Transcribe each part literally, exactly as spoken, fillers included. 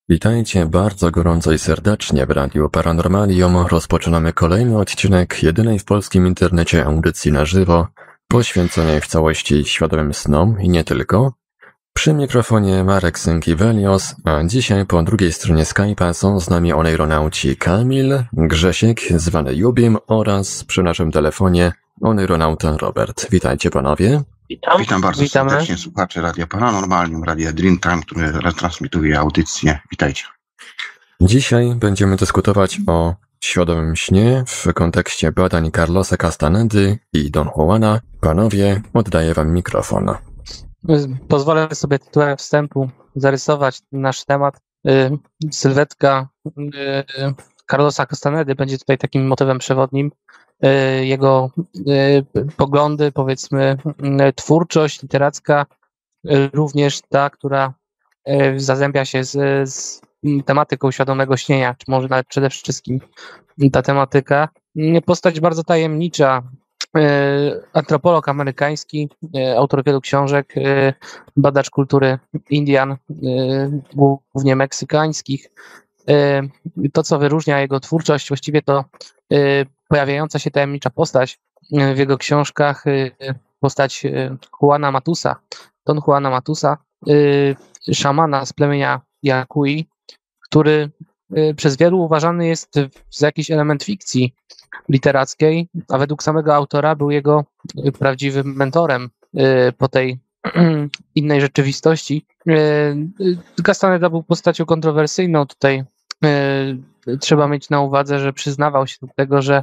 Witajcie bardzo gorąco i serdecznie w Radiu Paranormalium. Rozpoczynamy kolejny odcinek jedynej w polskim internecie audycji na żywo, poświęconej w całości świadomym snom i nie tylko. Przy mikrofonie Marek Sękiewelios, a dzisiaj po drugiej stronie Skype'a są z nami oneironauci Kamil, Grzesiek, zwany Jubim, oraz przy naszym telefonie oneironauta Robert. Witajcie panowie. Witam, Witam bardzo Witamy. serdecznie słuchaczy Radia Paranormalium, Radia Dreamtime, które retransmituje audycję. Witajcie. Dzisiaj będziemy dyskutować o świadomym śnie w kontekście badań Carlosa Castanedy i Don Juana. Panowie, oddaję wam mikrofon. Pozwolę sobie tytułem wstępu zarysować nasz temat. Sylwetka Carlosa Castanedy będzie tutaj takim motywem przewodnim. Jego poglądy, powiedzmy, twórczość literacka, również ta, która zazębia się z, z tematyką świadomego śnienia, czy może nawet przede wszystkim ta tematyka. Postać bardzo tajemnicza, antropolog amerykański, autor wielu książek, badacz kultury Indian, głównie meksykańskich. To, co wyróżnia jego twórczość, właściwie to pojawiająca się tajemnicza postać w jego książkach, postać Juana Matusa, Don Juana Matusa, szamana z plemienia Yaqui, który przez wielu uważany jest za jakiś element fikcji literackiej, a według samego autora był jego prawdziwym mentorem po tej innej rzeczywistości. Castaneda był postacią kontrowersyjną. Tutaj trzeba mieć na uwadze, że przyznawał się do tego, że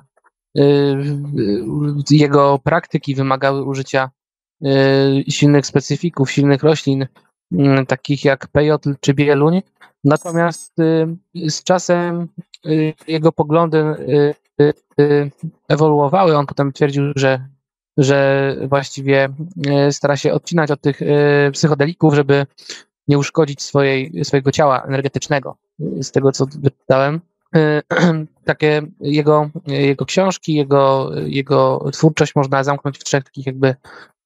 jego praktyki wymagały użycia silnych specyfików, silnych roślin, takich jak pejotl czy bieluń. Natomiast z czasem jego poglądy ewoluowały. On potem twierdził, że, że właściwie stara się odcinać od tych psychodelików, żeby nie uszkodzić swojej, swojego ciała energetycznego. Z tego, co wyczytałem, takie jego, jego książki, jego, jego twórczość można zamknąć w trzech takich jakby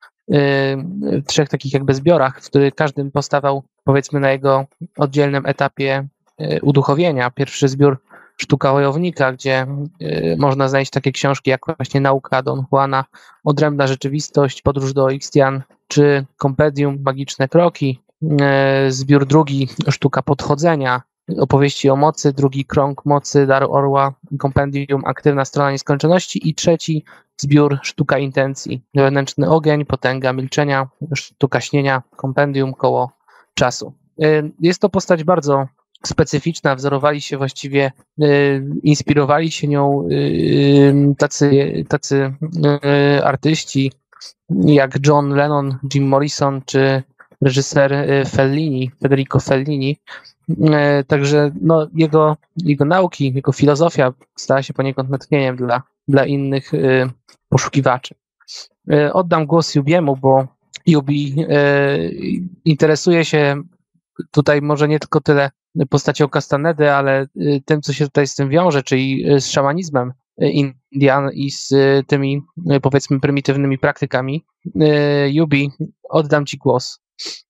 w trzech takich jakby zbiorach, w których każdy powstawał, powiedzmy, na jego oddzielnym etapie uduchowienia. Pierwszy zbiór Sztuka Wojownika, gdzie można znaleźć takie książki jak właśnie Nauka Don Juana, Odrębna rzeczywistość, Podróż do Ixtian, czy Kompendium Magiczne kroki. Zbiór drugi Sztuka podchodzenia, Opowieści o mocy, drugi Krąg mocy, Dar orła, Kompendium Aktywna strona nieskończoności i trzeci zbiór Sztuka intencji, Wewnętrzny ogień, Potęga milczenia, Sztuka śnienia, Kompendium Koło czasu. Jest to postać bardzo specyficzna, wzorowali się właściwie, inspirowali się nią tacy, tacy artyści jak John Lennon, Jim Morrison czy reżyser Fellini, Federico Fellini. Także no, jego, jego nauki, jego filozofia stała się poniekąd natchnieniem dla, dla innych y, poszukiwaczy. Y, oddam głos Jubiemu, bo Jubi y, interesuje się tutaj może nie tylko tyle postacią Castanedy, ale y, tym, co się tutaj z tym wiąże, czyli z szamanizmem Indian i z y, tymi, y, powiedzmy, prymitywnymi praktykami. Y, Jubi, oddam ci głos.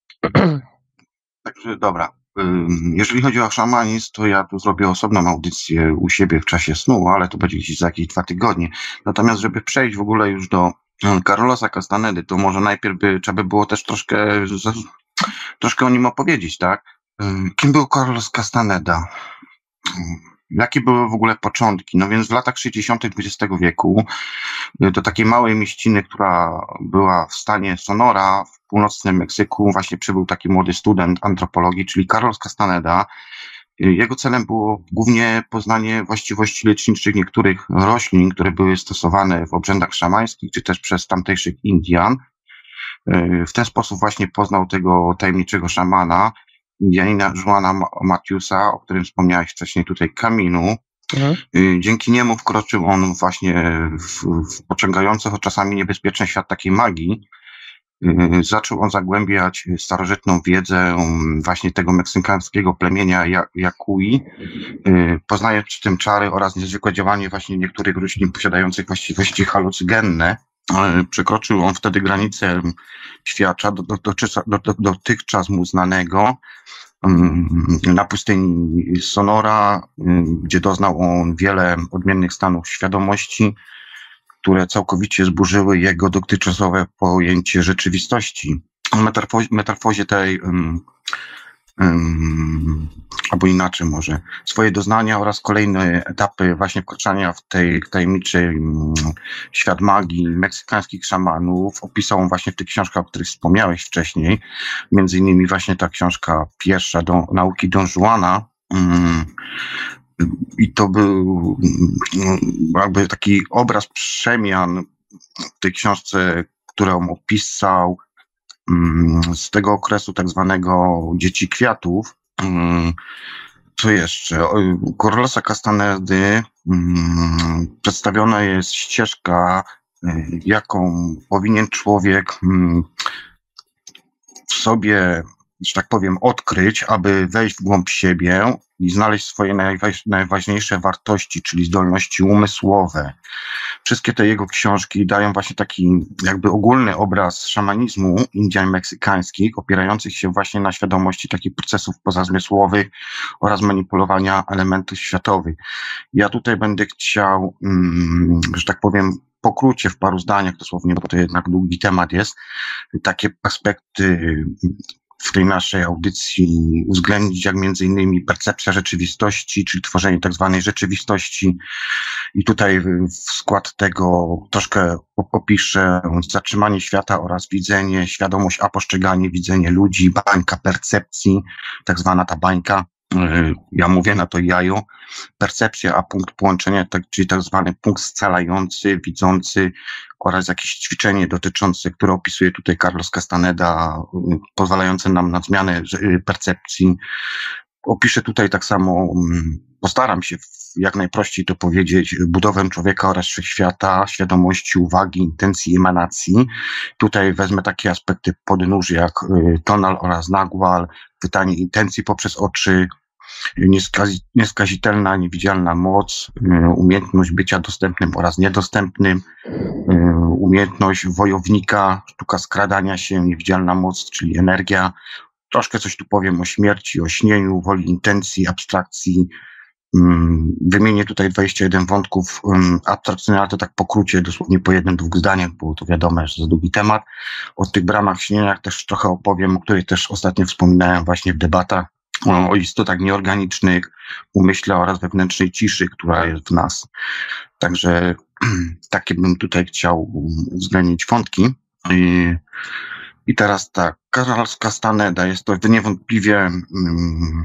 Także dobra. Jeżeli chodzi o szamanizm, to ja tu zrobię osobną audycję u siebie w czasie snu, ale to będzie gdzieś za jakieś dwa tygodnie. Natomiast, żeby przejść w ogóle już do Carlosa Castanedy, to może najpierw by, trzeba by było też troszkę, troszkę o nim opowiedzieć, tak? Kim był Carlos Castaneda? Jakie były w ogóle początki? No więc w latach sześćdziesiątych dwudziestego wieku do takiej małej mieściny, która była w stanie Sonora w północnym Meksyku, właśnie przybył taki młody student antropologii, czyli Carlos Castaneda. Jego celem było głównie poznanie właściwości leczniczych niektórych roślin, które były stosowane w obrzędach szamańskich, czy też przez tamtejszych Indian. W ten sposób właśnie poznał tego tajemniczego szamana, Indianina Juana Matusa, o którym wspomniałeś wcześniej tutaj, Kamilu. Mhm. Dzięki niemu wkroczył on właśnie w, w pociągający, choć czasami niebezpieczny świat takiej magii. Zaczął on zagłębiać starożytną wiedzę właśnie tego meksykańskiego plemienia Yaqui, poznając przy tym czary oraz niezwykłe działanie właśnie niektórych roślin posiadających właściwości halucygenne. Przekroczył on wtedy granicę świata do, do, do, do, do, dotychczas mu znanego na pustyni Sonora, gdzie doznał on wiele odmiennych stanów świadomości, które całkowicie zburzyły jego dotychczasowe pojęcie rzeczywistości. W metamorfozie, metamorfozie tej um, um, albo inaczej może, swoje doznania oraz kolejne etapy właśnie wkraczania w tej tajemniczy um, świat magii meksykańskich szamanów opisał on właśnie w tych książkach, o których wspomniałeś wcześniej, między innymi właśnie ta książka pierwsza do nauki Don Juana. Um, I to był jakby taki obraz przemian w tej książce, którą opisał z tego okresu tak zwanego Dzieci Kwiatów. Co jeszcze? U Carlosa Castanedy przedstawiona jest ścieżka, jaką powinien człowiek w sobie, że tak powiem, odkryć, aby wejść w głąb siebie i znaleźć swoje najważ, najważniejsze wartości, czyli zdolności umysłowe. Wszystkie te jego książki dają właśnie taki jakby ogólny obraz szamanizmu Indian meksykańskich, opierających się właśnie na świadomości takich procesów pozazmysłowych oraz manipulowania elementów światowych. Ja tutaj będę chciał, mm, że tak powiem, pokrócie w paru zdaniach dosłownie, bo to jednak długi temat jest, takie aspekty w tej naszej audycji uwzględnić, jak między innymi percepcja rzeczywistości, czyli tworzenie tak zwanej rzeczywistości. I tutaj w skład tego troszkę opiszę zatrzymanie świata oraz widzenie, świadomość, a postrzeganie, widzenie ludzi, bańka percepcji, tak zwana ta bańka. Ja mówię na to jajo, percepcja, a punkt połączenia, tak, czyli tak zwany punkt scalający, widzący oraz jakieś ćwiczenie dotyczące, które opisuje tutaj Carlos Castaneda, pozwalające nam na zmianę percepcji. Opiszę tutaj tak samo, postaram się jak najprościej to powiedzieć, budowę człowieka oraz wszechświata, świadomości, uwagi, intencji, emanacji. Tutaj wezmę takie aspekty podnóż jak tonal oraz nagłal, pytanie intencji poprzez oczy, nieskazi, nieskazitelna, niewidzialna moc, umiejętność bycia dostępnym oraz niedostępnym, umiejętność wojownika, sztuka skradania się, niewidzialna moc, czyli energia. Troszkę coś tu powiem o śmierci, o śnieniu, woli intencji, abstrakcji. Wymienię tutaj dwadzieścia jeden wątków abstrakcyjnych, ale to tak pokrócie, dosłownie po jednym, dwóch zdaniach, bo to wiadomo, że za długi temat. O tych bramach śnieniach też trochę opowiem, o których też ostatnio wspominałem właśnie w debatach, o istotach nieorganicznych, umyśle oraz wewnętrznej ciszy, która jest w nas. Także takie bym tutaj chciał uwzględnić wątki. I, i teraz tak, Carlos Castaneda jest to niewątpliwie um,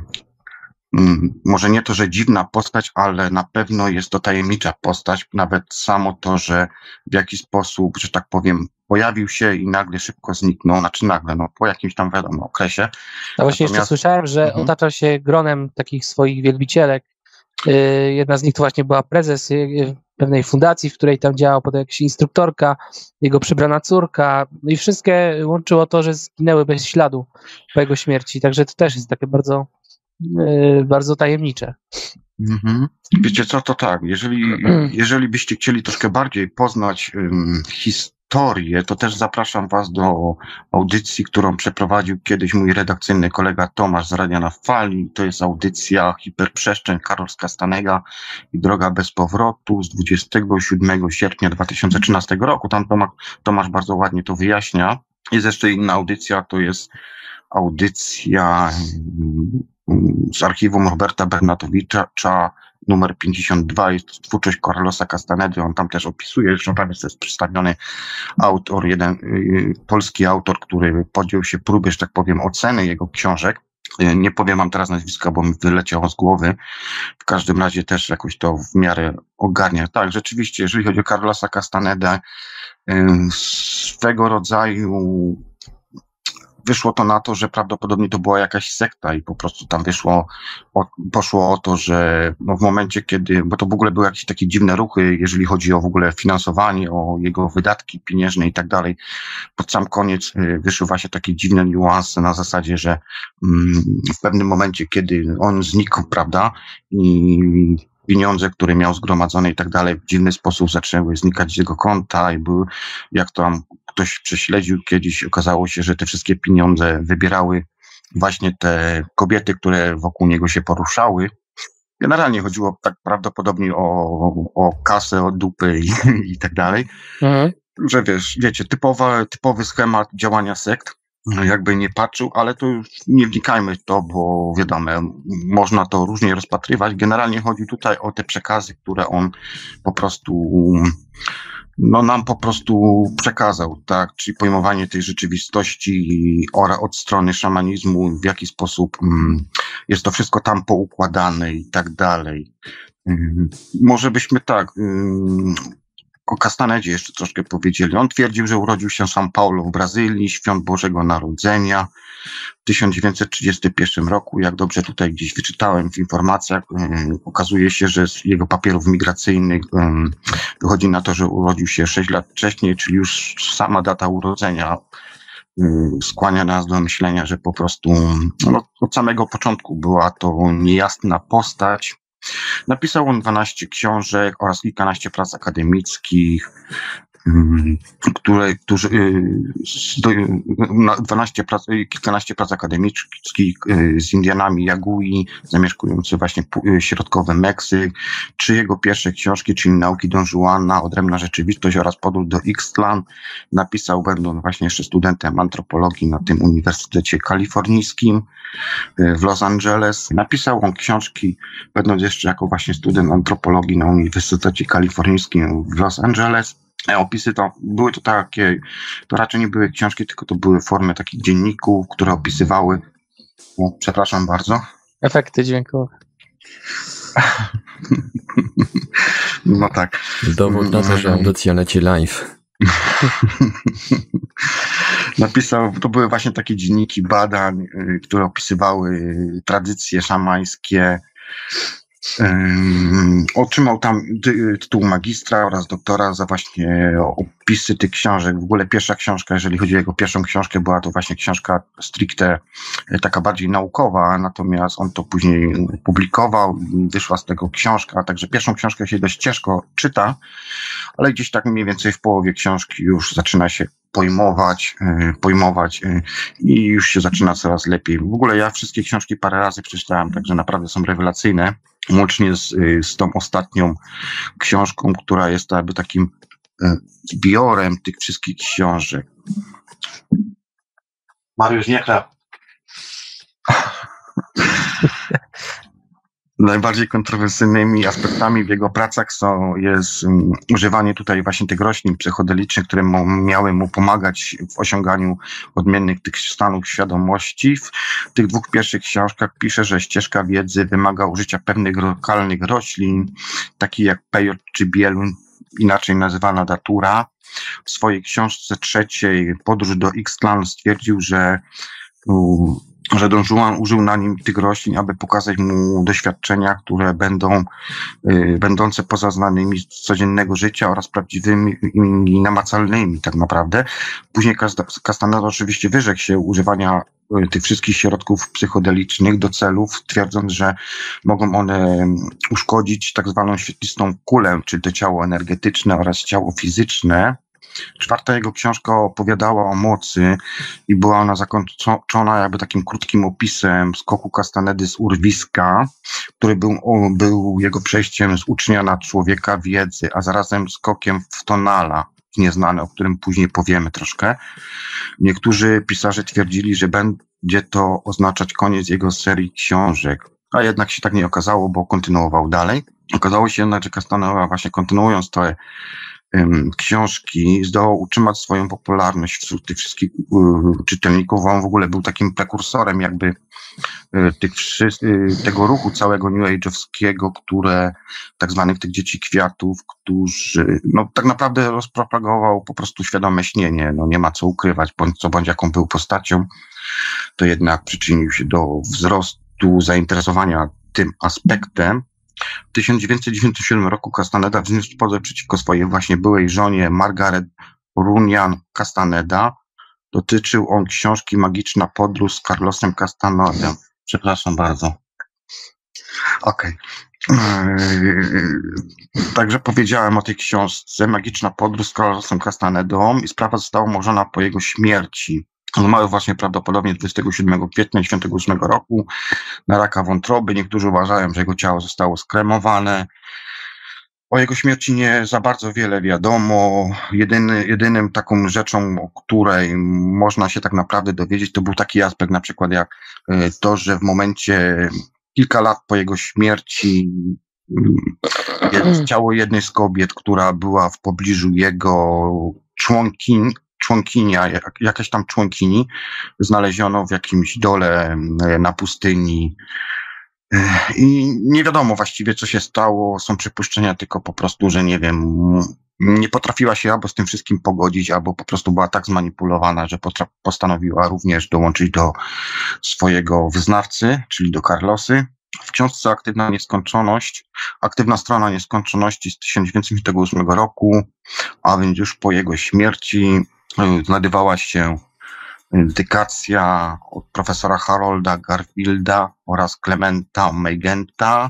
może nie to, że dziwna postać, ale na pewno jest to tajemnicza postać. Nawet samo to, że w jakiś sposób, że tak powiem, pojawił się i nagle szybko zniknął, znaczy nagle, no po jakimś tam wiadomo okresie. A właśnie Natomiast... jeszcze słyszałem, że mhm. otacza się gronem takich swoich wielbicielek. Jedna z nich to właśnie była prezes pewnej fundacji, w której tam działała potem jakaś instruktorka, jego przybrana córka, no i wszystkie łączyło to, że zginęły bez śladu po jego śmierci. Także to też jest takie bardzo bardzo tajemnicze. Mhm. Wiecie co, to tak, jeżeli, jeżeli byście chcieli troszkę bardziej poznać um, historię, to też zapraszam was do audycji, którą przeprowadził kiedyś mój redakcyjny kolega Tomasz z Radia na Fali. To jest audycja Hiperprzestrzeń Carlos Castaneda i Droga bez powrotu z dwudziestego siódmego sierpnia dwa tysiące trzynastego roku. Tam Tomasz, Tomasz bardzo ładnie to wyjaśnia. Jest jeszcze inna audycja, to jest audycja z archiwum Roberta Bernatowicza, numer pięćdziesiąt dwa, jest to twórczość Carlosa Castanedy, on tam też opisuje, zresztą tam jest przedstawiony autor, jeden polski autor, który podjął się próby, że tak powiem, oceny jego książek. Nie powiem wam teraz nazwiska, bo mi wyleciało z głowy. W każdym razie też jakoś to w miarę ogarnia. Tak, rzeczywiście, jeżeli chodzi o Carlosa Castanedę, swego rodzaju wyszło to na to, że prawdopodobnie to była jakaś sekta i po prostu tam wyszło, o, poszło o to, że no w momencie, kiedy, bo to w ogóle były jakieś takie dziwne ruchy, jeżeli chodzi o w ogóle finansowanie, o jego wydatki pieniężne i tak dalej. Pod sam koniec wyszły właśnie takie dziwne niuanse na zasadzie, że mm, w pewnym momencie, kiedy on znikł, prawda, i pieniądze, które miał zgromadzone i tak dalej, w dziwny sposób zaczęły znikać z jego konta i były, jak tam ktoś prześledził kiedyś, okazało się, że te wszystkie pieniądze wybierały właśnie te kobiety, które wokół niego się poruszały. Generalnie chodziło tak prawdopodobnie o, o kasę, o dupy i, i tak dalej. Mhm. Że wiesz, wiecie, typowa, typowy schemat działania sekt, jakby nie patrzył, ale to już nie wnikajmy w to, bo wiadomo, można to różnie rozpatrywać. Generalnie chodzi tutaj o te przekazy, które on po prostu no nam po prostu przekazał, tak, czyli pojmowanie tej rzeczywistości oraz od strony szamanizmu, w jaki sposób mm, jest to wszystko tam poukładane i tak dalej. Mm, może byśmy tak mm, o Castanedzie jeszcze troszkę powiedzieli. On twierdził, że urodził się w São Paulo w Brazylii, świąt Bożego Narodzenia w tysiąc dziewięćset trzydziestym pierwszym roku. Jak dobrze tutaj gdzieś wyczytałem w informacjach, um, okazuje się, że z jego papierów migracyjnych um, wychodzi na to, że urodził się sześć lat wcześniej, czyli już sama data urodzenia um, skłania nas do myślenia, że po prostu no, od samego początku była to niejasna postać. Napisał on dwanaście książek oraz kilkanaście prac akademickich, które, którzy, dwanaście prac, kilkanaście prac akademickich z Indianami Jagui, zamieszkujący właśnie środkowy Meksyk, trzy jego pierwsze książki, czyli Nauki Don Juana, Odrębna rzeczywistość oraz Podróż do Ixtlan. Napisał, będąc właśnie jeszcze studentem antropologii na tym Uniwersytecie Kalifornijskim w Los Angeles. Napisał on książki, będąc jeszcze jako właśnie student antropologii na Uniwersytecie Kalifornijskim w Los Angeles. Opisy to były to takie, to raczej nie były książki, tylko to były formy takich dzienników, które opisywały, o, przepraszam bardzo. Efekty dźwiękowe. No tak. Dowód na to, że audycja leci live. Napisał, to były właśnie takie dzienniki badań, które opisywały tradycje szamańskie. Um, otrzymał tam ty, tytuł magistra oraz doktora za właśnie opisy tych książek. W ogóle pierwsza książka, jeżeli chodzi o jego pierwszą książkę, była to właśnie książka stricte taka bardziej naukowa, natomiast on to później publikował i wyszła z tego książka, także pierwszą książkę się dość ciężko czyta, ale gdzieś tak mniej więcej w połowie książki już zaczyna się pojmować, pojmować i już się zaczyna coraz lepiej. W ogóle ja wszystkie książki parę razy przeczytałem, także naprawdę są rewelacyjne. Łącznie z, z tą ostatnią książką, która jest jakby takim zbiorem tych wszystkich książek. Mariusz, nie chleb. Najbardziej kontrowersyjnymi aspektami w jego pracach są, jest um, używanie tutaj właśnie tych roślin psychodelicznych, które mu, miały mu pomagać w osiąganiu odmiennych tych stanów świadomości. W tych dwóch pierwszych książkach pisze, że ścieżka wiedzy wymaga użycia pewnych lokalnych roślin, takich jak pejot czy bielun, inaczej nazywana datura. W swojej książce trzeciej, Podróż do Ixtlan, stwierdził, że um, że Don Juan użył na nim tych roślin, aby pokazać mu doświadczenia, które będą y, będące poza znanymi z codziennego życia oraz prawdziwymi i namacalnymi tak naprawdę. Później Castaneda oczywiście wyrzekł się używania y, tych wszystkich środków psychodelicznych do celów, twierdząc, że mogą one uszkodzić tak zwaną świetlistą kulę, czyli to ciało energetyczne oraz ciało fizyczne. Czwarta jego książka opowiadała o mocy i była ona zakończona jakby takim krótkim opisem skoku Castanedy z urwiska, który był, był jego przejściem z ucznia na człowieka wiedzy, a zarazem skokiem w tonala nieznane, o którym później powiemy troszkę. Niektórzy pisarze twierdzili, że będzie to oznaczać koniec jego serii książek, a jednak się tak nie okazało, bo kontynuował dalej. Okazało się jednak, że Castaneda właśnie kontynuując te książki zdołał utrzymać swoją popularność wśród tych wszystkich y, czytelników. On w ogóle był takim prekursorem jakby y, tych, y, tego ruchu całego New Age'owskiego, które tak zwanych tych dzieci kwiatów, którzy no tak naprawdę rozpropagował po prostu świadome śnienie. No nie ma co ukrywać, bądź co bądź jaką był postacią, to jednak przyczynił się do wzrostu zainteresowania tym aspektem. W tysiąc dziewięćset dziewięćdziesiątym siódmym roku Castaneda wzniósł pozew przeciwko swojej właśnie byłej żonie Margaret Runyan Castaneda. Dotyczył on książki Magiczna podróż z Carlosem Castanedem. Przepraszam bardzo. Okej. Okay. Także powiedziałem o tej książce Magiczna podróż z Carlosem Castanedą i sprawa została umorzona po jego śmierci. Zmarł właśnie prawdopodobnie dwudziestego siódmego kwietnia tysiąc dziewięćset dziewięćdziesiątego ósmego roku na raka wątroby. Niektórzy uważają, że jego ciało zostało skremowane. O jego śmierci nie za bardzo wiele wiadomo. Jedyny, jedynym taką rzeczą, o której można się tak naprawdę dowiedzieć, to był taki aspekt na przykład jak to, że w momencie kilka lat po jego śmierci jest ciało jednej z kobiet, która była w pobliżu jego członkiń, członkinia, jakaś tam członkini, znaleziono w jakimś dole na pustyni. I nie wiadomo właściwie, co się stało. Są przypuszczenia tylko po prostu, że nie wiem, nie potrafiła się albo z tym wszystkim pogodzić, albo po prostu była tak zmanipulowana, że postanowiła również dołączyć do swojego wyznawcy, czyli do Carlosy. W książce Aktywna Nieskończoność, Aktywna Strona Nieskończoności z tysiąc dziewięćset pięćdziesiątego ósmego roku, a więc już po jego śmierci, znajdowała się dedykacja od profesora Harolda Garfielda oraz Clementa Meigenta.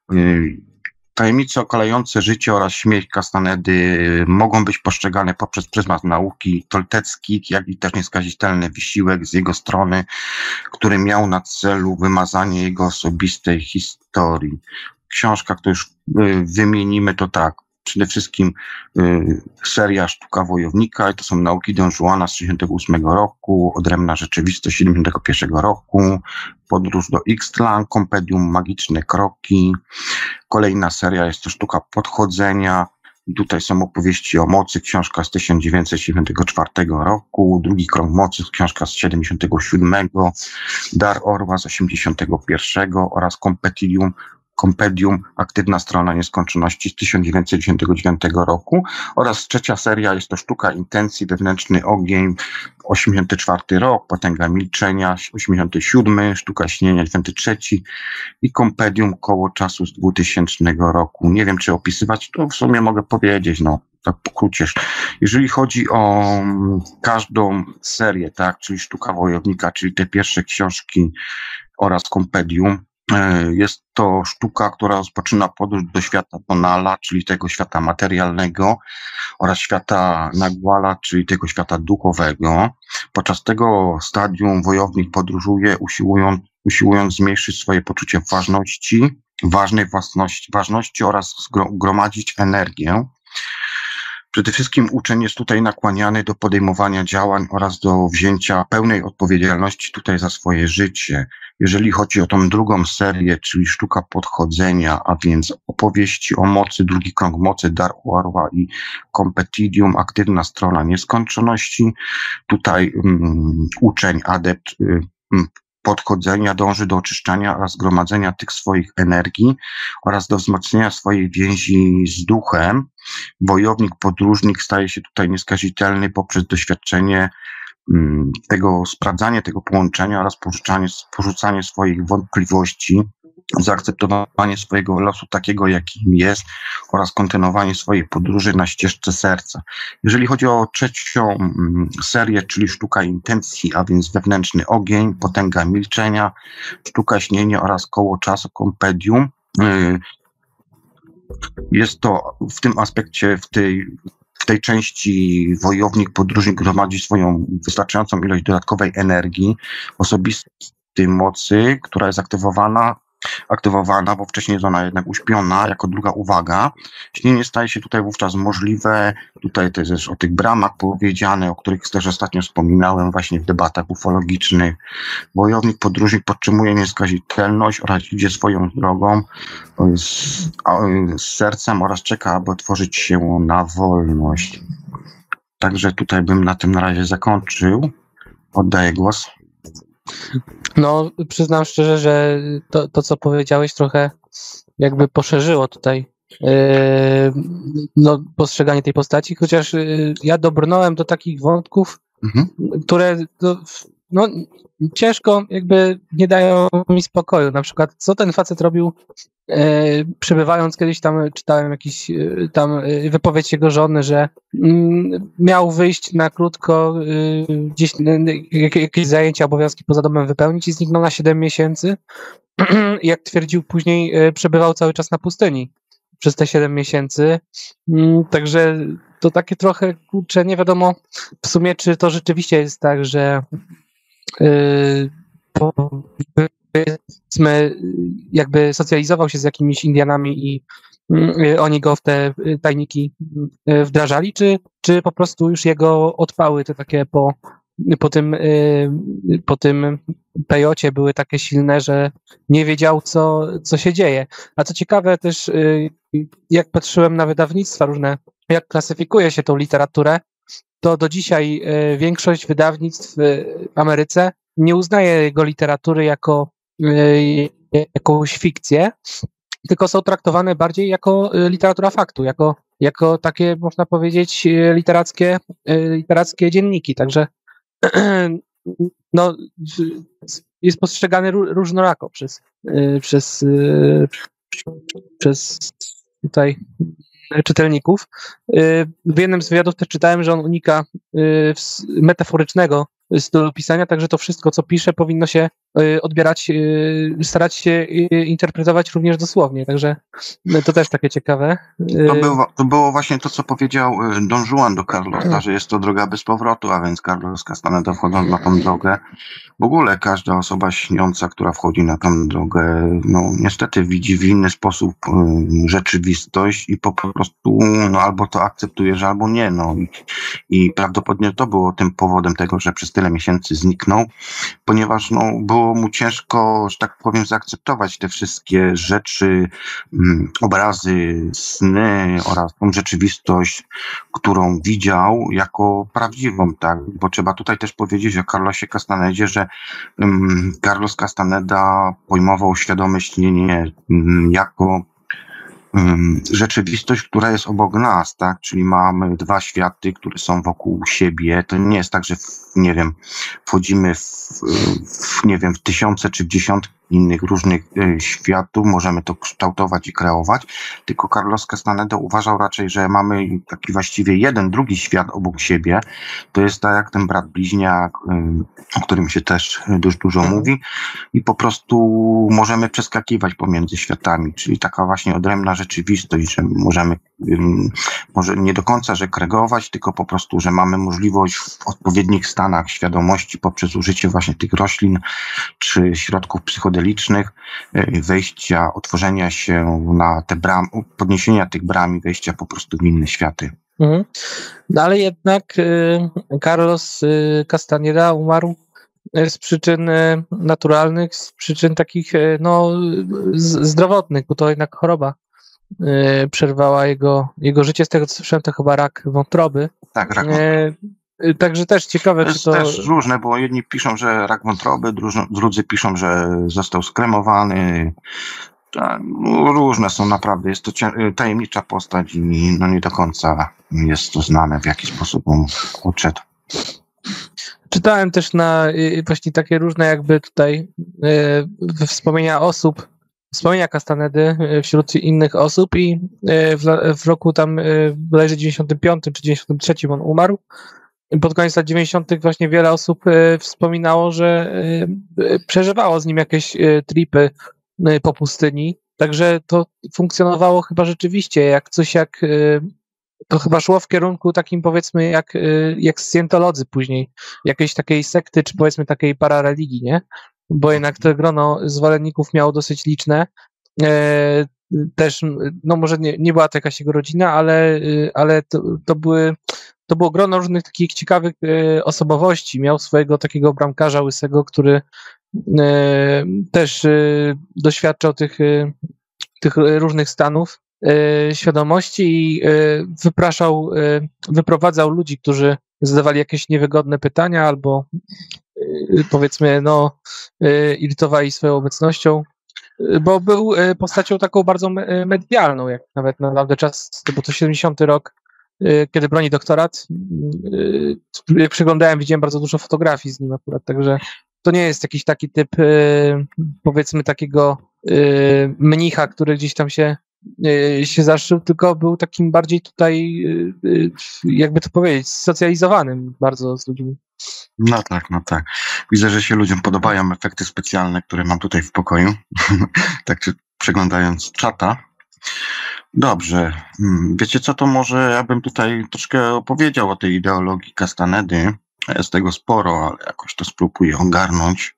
Tajemnice okalające życie oraz śmierć Castanedy mogą być postrzegane poprzez pryzmat nauki tolteckich, jak i też nieskazitelny wysiłek z jego strony, który miał na celu wymazanie jego osobistej historii. Książka, którą już wymienimy, to tak. Przede wszystkim y, seria Sztuka Wojownika, to są nauki Don Juana z tysiąc dziewięćset sześćdziesiątego ósmego roku, Odrębna rzeczywistość z tysiąc dziewięćset siedemdziesiątego pierwszego roku, Podróż do Ixtlan, Kompendium Magiczne Kroki. Kolejna seria jest to Sztuka Podchodzenia. I tutaj są opowieści o mocy, książka z tysiąc dziewięćset siedemdziesiątego czwartego roku, Drugi Krąg Mocy, książka z siedemdziesiątego siódmego, Dar Orła z osiemdziesiątego pierwszego oraz Kompetidium Kompendium Aktywna Strona Nieskończoności z tysiąc dziewięćset dziewięćdziesiątego dziewiątego roku oraz trzecia seria jest to Sztuka Intencji, Wewnętrzny Ogień, osiemdziesiąty czwarty rok, Potęga Milczenia, osiemdziesiąty siódmy, Sztuka Śnienia, dziewięćdziesiąty trzeci i Kompendium Koło Czasu z dwutysięcznego roku. Nie wiem, czy opisywać, to w sumie mogę powiedzieć, no, tak pokrótce. Jeżeli chodzi o każdą serię, tak, czyli Sztuka Wojownika, czyli te pierwsze książki oraz Kompendium, jest to sztuka, która rozpoczyna podróż do świata tonala, czyli tego świata materialnego oraz świata nagwala, czyli tego świata duchowego. Podczas tego stadium wojownik podróżuje, usiłując, usiłując zmniejszyć swoje poczucie ważności, ważnej własności, ważności oraz zgromadzić energię. Przede wszystkim uczeń jest tutaj nakłaniany do podejmowania działań oraz do wzięcia pełnej odpowiedzialności tutaj za swoje życie. Jeżeli chodzi o tą drugą serię, czyli Sztuka Podchodzenia, a więc opowieści o mocy, Drugi Krąg Mocy, Dar Orła i Kompetidium, Aktywna Strona Nieskończoności, tutaj um, uczeń, adept um, podchodzenia dąży do oczyszczania oraz zgromadzenia tych swoich energii oraz do wzmocnienia swojej więzi z duchem. Wojownik, podróżnik staje się tutaj nieskazitelny poprzez doświadczenie um, tego, sprawdzanie tego połączenia oraz porzucanie, porzucanie swoich wątpliwości, zaakceptowanie swojego losu takiego, jakim jest oraz kontynuowanie swojej podróży na ścieżce serca. Jeżeli chodzi o trzecią serię, czyli Sztuka Intencji, a więc Wewnętrzny Ogień, Potęga Milczenia, Sztuka Śnienia oraz Koło Czasu, Kompendium, jest to w tym aspekcie, w tej W tej części wojownik, podróżnik gromadzi swoją wystarczającą ilość dodatkowej energii, osobistej mocy, która jest aktywowana, aktywowana, bo wcześniej jest ona jednak uśpiona, jako druga uwaga. Śnienie staje się tutaj wówczas możliwe. Tutaj to jest też o tych bramach powiedziane, o których też ostatnio wspominałem właśnie w debatach ufologicznych. Wojownik, podróżnik podtrzymuje nieskazitelność oraz idzie swoją drogą z, z sercem oraz czeka, aby otworzyć się na wolność. Także tutaj bym na tym na razie zakończył. Oddaję głos. No, przyznam szczerze, że to, to co powiedziałeś, trochę jakby poszerzyło tutaj yy, no, postrzeganie tej postaci, chociaż yy, ja dobrnąłem do takich wątków, mhm. które no, no ciężko, jakby nie dają mi spokoju. Na przykład, co ten facet robił, e, przebywając kiedyś tam, czytałem jakiś e, tam e, wypowiedź jego żony, że mm, miał wyjść na krótko, e, gdzieś e, jak, jakieś zajęcia, obowiązki poza domem wypełnić i zniknął na siedem miesięcy. Jak twierdził później, e, przebywał cały czas na pustyni przez te siedem miesięcy. Mm, także to takie trochę, kurczę, nie wiadomo w sumie, czy to rzeczywiście jest tak, że Yy, powiedzmy, jakby socjalizował się z jakimiś Indianami i yy, oni go w te tajniki yy, wdrażali, czy, czy po prostu już jego odpały te takie po, po tym yy, po tym pejocie były takie silne, że nie wiedział, co, co się dzieje. A co ciekawe też, yy, jak patrzyłem na wydawnictwa różne, jak klasyfikuje się tą literaturę, to do dzisiaj y, większość wydawnictw w Ameryce nie uznaje jego literatury jako y, jakąś fikcję, tylko są traktowane bardziej jako y, literatura faktu, jako, jako takie, można powiedzieć, y, literackie, y, literackie dzienniki. Także no, jest postrzegany ró- różnorako przez, y, przez, y, przez tutaj czytelników. W jednym z wywiadów też czytałem, że on unika metaforycznego stylu pisania, także to wszystko, co pisze, powinno się odbierać, starać się interpretować również dosłownie, także to też takie ciekawe. To było, to było właśnie to, co powiedział Don Juan do Carlosa, że jest to droga bez powrotu, a więc Carlos Castaneda, wchodząc na tą drogę, w ogóle każda osoba śniąca, która wchodzi na tą drogę, no niestety widzi w inny sposób rzeczywistość i po prostu no albo to akceptujesz, albo nie, no i, i prawdopodobnie to było tym powodem tego, że przez tyle miesięcy zniknął, ponieważ no było mu ciężko, że tak powiem, zaakceptować te wszystkie rzeczy, um, obrazy, sny oraz tą rzeczywistość, którą widział jako prawdziwą, tak, bo trzeba tutaj też powiedzieć o Carlosie Castanedzie, że um, Carlos Castaneda pojmował świadome śnienie um, jako um, rzeczywistość, która jest obok nas, tak, czyli mamy dwa światy, które są wokół siebie, to nie jest tak, że w, nie wiem, wchodzimy w, w, nie wiem, w tysiące czy w dziesiątki innych różnych y, światów, możemy to kształtować i kreować, tylko Carlos Castaneda uważał raczej, że mamy taki właściwie jeden, drugi świat obok siebie, to jest tak jak ten brat bliźniak, y, o którym się też dość dużo mówi i po prostu możemy przeskakiwać pomiędzy światami, czyli taka właśnie odrębna rzeczywistość, że możemy y, może nie do końca, że kreować, tylko po prostu, że mamy możliwość w odpowiednich stanach świadomości poprzez użycie właśnie tych roślin czy środków psychodelicznych wejścia, otworzenia się na te bramy, podniesienia tych bram i wejścia po prostu w inne światy. Mhm. No ale jednak y, Carlos y, Castaneda umarł z przyczyn y, naturalnych, z przyczyn takich y, no, z, zdrowotnych, bo to jednak choroba y, przerwała jego, jego życie. Z tego co słyszałem, to chyba rak wątroby. Tak, rak wątroby. Y, Także też ciekawe, to czy to... To jest też różne, bo jedni piszą, że rak wątroby, drudzy piszą, że został skremowany. Różne są naprawdę. Jest to tajemnicza postać i no nie do końca jest to znane, w jaki sposób on odszedł. Czytałem też na właśnie takie różne jakby tutaj y, wspomnienia osób, wspomnienia Castanedy wśród innych osób i w, w roku tam bodajże dziewięćdziesiątym piątym czy dziewięćdziesiątym trzecim on umarł. Pod koniec lat dziewięćdziesiątych właśnie wiele osób y, wspominało, że y, przeżywało z nim jakieś y, tripy y, po pustyni, także to funkcjonowało chyba rzeczywiście jak coś jak, y, to chyba szło w kierunku takim powiedzmy jak, y, jak scjentolodzy później, jakiejś takiej sekty, czy powiedzmy takiej parareligii, nie? Bo jednak to grono zwolenników miało dosyć liczne. Y, też, no może nie, nie była to jakaś jego rodzina, ale, y, ale to, to były To było grono różnych takich ciekawych e, osobowości. Miał swojego takiego bramkarza łysego, który e, też e, doświadczał tych, e, tych różnych stanów e, świadomości i e, wypraszał, e, wyprowadzał ludzi, którzy zadawali jakieś niewygodne pytania albo e, powiedzmy no, e, irytowali swoją obecnością, bo był postacią taką bardzo medialną, jak nawet na dawny czas, bo to siedemdziesiąty rok, kiedy broni doktorat, jak przeglądałem, widziałem bardzo dużo fotografii z nim akurat, także to nie jest jakiś taki typ, powiedzmy, takiego mnicha, który gdzieś tam się, się zaszył, tylko był takim bardziej tutaj, jakby to powiedzieć, socjalizowanym bardzo z ludźmi. No tak, no tak. Widzę, że się ludziom podobają efekty specjalne, które mam tutaj w pokoju. Tak przeglądając czata. Dobrze. Wiecie co, to może ja bym tutaj troszkę opowiedział o tej ideologii Castanedy. Jest tego sporo, ale jakoś to spróbuję ogarnąć.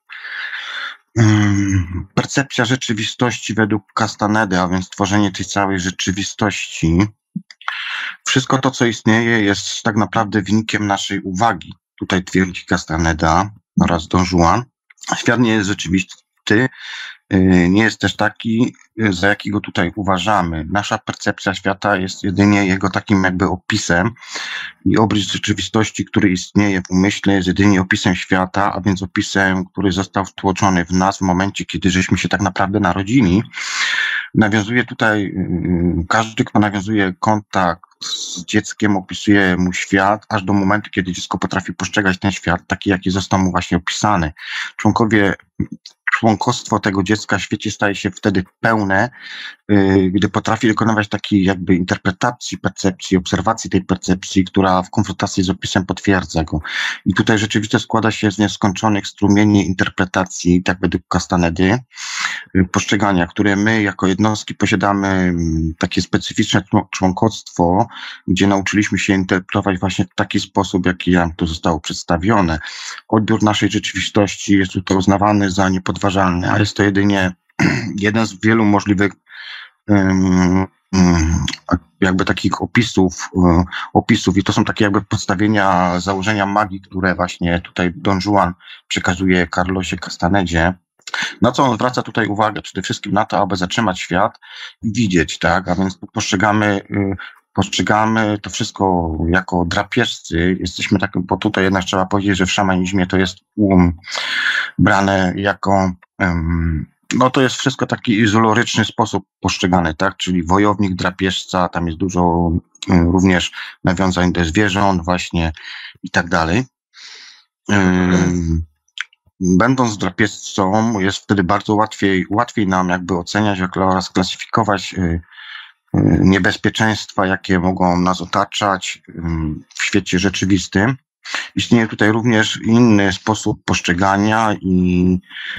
Percepcja rzeczywistości według Castanedy, a więc tworzenie tej całej rzeczywistości. Wszystko to, co istnieje, jest tak naprawdę wynikiem naszej uwagi. Tutaj twierdzi Castaneda oraz Don Juan. Świat nie jest rzeczywisty, nie jest też taki, za jakiego tutaj uważamy. Nasza percepcja świata jest jedynie jego takim jakby opisem i obraz rzeczywistości, który istnieje w umyśle, jest jedynie opisem świata, a więc opisem, który został wtłoczony w nas w momencie, kiedy żeśmy się tak naprawdę narodzili. Nawiązuje tutaj, każdy, kto nawiązuje kontakt z dzieckiem, opisuje mu świat, aż do momentu, kiedy dziecko potrafi postrzegać ten świat taki, jaki został mu właśnie opisany. Członkowie członkostwo tego dziecka w świecie staje się wtedy pełne, gdy potrafi dokonywać takiej jakby interpretacji, percepcji, obserwacji tej percepcji, która w konfrontacji z opisem potwierdza go. I tutaj rzeczywiście składa się z nieskończonych strumieni interpretacji, tak według Castanedy, postrzegania, które my jako jednostki posiadamy takie specyficzne członkostwo, gdzie nauczyliśmy się interpretować właśnie w taki sposób, jaki nam tu zostało przedstawione. Odbiór naszej rzeczywistości jest tutaj uznawany za niepodważalny, a jest to jedynie jeden z wielu możliwych um, um, jakby takich opisów, um, opisów i to są takie jakby podstawienia założenia magii, które właśnie tutaj Don Juan przekazuje Carlosie Castanedzie. Na co on zwraca tutaj uwagę? Przede wszystkim na to, aby zatrzymać świat i widzieć, tak? A więc postrzegamy, postrzegamy to wszystko jako drapieżcy. Jesteśmy takim, bo tutaj jednak trzeba powiedzieć, że w szamanizmie to jest um, brane jako, um, no to jest wszystko taki izoloryczny sposób postrzegany, tak? Czyli wojownik, drapieżca, tam jest dużo um, również nawiązań do zwierząt właśnie i tak dalej. Um, Będąc drapieżcą, jest wtedy bardzo łatwiej, łatwiej nam jakby oceniać oraz klasyfikować niebezpieczeństwa, jakie mogą nas otaczać w świecie rzeczywistym. Istnieje tutaj również inny sposób postrzegania i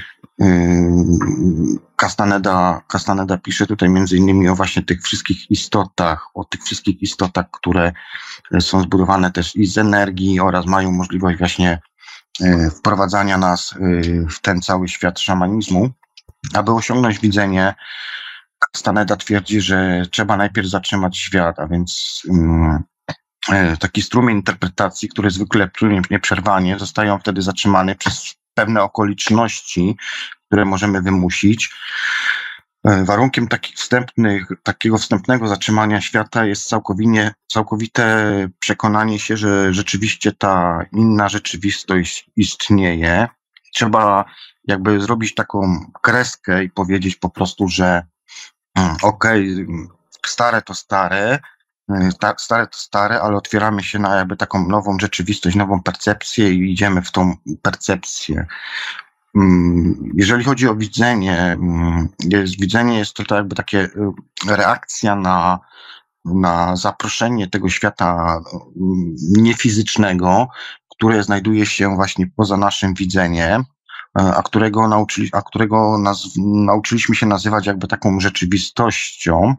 Castaneda, Castaneda pisze tutaj między innymi o właśnie tych wszystkich istotach, o tych wszystkich istotach, które są zbudowane też i z energii oraz mają możliwość właśnie wprowadzania nas w ten cały świat szamanizmu. Aby osiągnąć widzenie, Castaneda twierdzi, że trzeba najpierw zatrzymać świat, a więc um, taki strumień interpretacji, który zwykle płynie nieprzerwanie, zostają wtedy zatrzymane przez pewne okoliczności, które możemy wymusić. Warunkiem takich wstępnych, takiego wstępnego zatrzymania świata jest całkowicie, całkowite przekonanie się, że rzeczywiście ta inna rzeczywistość istnieje. Trzeba jakby zrobić taką kreskę i powiedzieć po prostu, że okej, okay, stare to stare, tak, stare to stare, ale otwieramy się na jakby taką nową rzeczywistość, nową percepcję i idziemy w tą percepcję. Jeżeli chodzi o widzenie, jest, widzenie jest to jakby takie reakcja na, na zaproszenie tego świata niefizycznego, które znajduje się właśnie poza naszym widzeniem, a którego, nauczyli, a którego naz, nauczyliśmy się nazywać jakby taką rzeczywistością.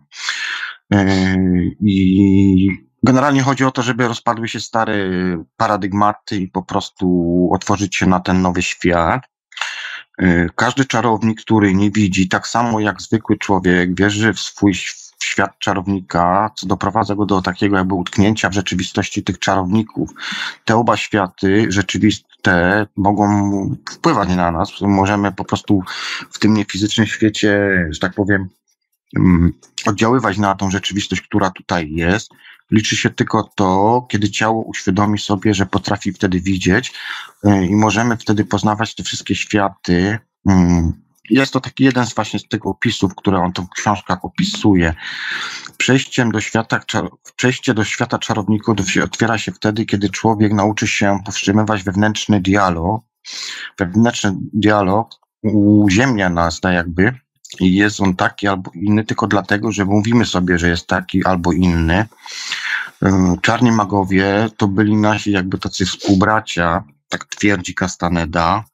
I generalnie chodzi o to, żeby rozpadły się stare paradygmaty i po prostu otworzyć się na ten nowy świat. Każdy czarownik, który nie widzi, tak samo jak zwykły człowiek, wierzy w swój świat czarownika, co doprowadza go do takiego jakby utknięcia w rzeczywistości tych czarowników. Te oba światy rzeczywiste mogą wpływać na nas. Możemy po prostu w tym niefizycznym świecie, że tak powiem, oddziaływać na tą rzeczywistość, która tutaj jest. Liczy się tylko to, kiedy ciało uświadomi sobie, że potrafi wtedy widzieć i możemy wtedy poznawać te wszystkie światy jest to taki jeden z właśnie z tych opisów, które on w książkach opisuje. Przejściem do świata, przejście do świata czarowników otwiera się wtedy, kiedy człowiek nauczy się powstrzymywać wewnętrzny dialog. Wewnętrzny dialog uziemnia nas tak jakby i jest on taki albo inny tylko dlatego, że mówimy sobie, że jest taki albo inny. Czarni magowie to byli nasi jakby tacy współbracia, tak twierdzi Castaneda.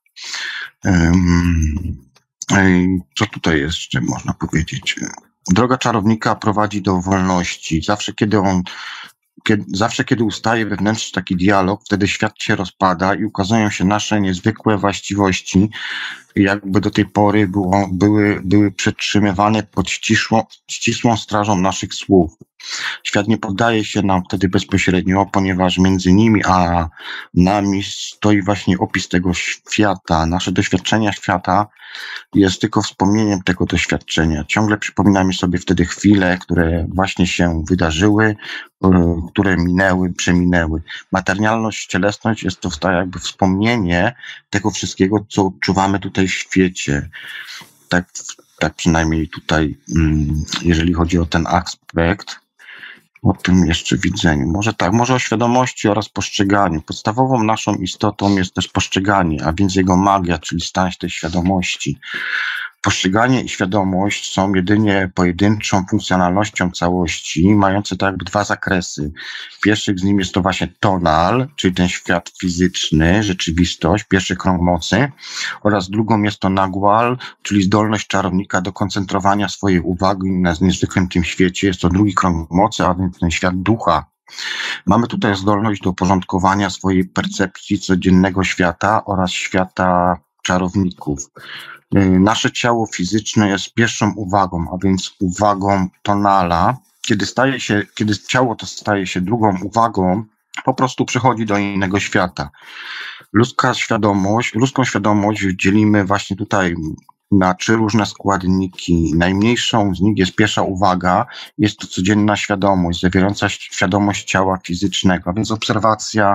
Co tutaj jeszcze można powiedzieć? Droga czarownika prowadzi do wolności. Zawsze kiedy on, kiedy, zawsze kiedy ustaje wewnętrzny taki dialog, wtedy świat się rozpada i ukazują się nasze niezwykłe właściwości, jakby do tej pory było, były, były przetrzymywane pod ścisłą, ścisłą strażą naszych słów. Świat nie poddaje się nam wtedy bezpośrednio, ponieważ między nimi a nami stoi właśnie opis tego świata. Nasze doświadczenia świata jest tylko wspomnieniem tego doświadczenia. Ciągle przypominamy sobie wtedy chwile, które właśnie się wydarzyły, które minęły, przeminęły. Materialność, cielesność jest to tak jakby wspomnienie tego wszystkiego, co odczuwamy tutaj w świecie. Tak, tak przynajmniej tutaj, jeżeli chodzi o ten aspekt, o tym jeszcze widzeniu. Może tak, może o świadomości oraz postrzeganiu. Podstawową naszą istotą jest też postrzeganie, a więc jego magia, czyli stan tej świadomości. Postrzeganie i świadomość są jedynie pojedynczą funkcjonalnością całości, mające tak jakby dwa zakresy. Pierwszy z nim jest to właśnie tonal, czyli ten świat fizyczny, rzeczywistość, pierwszy krąg mocy, oraz drugą jest to nagwal, czyli zdolność czarownika do koncentrowania swojej uwagi na niezwykłym tym świecie. Jest to drugi krąg mocy, a więc ten świat ducha. Mamy tutaj zdolność do uporządkowania swojej percepcji codziennego świata oraz świata czarowników. Nasze ciało fizyczne jest pierwszą uwagą, a więc uwagą tonala. Kiedy staje się, kiedy ciało to staje się drugą uwagą, po prostu przechodzi do innego świata. Ludzka świadomość, ludzką świadomość dzielimy właśnie tutaj na trzy różne składniki. Najmniejszą z nich jest pierwsza uwaga, jest to codzienna świadomość, zawierająca świadomość ciała fizycznego, a więc obserwacja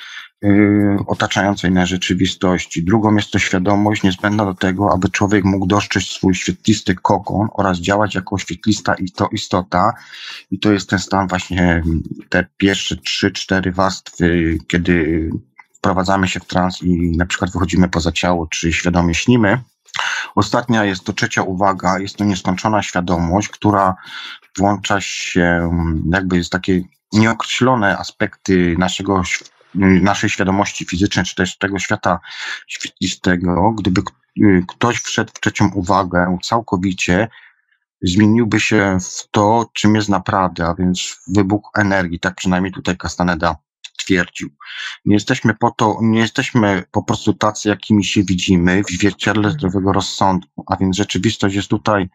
Yy, otaczającej nas rzeczywistości. Drugą jest to świadomość niezbędna do tego, aby człowiek mógł dostrzec swój świetlisty kokon oraz działać jako świetlista istota. I to jest ten stan właśnie, te pierwsze trzy, cztery warstwy, kiedy wprowadzamy się w trans i na przykład wychodzimy poza ciało, czy świadomie śnimy. Ostatnia jest to trzecia uwaga, jest to nieskończona świadomość, która włącza się, jakby jest takie nieokreślone aspekty naszego naszej świadomości fizycznej, czy też tego świata świetlistego. Gdyby ktoś wszedł w trzecią uwagę całkowicie, zmieniłby się w to, czym jest naprawdę, a więc wybuch energii, tak przynajmniej tutaj Castaneda twierdził. Nie jesteśmy po to, nie jesteśmy po prostu tacy, jakimi się widzimy w zwierciadle zdrowego rozsądku, a więc rzeczywistość jest tutaj,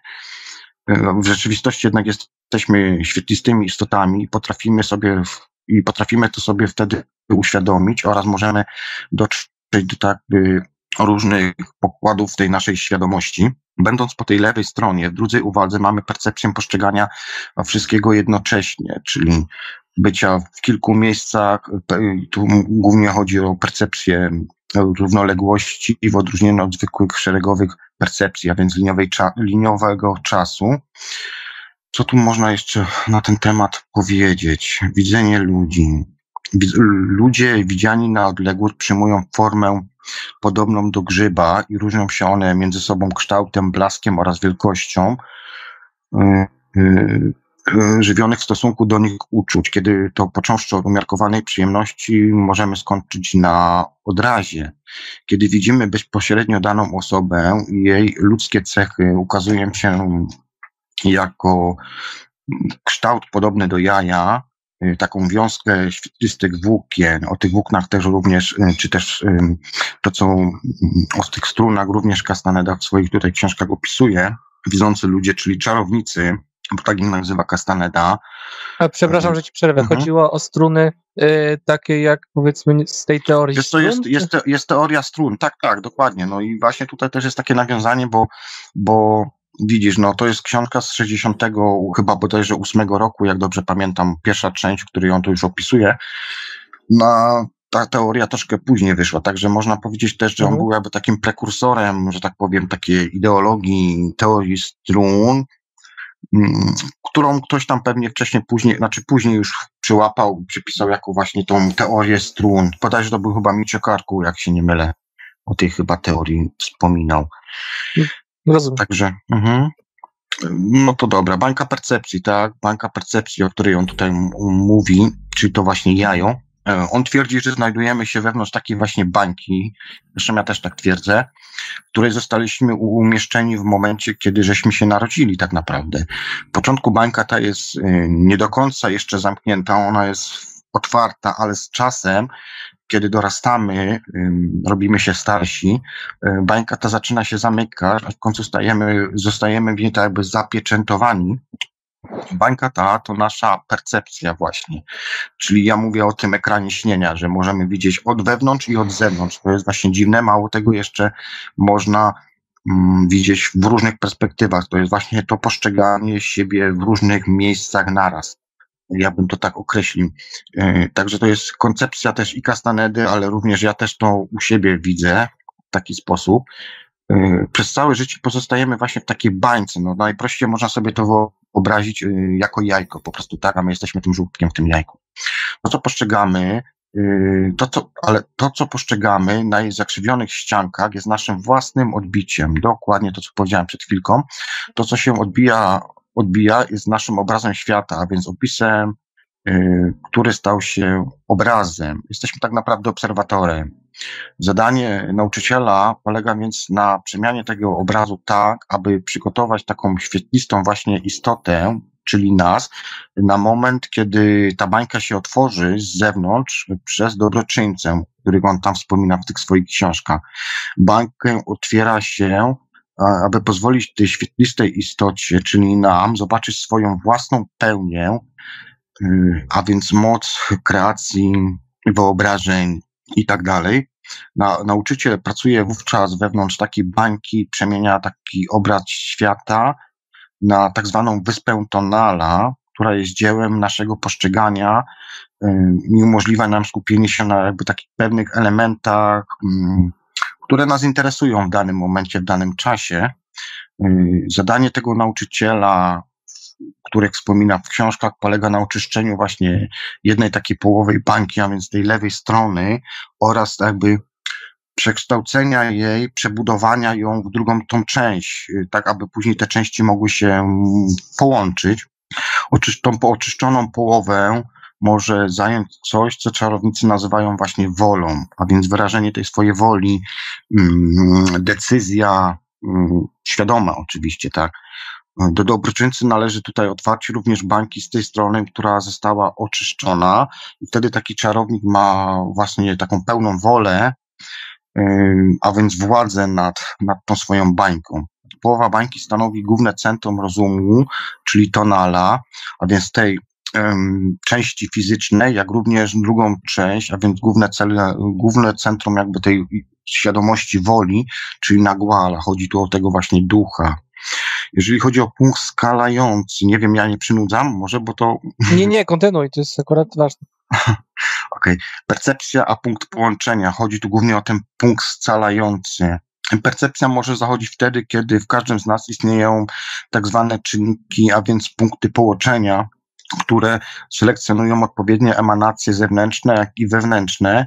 w rzeczywistości jednak jesteśmy świetlistymi istotami i potrafimy sobie i potrafimy to sobie wtedy uświadomić oraz możemy dotrzeć do tak by różnych pokładów tej naszej świadomości. Będąc po tej lewej stronie, w drugiej uwadze mamy percepcję postrzegania wszystkiego jednocześnie, czyli bycia w kilku miejscach. Tu głównie chodzi o percepcję równoległości i w odróżnieniu od zwykłych szeregowych percepcji, a więc liniowej cza- liniowego czasu. Co tu można jeszcze na ten temat powiedzieć? Widzenie ludzi. Ludzie widziani na odległość przyjmują formę podobną do grzyba i różnią się one między sobą kształtem, blaskiem oraz wielkością żywionych w stosunku do nich uczuć. Kiedy to począwszy od umiarkowanej przyjemności możemy skończyć na odrazie. Kiedy widzimy bezpośrednio daną osobę i jej ludzkie cechy ukazują się jako kształt podobny do jaja, taką wiązkę świetlistych włókien, o tych włóknach też również, czy też to, co o tych strunach również Castaneda w swoich tutaj książkach opisuje, widzący ludzie, czyli czarownicy, bo tak im nazywa Castaneda. A przepraszam, że ci przerwę. Mhm. Chodziło o struny y, takie jak powiedzmy z tej teorii Jest, to jest, jest, te, jest teoria strun, tak, tak, dokładnie. No i właśnie tutaj też jest takie nawiązanie, bo, bo widzisz, no to jest książka z sześćdziesiątego chyba bodajże ósmego roku, jak dobrze pamiętam, pierwsza część, w której on to już opisuje. Na ta teoria troszkę później wyszła, także można powiedzieć też, że on Mhm. był jakby takim prekursorem, że tak powiem, takiej ideologii teorii strun, mm, którą ktoś tam pewnie wcześniej, później, znaczy później już przyłapał, przypisał jako właśnie tą teorię strun. Bodajże to był chyba Michio Kaku, jak się nie mylę, o tej chyba teorii wspominał. Rozumiem. Także, mhm. No to dobra, bańka percepcji, tak, bańka percepcji, o której on tutaj m- mówi, czyli to właśnie jajo. E, On twierdzi, że znajdujemy się wewnątrz takiej właśnie bańki, zresztą ja też tak twierdzę, w której zostaliśmy u- umieszczeni w momencie, kiedy żeśmy się narodzili tak naprawdę. W początku bańka ta jest y, nie do końca jeszcze zamknięta, ona jest otwarta, ale z czasem, kiedy dorastamy, ym, robimy się starsi, y, bańka ta zaczyna się zamykać, a w końcu stajemy, zostajemy w niej tak jakby zapieczętowani. Bańka ta to nasza percepcja właśnie, czyli ja mówię o tym ekranie śnienia, że możemy widzieć od wewnątrz i od zewnątrz. To jest właśnie dziwne, mało tego jeszcze można mm, widzieć w różnych perspektywach. To jest właśnie to postrzeganie siebie w różnych miejscach naraz. Ja bym to tak określił. E, Także to jest koncepcja też i Castanedy, ale również ja też to u siebie widzę w taki sposób. E, Przez całe życie pozostajemy właśnie w takiej bańce. No, najprościej można sobie to wyobrazić e, jako jajko, po prostu tak, a my jesteśmy tym żółtkiem w tym jajku. To, co postrzegamy, e, to, co, ale to, co postrzegamy na jej zakrzywionych ściankach, jest naszym własnym odbiciem. Dokładnie to, co powiedziałem przed chwilką. To, co się odbija, odbija jest naszym obrazem świata, a więc opisem, y, który stał się obrazem. Jesteśmy tak naprawdę obserwatorem. Zadanie nauczyciela polega więc na przemianie tego obrazu tak, aby przygotować taką świetlistą właśnie istotę, czyli nas, na moment, kiedy ta bańka się otworzy z zewnątrz przez dobroczyńcę, którego on tam wspomina w tych swoich książkach. Bańkę otwiera się, a- aby pozwolić tej świetlistej istocie, czyli nam, zobaczyć swoją własną pełnię, y, a więc moc kreacji, wyobrażeń i tak dalej. Na, nauczyciel pracuje wówczas wewnątrz takiej bańki, przemienia taki obraz świata na tak zwaną wyspę Tonala, która jest dziełem naszego postrzegania y, i umożliwia nam skupienie się na jakby takich pewnych elementach, mm, które nas interesują w danym momencie, w danym czasie. Y, Zadanie tego nauczyciela, które wspomina w książkach, polega na oczyszczeniu właśnie jednej takiej połowej bańki, a więc tej lewej strony, oraz jakby przekształcenia jej, przebudowania ją w drugą tą część, y, tak aby później te części mogły się mm, połączyć. Oczysz- tą pooczyszczoną połowę może zająć coś, co czarownicy nazywają właśnie wolą, a więc wyrażenie tej swojej woli, mm, decyzja, mm, świadoma oczywiście, tak. Do dobroczyńcy należy tutaj otwarcie również bańki z tej strony, która została oczyszczona, i wtedy taki czarownik ma właśnie taką pełną wolę, ym, a więc władzę nad, nad tą swoją bańką. Połowa bańki stanowi główne centrum rozumu, czyli tonala, a więc tej em, części fizycznej, jak również drugą część, a więc główne, cele, główne centrum jakby tej świadomości woli, czyli nagłala. Chodzi tu o tego właśnie ducha. Jeżeli chodzi o punkt skalający, nie wiem, ja nie przynudzam, może, bo to Nie, nie, kontynuuj, to jest akurat ważne. okej. Percepcja, a punkt połączenia. Chodzi tu głównie o ten punkt scalający. Percepcja może zachodzić wtedy, kiedy w każdym z nas istnieją tak zwane czynniki, a więc punkty połączenia, które selekcjonują odpowiednie emanacje zewnętrzne, jak i wewnętrzne.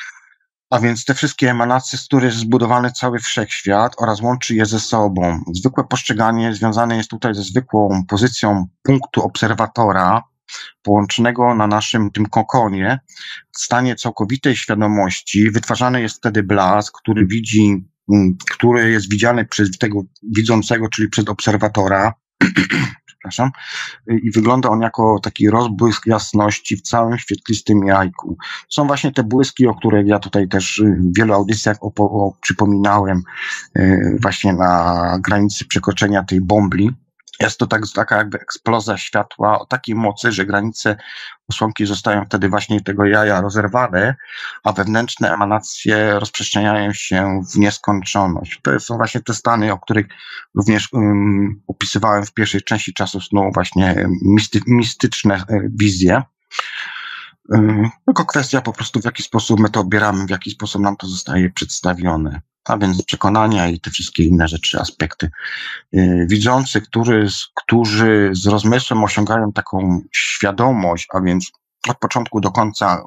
A więc te wszystkie emanacje, z których jest zbudowany cały wszechświat, oraz łączy je ze sobą. Zwykłe postrzeganie związane jest tutaj ze zwykłą pozycją punktu obserwatora, połączonego na naszym tym kokonie. W stanie całkowitej świadomości wytwarzany jest wtedy blask, który widzi, mm, który jest widziany przez tego widzącego, czyli przez obserwatora. Przepraszam. I wygląda on jako taki rozbłysk jasności w całym świetlistym jajku. Są właśnie te błyski, o których ja tutaj też y, w wielu audycjach opo- o, przypominałem, y, właśnie na granicy przekroczenia tej bombli. Jest to tak, taka jakby eksplozja światła o takiej mocy, że granice osłonki zostają wtedy właśnie tego jaja rozerwane, a wewnętrzne emanacje rozprzestrzeniają się w nieskończoność. To są właśnie te stany, o których również um, opisywałem w pierwszej części Czasu Snu, właśnie misty, mistyczne e, wizje. Tylko kwestia po prostu, w jaki sposób my to odbieramy, w jaki sposób nam to zostaje przedstawione. A więc przekonania i te wszystkie inne rzeczy, aspekty. Widzący, którzy, którzy z rozmysłem osiągają taką świadomość, a więc od początku do końca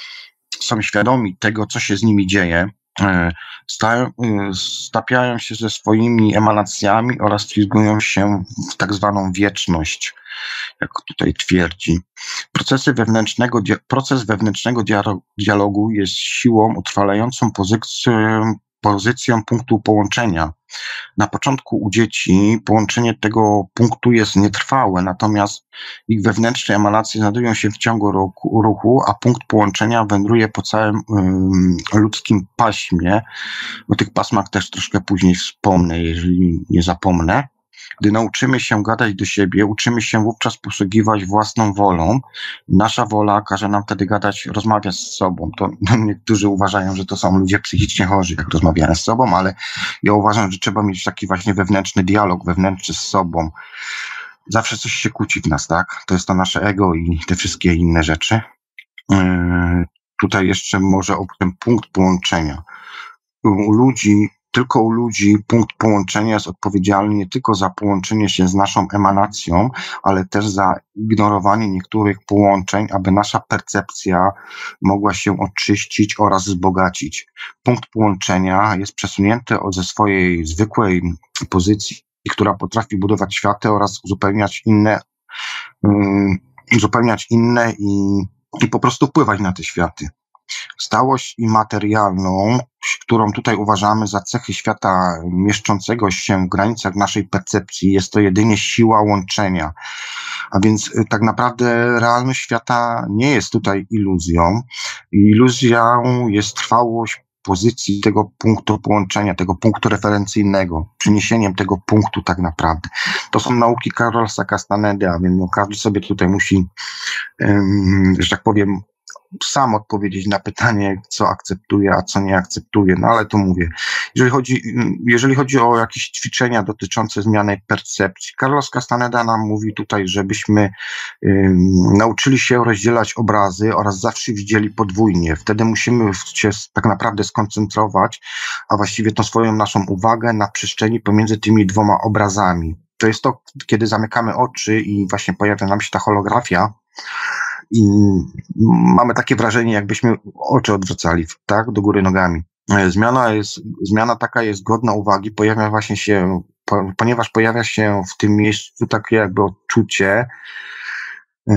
są świadomi tego, co się z nimi dzieje, stają, stapiają się ze swoimi emanacjami oraz ślizgują się w tak zwaną wieczność, jak tutaj twierdzi. Procesy wewnętrznego, proces wewnętrznego dialogu jest siłą utrwalającą pozycję, pozycją punktu połączenia. Na początku u dzieci połączenie tego punktu jest nietrwałe, natomiast ich wewnętrzne emanacje znajdują się w ciągu ruchu, ruchu a punkt połączenia wędruje po całym um, ludzkim paśmie. O tych pasmach też troszkę później wspomnę, jeżeli nie zapomnę. Gdy nauczymy się gadać do siebie, uczymy się wówczas posługiwać własną wolą. Nasza wola każe nam wtedy gadać, rozmawiać z sobą. To niektórzy uważają, że to są ludzie psychicznie chorzy, jak rozmawiają z sobą, ale ja uważam, że trzeba mieć taki właśnie wewnętrzny dialog, wewnętrzny z sobą. Zawsze coś się kłóci w nas, tak? To jest to nasze ego i te wszystkie inne rzeczy. Yy, tutaj jeszcze może o ten punkt połączenia. U ludzi Tylko u ludzi punkt połączenia jest odpowiedzialny nie tylko za połączenie się z naszą emanacją, ale też za ignorowanie niektórych połączeń, aby nasza percepcja mogła się oczyścić oraz wzbogacić. Punkt połączenia jest przesunięty od ze swojej zwykłej pozycji, która potrafi budować światy oraz uzupełniać inne, um, uzupełniać inne i, i po prostu wpływać na te światy. Stałość immaterialną, którą tutaj uważamy za cechy świata mieszczącego się w granicach naszej percepcji, jest to jedynie siła łączenia. A więc tak naprawdę realność świata nie jest tutaj iluzją. Iluzją jest trwałość pozycji tego punktu połączenia, tego punktu referencyjnego, przeniesieniem tego punktu tak naprawdę. To są nauki Carlosa Castanedy, a więc no, każdy sobie tutaj musi, um, że tak powiem, sam odpowiedzieć na pytanie, co akceptuje, a co nie akceptuje. No ale to mówię. Jeżeli chodzi, jeżeli chodzi o jakieś ćwiczenia dotyczące zmiany percepcji, Carlos Castaneda nam mówi tutaj, żebyśmy um, nauczyli się rozdzielać obrazy oraz zawsze widzieli podwójnie. Wtedy musimy się tak naprawdę skoncentrować, a właściwie tą swoją naszą uwagę na przestrzeni pomiędzy tymi dwoma obrazami. To jest to, kiedy zamykamy oczy i właśnie pojawia nam się ta holografia, i mamy takie wrażenie, jakbyśmy oczy odwracali, tak, do góry nogami. Zmiana jest, zmiana taka jest godna uwagi, pojawia właśnie się, po, ponieważ pojawia się w tym miejscu takie jakby odczucie yy,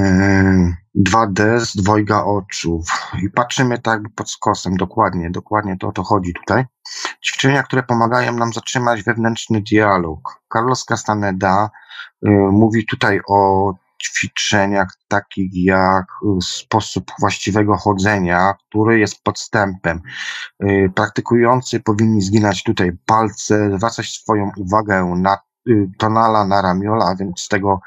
dwa D z dwojga oczu i patrzymy tak jakby pod skosem, dokładnie, dokładnie to o to chodzi tutaj. Ćwiczenia, które pomagają nam zatrzymać wewnętrzny dialog. Carlos Castaneda yy, mówi tutaj o ćwiczeniach takich jak sposób właściwego chodzenia, który jest podstępem. Praktykujący powinni zginać tutaj palce, zwracać swoją uwagę na tonala, na ramiola, a więc z tego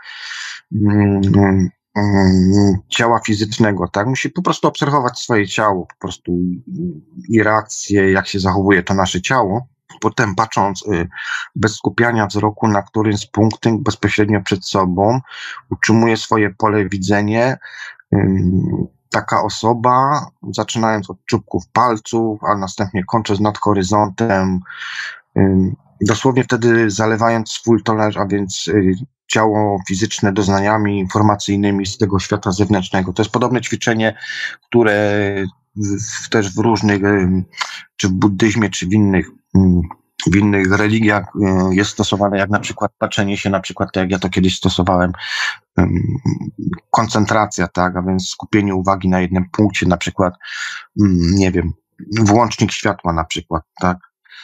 mm, mm, ciała fizycznego, tak? Musi po prostu obserwować swoje ciało, po prostu i reakcje, jak się zachowuje to nasze ciało. Potem patrząc y, bez skupiania wzroku na którymś z punktem bezpośrednio przed sobą, utrzymuje swoje pole widzenia. Y, taka osoba, zaczynając od czubków palców, a następnie kończąc nad horyzontem, y, dosłownie wtedy zalewając swój talerz, a więc y, ciało fizyczne doznaniami informacyjnymi z tego świata zewnętrznego. To jest podobne ćwiczenie, które w, też w różnych, y, czy w buddyzmie, czy w innych w innych religiach jest stosowane, jak na przykład patrzenie się, na przykład tak jak ja to kiedyś stosowałem, koncentracja, tak, a więc skupienie uwagi na jednym punkcie, na przykład, nie wiem, włącznik światła na przykład, tak.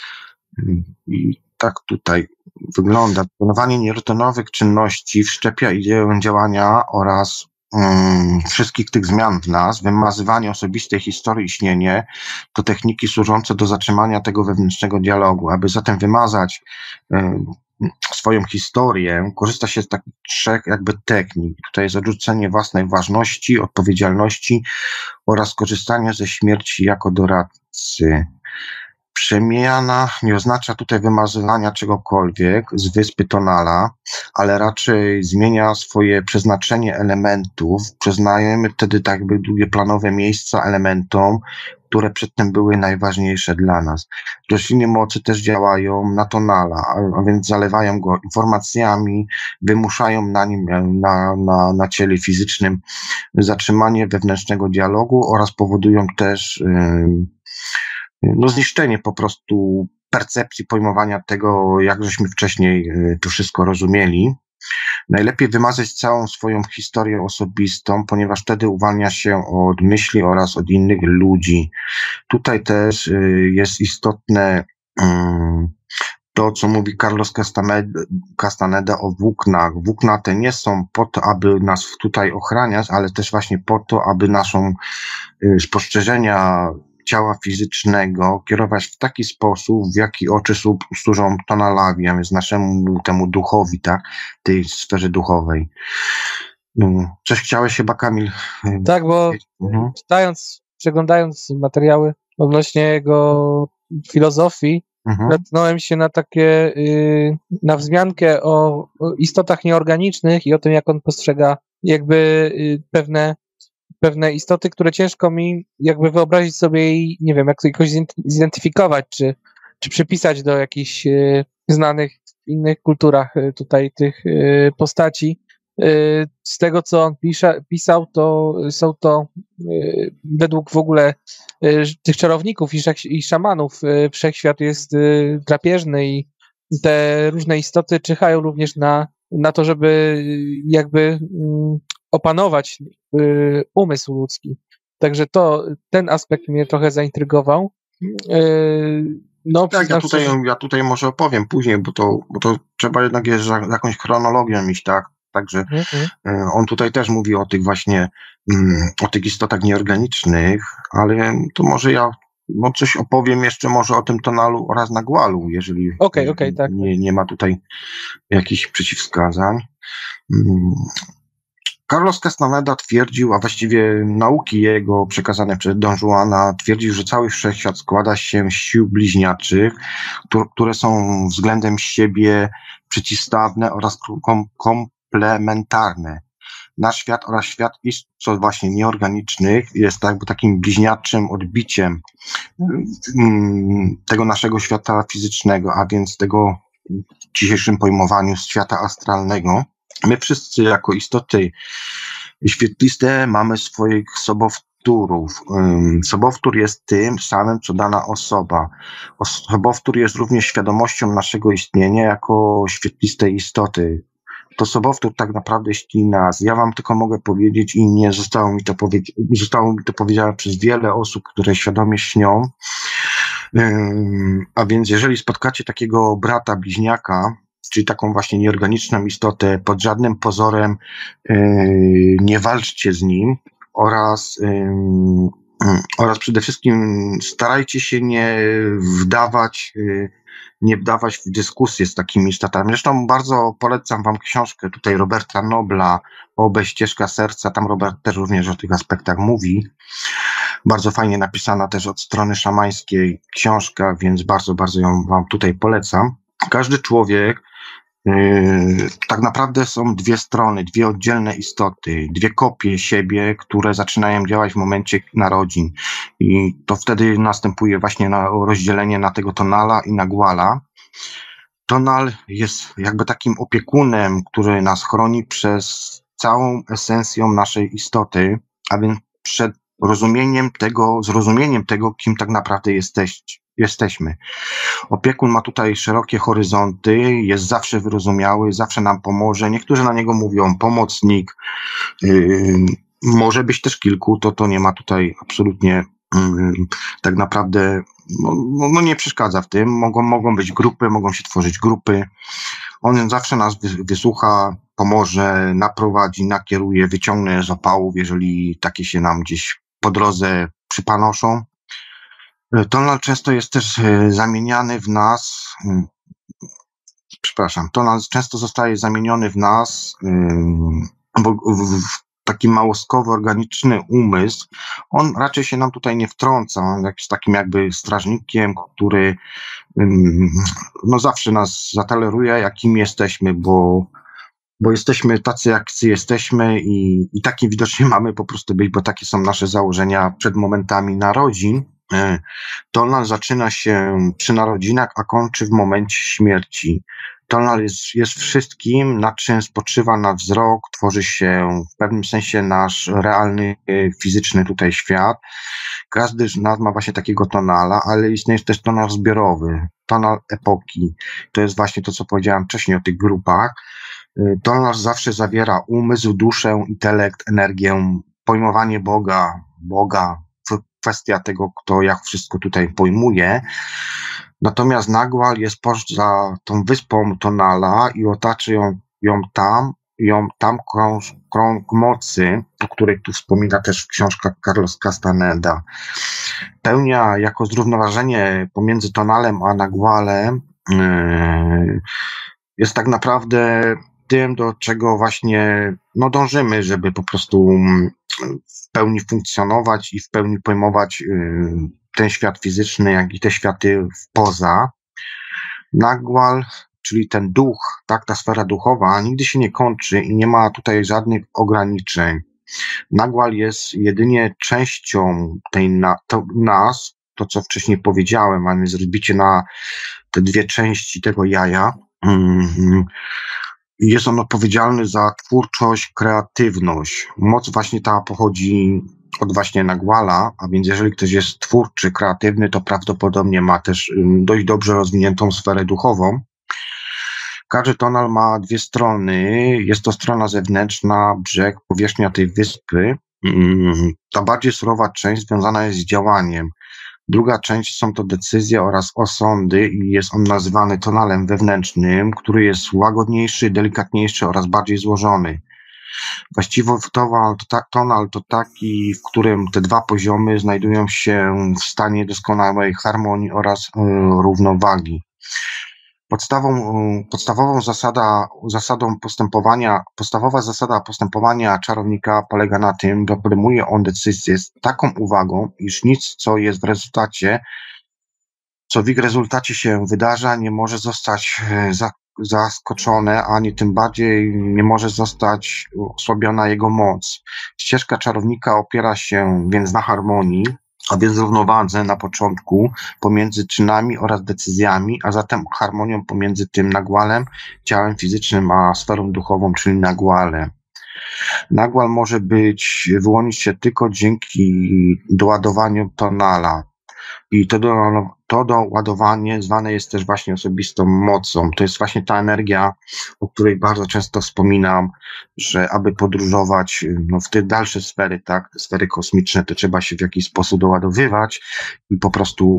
I tak tutaj wygląda. Wykonywanie nierutynowych czynności wszczepia ideę działania oraz Hmm, wszystkich tych zmian w nas, wymazywanie osobistej historii istnienie, to techniki służące do zatrzymania tego wewnętrznego dialogu. Aby zatem wymazać y, swoją historię, korzysta się z takich trzech jakby technik. Tutaj jest odrzucenie własnej ważności, odpowiedzialności oraz korzystanie ze śmierci jako doradcy. Przemiana nie oznacza tutaj wymazywania czegokolwiek z wyspy tonala, ale raczej zmienia swoje przeznaczenie elementów. Przyznajemy wtedy tak jakby długoplanowe miejsca elementom, które przedtem były najważniejsze dla nas. Rośliny mocy też działają na tonala, a, a więc zalewają go informacjami, wymuszają na nim, na, na, na ciele fizycznym zatrzymanie wewnętrznego dialogu oraz powodują też yy, no zniszczenie po prostu percepcji, pojmowania tego, jak żeśmy wcześniej to wszystko rozumieli. Najlepiej wymazać całą swoją historię osobistą, ponieważ wtedy uwalnia się od myśli oraz od innych ludzi. Tutaj też jest istotne to, co mówi Carlos Castaneda o włóknach. Włókna te nie są po to, aby nas tutaj ochraniać, ale też właśnie po to, aby naszą spostrzeżenia ciała fizycznego kierować w taki sposób, w jaki oczy służą tonalowi, a więc naszemu temu duchowi, tak, tej sferze duchowej. Coś chciałeś chyba, Kamil? Tak, bo mhm. czytając, przeglądając materiały odnośnie jego filozofii, mhm. natknąłem się na takie, yy, na wzmiankę o, o istotach nieorganicznych i o tym, jak on postrzega jakby yy, pewne pewne istoty, które ciężko mi jakby wyobrazić sobie i nie wiem, jak to jakoś zidentyfikować, czy, czy przypisać do jakichś y, znanych w innych kulturach y, tutaj tych y, postaci. Y, z tego, co on pisza, pisał, to są to y, według w ogóle y, tych czarowników i, szach, i szamanów y, wszechświat jest y, drapieżny i te różne istoty czyhają również na, na to, żeby y, jakby y, opanować y, umysł ludzki. Także to, ten aspekt mnie trochę zaintrygował. Y, no, tak, ja tutaj, że... ja tutaj może opowiem później, bo to, bo to trzeba jednak jest za jakąś chronologią iść, tak? Także mm-hmm. y, on tutaj też mówi o tych właśnie, y, o tych istotach nieorganicznych, ale to może ja no coś opowiem jeszcze może o tym tonalu oraz nagłalu, jeżeli okay, okay, tak. nie, nie ma tutaj jakichś przeciwwskazań. Y, Carlos Castaneda twierdził, a właściwie nauki jego przekazane przez Don Juana twierdził, że cały wszechświat składa się z sił bliźniaczych, które są względem siebie przeciwstawne oraz kom komplementarne. Nasz świat oraz świat istot właśnie nieorganicznych jest jakby takim bliźniaczym odbiciem tego naszego świata fizycznego, a więc tego w dzisiejszym pojmowaniu świata astralnego. My wszyscy jako istoty świetliste mamy swoich sobowtórów. Sobowtór jest tym samym, co dana osoba. Sobowtór jest również świadomością naszego istnienia jako świetlistej istoty. To sobowtór tak naprawdę ści nas. Ja wam tylko mogę powiedzieć i nie zostało mi to, powie zostało mi to powiedziane przez wiele osób, które świadomie śnią. A więc jeżeli spotkacie takiego brata bliźniaka, czyli taką właśnie nieorganiczną istotę, pod żadnym pozorem yy, nie walczcie z nim oraz, yy, oraz przede wszystkim starajcie się nie wdawać, yy, nie wdawać w dyskusję z takimi istotami. Zresztą bardzo polecam wam książkę tutaj Roberta Nobla O B Ścieżka Serca, tam Robert też również o tych aspektach mówi. Bardzo fajnie napisana też od strony szamańskiej książka, więc bardzo, bardzo ją wam tutaj polecam. Każdy człowiek Yy, tak naprawdę są dwie strony, dwie oddzielne istoty, dwie kopie siebie, które zaczynają działać w momencie narodzin i to wtedy następuje właśnie na, rozdzielenie na tego tonala i nagłala. Tonal jest jakby takim opiekunem, który nas chroni przez całą esencją naszej istoty, a więc przed rozumieniem tego, zrozumieniem tego, kim tak naprawdę jesteś, jesteśmy. Opiekun ma tutaj szerokie horyzonty, jest zawsze wyrozumiały, zawsze nam pomoże. Niektórzy na niego mówią pomocnik, yy, może być też kilku, to to nie ma tutaj absolutnie yy, tak naprawdę, no, no nie przeszkadza w tym. Mogą, mogą być grupy, mogą się tworzyć grupy. On zawsze nas wysłucha, pomoże, naprowadzi, nakieruje, wyciągnie z opałów, jeżeli takie się nam gdzieś po drodze przypanoszą. Tonal często jest też zamieniany w nas, przepraszam, tonal często zostaje zamieniony w nas, bo taki małostkowy, organiczny umysł, on raczej się nam tutaj nie wtrąca, on jest takim jakby strażnikiem, który no zawsze nas zatoleruje, jakim jesteśmy, bo, bo jesteśmy tacy, jacy jesteśmy i, i takim widocznie mamy po prostu być, bo takie są nasze założenia przed momentami narodzin. Tonal zaczyna się przy narodzinach, a kończy w momencie śmierci. Tonal jest, jest wszystkim, na czym spoczywa nasz wzrok, tworzy się w pewnym sensie nasz realny, fizyczny tutaj świat. Każdy z nas ma właśnie takiego tonala, ale istnieje też tonal zbiorowy, tonal epoki. To jest właśnie to, co powiedziałem wcześniej o tych grupach. Tonal zawsze zawiera umysł, duszę, intelekt, energię, pojmowanie Boga, Boga, kwestia tego, kto jak wszystko tutaj pojmuje. Natomiast Nagual jest poza tą wyspą Tonala i otacza ją, ją tam, ją tam krąg, krąg mocy, o której tu wspomina też książka Carlos Castaneda. Pełnia jako zrównoważenie pomiędzy Tonalem a Nagualem yy, jest tak naprawdę tym, do czego właśnie no, dążymy, żeby po prostu w pełni funkcjonować i w pełni pojmować yy, ten świat fizyczny, jak i te światy poza. Nagual, czyli ten duch, tak, ta sfera duchowa, nigdy się nie kończy i nie ma tutaj żadnych ograniczeń. Nagual jest jedynie częścią tej na, to, nas, to co wcześniej powiedziałem, a więc rozbicie na te dwie części tego jaja. Mm-hmm. Jest on odpowiedzialny za twórczość, kreatywność. Moc właśnie ta pochodzi od właśnie Naguala, a więc jeżeli ktoś jest twórczy, kreatywny, to prawdopodobnie ma też dość dobrze rozwiniętą sferę duchową. Każdy tonal ma dwie strony. Jest to strona zewnętrzna, brzeg, powierzchnia tej wyspy. Ta bardziej surowa część związana jest z działaniem. Druga część są to decyzje oraz osądy i jest on nazywany tonalem wewnętrznym, który jest łagodniejszy, delikatniejszy oraz bardziej złożony. Właściwie tonal to, tonal to taki, w którym te dwa poziomy znajdują się w stanie doskonałej harmonii oraz y, równowagi. Podstawą, y, podstawową zasada, zasadą postępowania, podstawowa zasada postępowania czarownika polega na tym, że podejmuje on decyzję z taką uwagą, iż nic, co jest w rezultacie, co w ich rezultacie się wydarza, nie może zostać y, za zaskoczone, ani tym bardziej nie może zostać osłabiona jego moc. Ścieżka czarownika opiera się więc na harmonii, a więc równowadze na początku pomiędzy czynami oraz decyzjami, a zatem harmonią pomiędzy tym Nagualem, ciałem fizycznym, a sferą duchową, czyli Nagualem. Nagual może być, wyłonić się tylko dzięki doładowaniu tonala. I to, do, to doładowanie zwane jest też właśnie osobistą mocą. To jest właśnie ta energia, o której bardzo często wspominam, że aby podróżować no, w te dalsze sfery, tak, te sfery kosmiczne, to trzeba się w jakiś sposób doładowywać i po prostu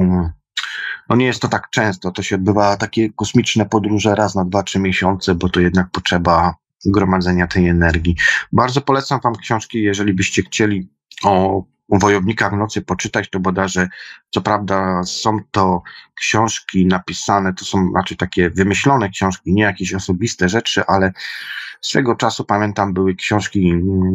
no nie jest to tak często. To się odbywa takie kosmiczne podróże raz na dwa, trzy miesiące, bo to jednak potrzeba gromadzenia tej energii. Bardzo polecam wam książki, jeżeli byście chcieli o o Wojownikach Nocy poczytać, to bodajże, co prawda są to książki napisane, to są raczej takie wymyślone książki, nie jakieś osobiste rzeczy, ale swego czasu pamiętam były książki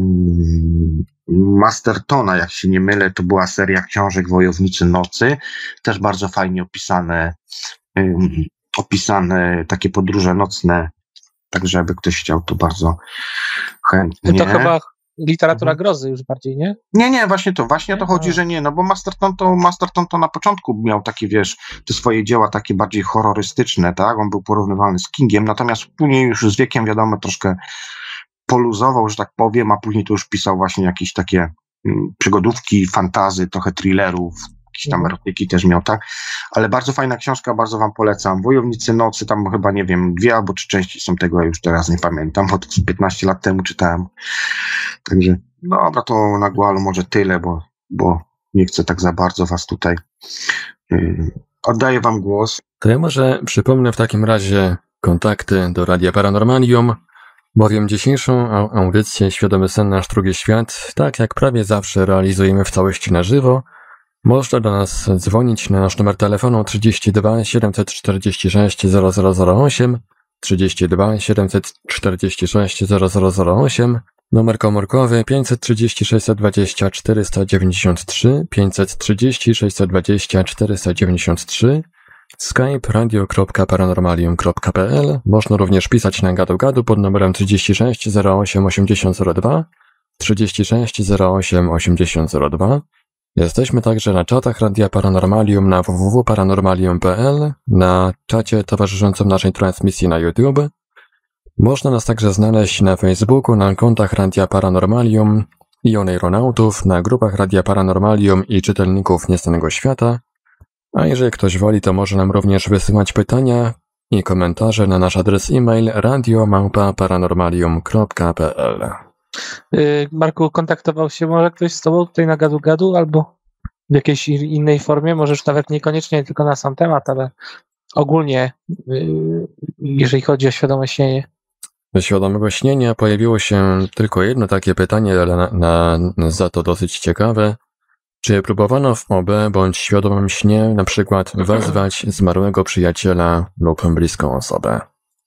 Mastertona, jak się nie mylę, to była seria książek Wojownicy Nocy, też bardzo fajnie opisane, opisane takie podróże nocne, także jakby ktoś chciał, to bardzo chętnie. To chyba literatura grozy już bardziej, nie? Nie, nie, właśnie to, właśnie o to chodzi, że nie, no bo Masterton to, Masterton to na początku miał takie, wiesz, te swoje dzieła takie bardziej horrorystyczne, tak, on był porównywalny z Kingiem, natomiast później już z wiekiem, wiadomo, troszkę poluzował, że tak powiem, a później to już pisał właśnie jakieś takie mm, przygodówki, fantazy, trochę thrillerów, jakieś tam erotyki też miał, tak, ale bardzo fajna książka, bardzo wam polecam. Wojownicy Nocy, tam chyba, nie wiem, dwie albo trzy części są tego, ja już teraz nie pamiętam, bo to piętnaście lat temu czytałem. Także, dobra, to na Nagualu może tyle, bo, bo nie chcę tak za bardzo was tutaj. Yy, oddaję wam głos. To ja może przypomnę w takim razie kontakty do Radia Paranormalium, bowiem dzisiejszą audycję Świadomy Sen, Nasz Drugi Świat, tak jak prawie zawsze realizujemy w całości na żywo. Można do nas dzwonić na nasz numer telefonu trzydzieści dwa siedemset czterdzieści sześć zero zero zero osiem, trzydzieści dwa siedemset czterdzieści sześć zero zero zero osiem, Numer komórkowy pięćset trzydzieści sześćset dwadzieścia czterysta dziewięćdziesiąt trzy, pięćset trzydzieści sześćset dwadzieścia czterysta dziewięćdziesiąt trzy, Skype radio kropka paranormalium kropka p l. Można również pisać na gadu gadu pod numerem trzydzieści sześć zero osiem osiemdziesiąt zero dwa, trzydzieści sześć zero osiem osiemdziesiąt zero dwa. Jesteśmy także na czatach Radia Paranormalium na w w w kropka paranormalium kropka p l, na czacie towarzyszącym naszej transmisji na YouTube. Można nas także znaleźć na Facebooku, na kontach Radia Paranormalium i Oneironautów, na grupach Radia Paranormalium i Czytelników Nieznanego Świata. A jeżeli ktoś woli, to może nam również wysyłać pytania i komentarze na nasz adres e-mail radio małpa paranormalium kropka p l. Yy, Marku, kontaktował się może ktoś z tobą tutaj na gadu gadu albo w jakiejś innej formie? Może już nawet niekoniecznie tylko na sam temat, ale ogólnie, yy, jeżeli chodzi o świadome śnienie. Do świadomego śnienia pojawiło się tylko jedno takie pytanie, ale na, na, za to dosyć ciekawe. Czy próbowano w O B bądź świadomym śnie na przykład wezwać zmarłego przyjaciela lub bliską osobę?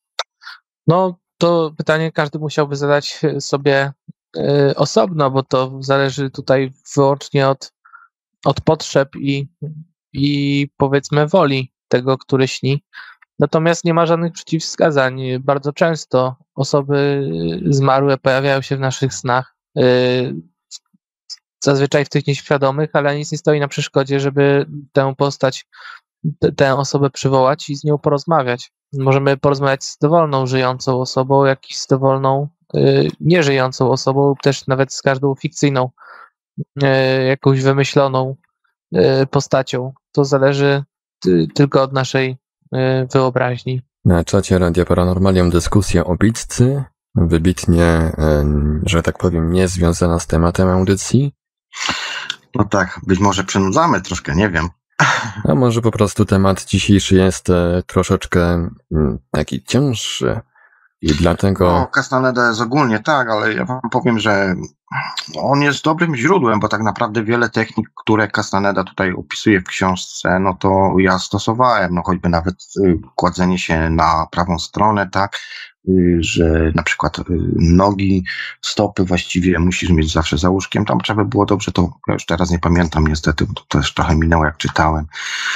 No, to pytanie każdy musiałby zadać sobie y, osobno, bo to zależy tutaj wyłącznie od, od potrzeb i, i powiedzmy woli tego, który śni. Natomiast nie ma żadnych przeciwwskazań. Bardzo często osoby zmarłe pojawiają się w naszych snach, y, zazwyczaj w tych nieświadomych, ale nic nie stoi na przeszkodzie, żeby tę postać, t- tę osobę przywołać i z nią porozmawiać. Możemy porozmawiać z dowolną żyjącą osobą, jak i z dowolną y, nieżyjącą osobą, lub też nawet z każdą fikcyjną, y, jakąś wymyśloną y, postacią. To zależy ty, tylko od naszej y, wyobraźni. Na czacie Radia Paranormalium dyskusja o pizzcy, wybitnie, y, że tak powiem, nie związana z tematem audycji. No tak, być może przynudzamy troszkę, nie wiem. A może po prostu temat dzisiejszy jest e, troszeczkę m, taki cięższy i dlatego... No, Castaneda jest ogólnie tak, ale ja wam powiem, że on jest dobrym źródłem, bo tak naprawdę wiele technik, które Castaneda tutaj opisuje w książce, no to ja stosowałem, no choćby nawet y, kładzenie się na prawą stronę, tak, y, że na przykład y, nogi, stopy właściwie musisz mieć zawsze za łóżkiem, tam trzeba by było dobrze, to ja już teraz nie pamiętam niestety, bo to też trochę minęło jak czytałem.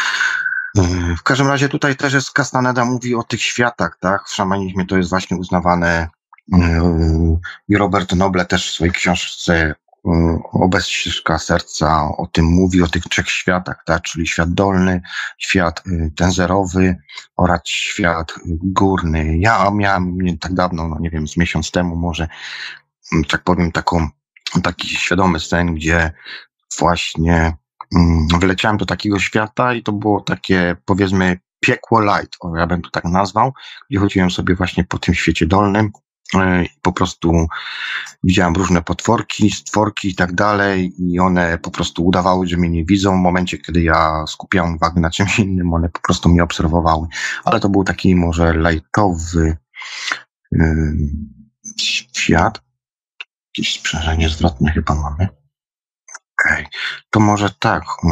Y, w każdym razie tutaj też jest Castaneda mówi o tych światach, tak, w szamanizmie to jest właśnie uznawane. I Robert Noble też w swojej książce Obezścieżka serca o tym mówi, o tych trzech światach, tak? Czyli świat dolny, świat ten zerowy oraz świat górny. Ja miałem nie tak dawno, no nie wiem, z miesiąc temu może, tak powiem, taką, taki świadomy sen, gdzie właśnie um, wyleciałem do takiego świata i to było takie, powiedzmy, piekło light, o, ja bym to tak nazwał, gdzie chodziłem sobie właśnie po tym świecie dolnym. Po prostu widziałem różne potworki, stworki i tak dalej i one po prostu udawały, że mnie nie widzą. W momencie, kiedy ja skupiałem uwagę na czymś innym, one po prostu mnie obserwowały. Ale to był taki może lightowy yy, świat. Jakieś sprzężenie zwrotne chyba mamy. Okej, okay. To może tak. Yy,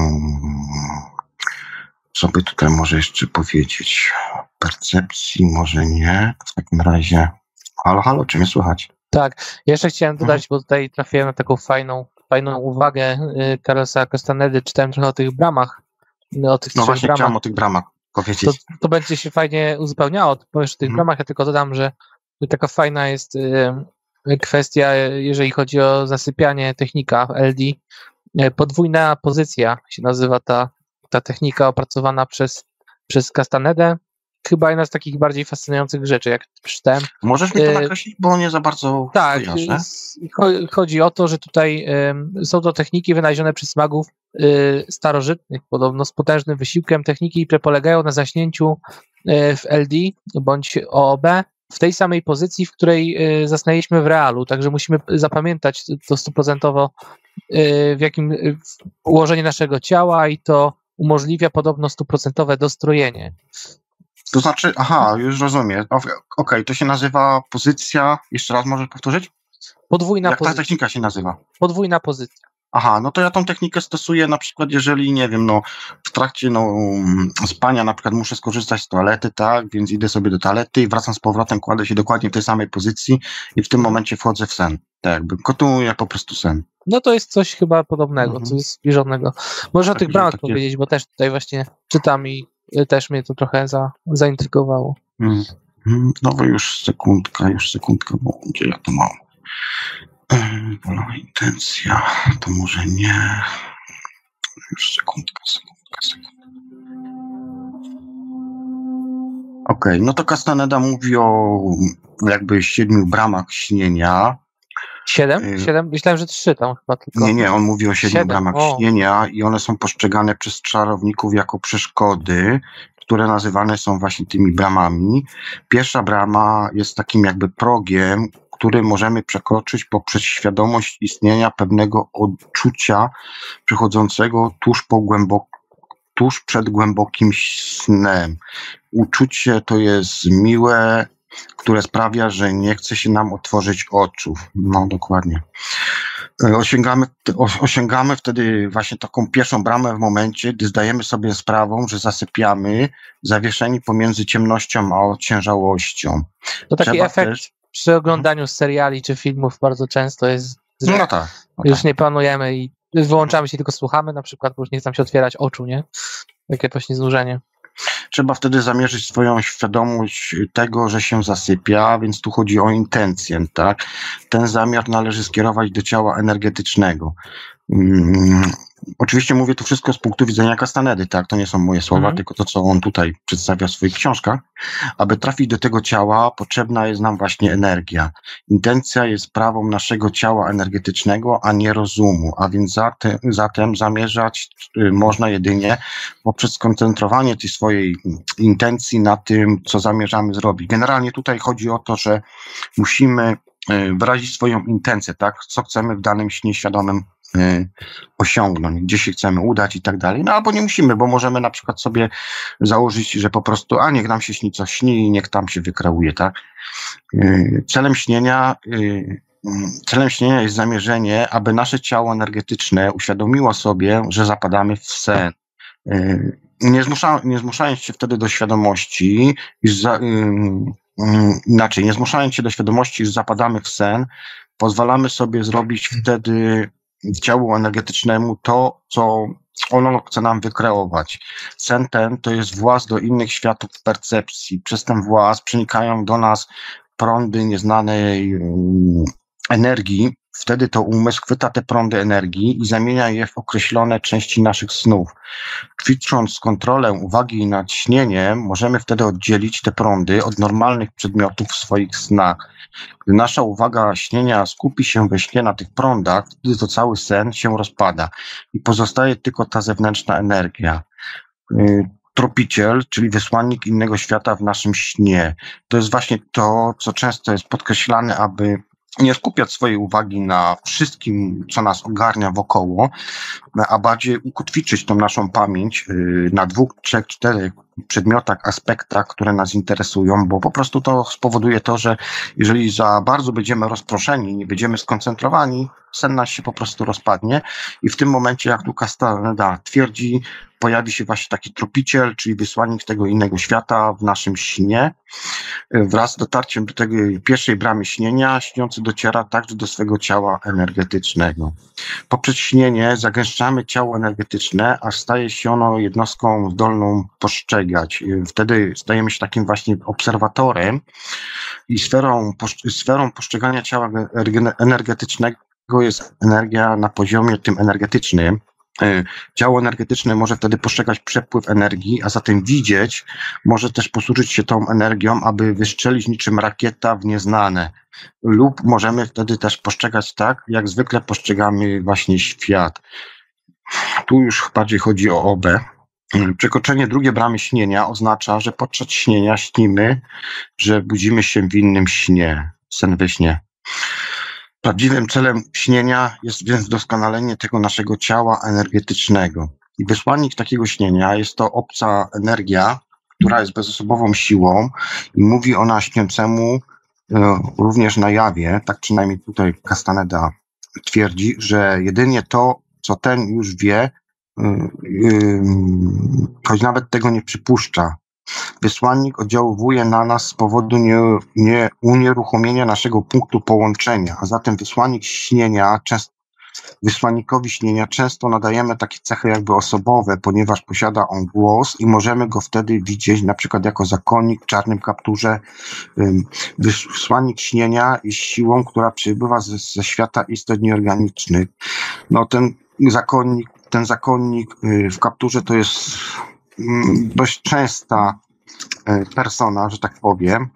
co by tutaj może jeszcze powiedzieć? Percepcji może nie. W takim razie... Halo, halo, czy mnie słychać? Tak, jeszcze chciałem dodać, mhm. bo tutaj trafiłem na taką fajną, fajną uwagę Carlosa Castanedy, czytałem trochę o tych bramach. O tych no właśnie bramach. chciałem o tych bramach powiedzieć. To, to będzie się fajnie uzupełniało, powiesz o tych mhm. bramach, ja tylko dodam, że taka fajna jest y, kwestia, jeżeli chodzi o zasypianie, technika w L D. Podwójna pozycja się nazywa ta, ta technika opracowana przez, przez Castanedę. Chyba jedna z takich bardziej fascynujących rzeczy, jak czytałem. Możesz mi to nakreślić, bo nie za bardzo tak, kojarzę. Chodzi o to, że tutaj y, są to techniki wynalezione przez magów y, starożytnych, podobno z potężnym wysiłkiem. Techniki, które polegają na zaśnięciu y, w L D bądź O O B w tej samej pozycji, w której y, zasnęliśmy w realu. Także musimy zapamiętać to stuprocentowo y, w jakim y, ułożenie naszego ciała i to umożliwia podobno stuprocentowe dostrojenie. To znaczy, aha, już rozumiem. Okej, okay, to się nazywa pozycja, jeszcze raz możesz powtórzyć? Podwójna Jak pozycja. ta technika się nazywa? Podwójna pozycja. Aha, no to ja tą technikę stosuję na przykład, jeżeli, nie wiem, no w trakcie no, spania na przykład muszę skorzystać z toalety, tak, więc idę sobie do toalety i wracam z powrotem, kładę się dokładnie w tej samej pozycji i w tym momencie wchodzę w sen. tak jakby kontynuuje po prostu sen. No to jest coś chyba podobnego, Mhm. coś zbliżonego. Może o Tak, tych że bramach takie- powiedzieć, bo też tutaj właśnie czytam i y, też mnie to trochę za, zaintrygowało. Mm, mm, No bo już sekundka, już sekundka, bo gdzie ja to mam? Yy, Polowa intencja, to może nie. Już sekundka, sekundka, sekundka. Okej, no to Castaneda mówi o jakby siedmiu bramach śnienia. Siedem? Y- Siedem? Myślałem, że trzy tam chyba tylko. Nie, nie, on mówi o siedmiu Siedem, bramach o. śnienia i one są postrzegane przez czarowników jako przeszkody, które nazywane są właśnie tymi bramami. Pierwsza brama jest takim jakby progiem, który możemy przekroczyć poprzez świadomość istnienia pewnego odczucia przechodzącego tuż po głęboko, tuż przed głębokim snem. Uczucie to jest miłe, które sprawia, że nie chce się nam otworzyć oczu. No dokładnie. E, Osiągamy, o- osiągamy wtedy właśnie taką pierwszą bramę w momencie, gdy zdajemy sobie sprawę, że zasypiamy, zawieszeni pomiędzy ciemnością a ociężałością. To taki Trzeba efekt też- przy oglądaniu seriali czy filmów bardzo często jest, że No tak. No już tak. nie planujemy i wyłączamy się, tylko słuchamy na przykład, bo już nie chcą się otwierać oczu, nie? Takie właśnie znużenie. Trzeba wtedy zamierzyć swoją świadomość tego, że się zasypia, więc tu chodzi o intencję, tak? Ten zamiar należy skierować do ciała energetycznego. Mm, oczywiście mówię tu wszystko z punktu widzenia Castanedy, tak? To nie są moje słowa, Mhm. tylko to, co on tutaj przedstawia w swoich książkach. Aby trafić do tego ciała, potrzebna jest nam właśnie energia. Intencja jest sprawą naszego ciała energetycznego, a nie rozumu, a więc zatem, zatem zamierzać y, można jedynie poprzez skoncentrowanie tej swojej intencji na tym, co zamierzamy zrobić. Generalnie tutaj chodzi o to, że musimy y, wyrazić swoją intencję, tak? Co chcemy w danym śnie świadomym y, osiągnąć, gdzie się chcemy udać i tak dalej. No albo nie musimy, bo możemy na przykład sobie założyć, że po prostu, a niech nam się śni, co śni i niech tam się wykreuje, tak? Y, Celem śnienia, y, mm, celem śnienia jest zamierzenie, aby nasze ciało energetyczne uświadomiło sobie, że zapadamy w sen. Y, Nie, zmusza, nie zmuszając się wtedy do świadomości, iż za, ym, ym, inaczej, nie zmuszając się do świadomości, iż zapadamy w sen, pozwalamy sobie zrobić wtedy ciału energetycznemu to, co ono chce nam wykreować. Sen ten to jest właz do innych światów percepcji. Przez ten właz przenikają do nas prądy nieznanej ym, energii. Wtedy to umysł chwyta te prądy energii i zamienia je w określone części naszych snów. Ćwicząc kontrolę uwagi nad śnieniem, możemy wtedy oddzielić te prądy od normalnych przedmiotów w swoich snach. Gdy nasza uwaga śnienia skupi się we śnie na tych prądach, wtedy to cały sen się rozpada i pozostaje tylko ta zewnętrzna energia. Y, Tropiciel, czyli wysłannik innego świata w naszym śnie. To jest właśnie to, co często jest podkreślane, aby nie skupiać swojej uwagi na wszystkim, co nas ogarnia wokoło, a bardziej ukotwiczyć tą naszą pamięć y, na dwóch, trzech, czterech przedmiotach, aspektach, które nas interesują, bo po prostu to spowoduje to, że jeżeli za bardzo będziemy rozproszeni, nie będziemy skoncentrowani, sen nasz się po prostu rozpadnie i w tym momencie, jak tu Castaneda twierdzi, pojawi się właśnie taki tropiciel, czyli wysłannik tego innego świata w naszym śnie. Wraz z dotarciem do tej pierwszej bramy śnienia, śniący dociera także do swego ciała energetycznego. Poprzez śnienie zagęszczamy ciało energetyczne, aż staje się ono jednostką zdolną postrzegać. Wtedy stajemy się takim właśnie obserwatorem i sferą, sferą postrzegania ciała energetycznego jest energia na poziomie tym energetycznym. Ciało energetyczne może wtedy postrzegać przepływ energii, a zatem widzieć, może też posłużyć się tą energią, aby wystrzelić niczym rakieta w nieznane. Lub możemy wtedy też postrzegać tak, jak zwykle postrzegamy właśnie świat. Tu już bardziej chodzi o obę. Przekroczenie drugiej bramy śnienia oznacza, że podczas śnienia śnimy, że budzimy się w innym śnie, sen we śnie. Prawdziwym celem śnienia jest więc doskonalenie tego naszego ciała energetycznego. I wysłannik takiego śnienia jest to obca energia, która jest bezosobową siłą i mówi ona śniącemu e, również na jawie, tak przynajmniej tutaj Castaneda twierdzi, że jedynie to, co ten już wie, e, e, choć nawet tego nie przypuszcza, Wysłannik oddziałuje na nas z powodu nie, nie, unieruchomienia naszego punktu połączenia, a zatem wysłannik śnienia, często, wysłannikowi śnienia często nadajemy takie cechy jakby osobowe, ponieważ posiada on głos i możemy go wtedy widzieć na przykład jako zakonnik w czarnym kapturze. Wysłannik śnienia jest siłą, która przybywa ze, ze świata istot nieorganicznych. No ten zakonnik, ten zakonnik w kapturze to jest dość częsta persona, że tak powiem.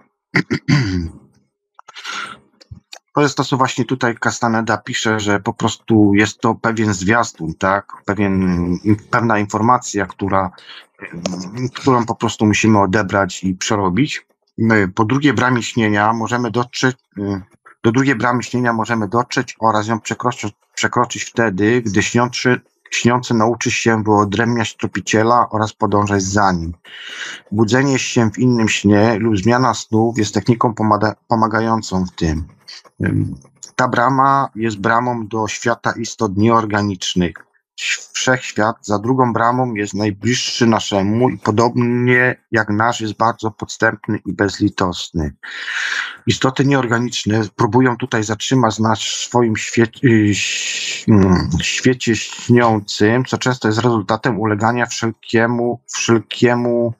To jest to, co właśnie tutaj Castaneda pisze, że po prostu jest to pewien zwiastun, tak? Pewien, pewna informacja, która, którą po prostu musimy odebrać i przerobić. My po drugiej bramie śnienia możemy dotrzeć, do drugiej bramy śnienia możemy dotrzeć oraz ją przekroczyć, przekroczyć wtedy, gdy śniący, śniący nauczy się wyodrębniać tropiciela oraz podążać za nim. Budzenie się w innym śnie lub zmiana snów jest techniką pomaga, pomagającą w tym. Ta brama jest bramą do świata istot nieorganicznych. Wszechświat za drugą bramą jest najbliższy naszemu i podobnie jak nasz jest bardzo podstępny i bezlitosny. Istoty nieorganiczne próbują tutaj zatrzymać nas w swoim świecie, świecie śniącym, co często jest rezultatem ulegania wszelkiemu, wszelkiemu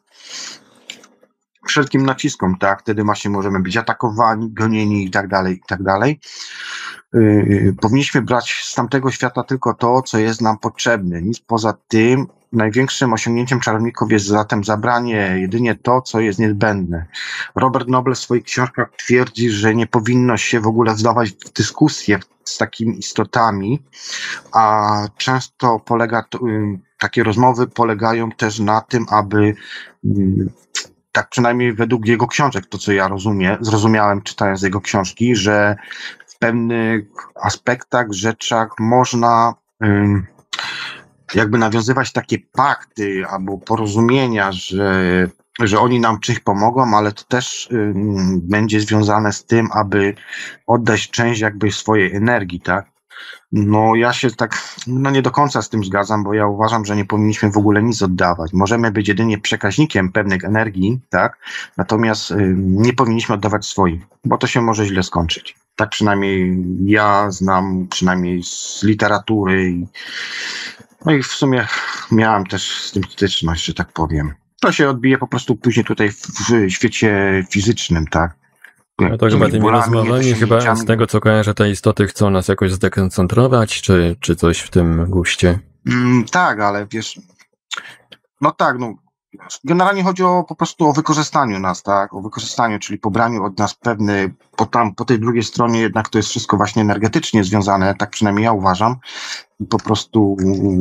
wszelkim naciskom, tak? Wtedy właśnie możemy być atakowani, gonieni i tak dalej, i tak dalej. Yy, powinniśmy brać z tamtego świata tylko to, co jest nam potrzebne. Nic poza tym. Największym osiągnięciem czarowników jest zatem zabranie jedynie to, co jest niezbędne. Robert Noble w swoich książkach twierdzi, że nie powinno się w ogóle wdawać w dyskusję z takimi istotami, a często polega to, yy, takie rozmowy polegają też na tym, aby yy, tak przynajmniej według jego książek, to co ja rozumiem, zrozumiałem czytając jego książki, że w pewnych aspektach, rzeczach można ym, jakby nawiązywać takie pakty albo porozumienia, że, że oni nam czymś pomogą, ale to też ym, będzie związane z tym, aby oddać część jakby swojej energii, tak? No ja się tak, no nie do końca z tym zgadzam, bo ja uważam, że nie powinniśmy w ogóle nic oddawać. Możemy być jedynie przekaźnikiem pewnych energii, tak? Natomiast y, nie powinniśmy oddawać swoich, bo to się może źle skończyć. Tak przynajmniej ja znam, przynajmniej z literatury. I, no i w sumie miałem też z tym styczność, że tak powiem. To się odbije po prostu później tutaj w, w świecie fizycznym, tak? No to chyba tymi rozmowami, chyba z tego co kojarzę, te istoty chcą nas jakoś zdekoncentrować, czy, czy coś w tym guście? Mm, tak, ale wiesz, no tak, no generalnie chodzi o po prostu o wykorzystaniu nas, tak, o wykorzystaniu, czyli pobraniu od nas pewny, po tam, po tej drugiej stronie jednak to jest wszystko właśnie energetycznie związane, tak przynajmniej ja uważam, i po prostu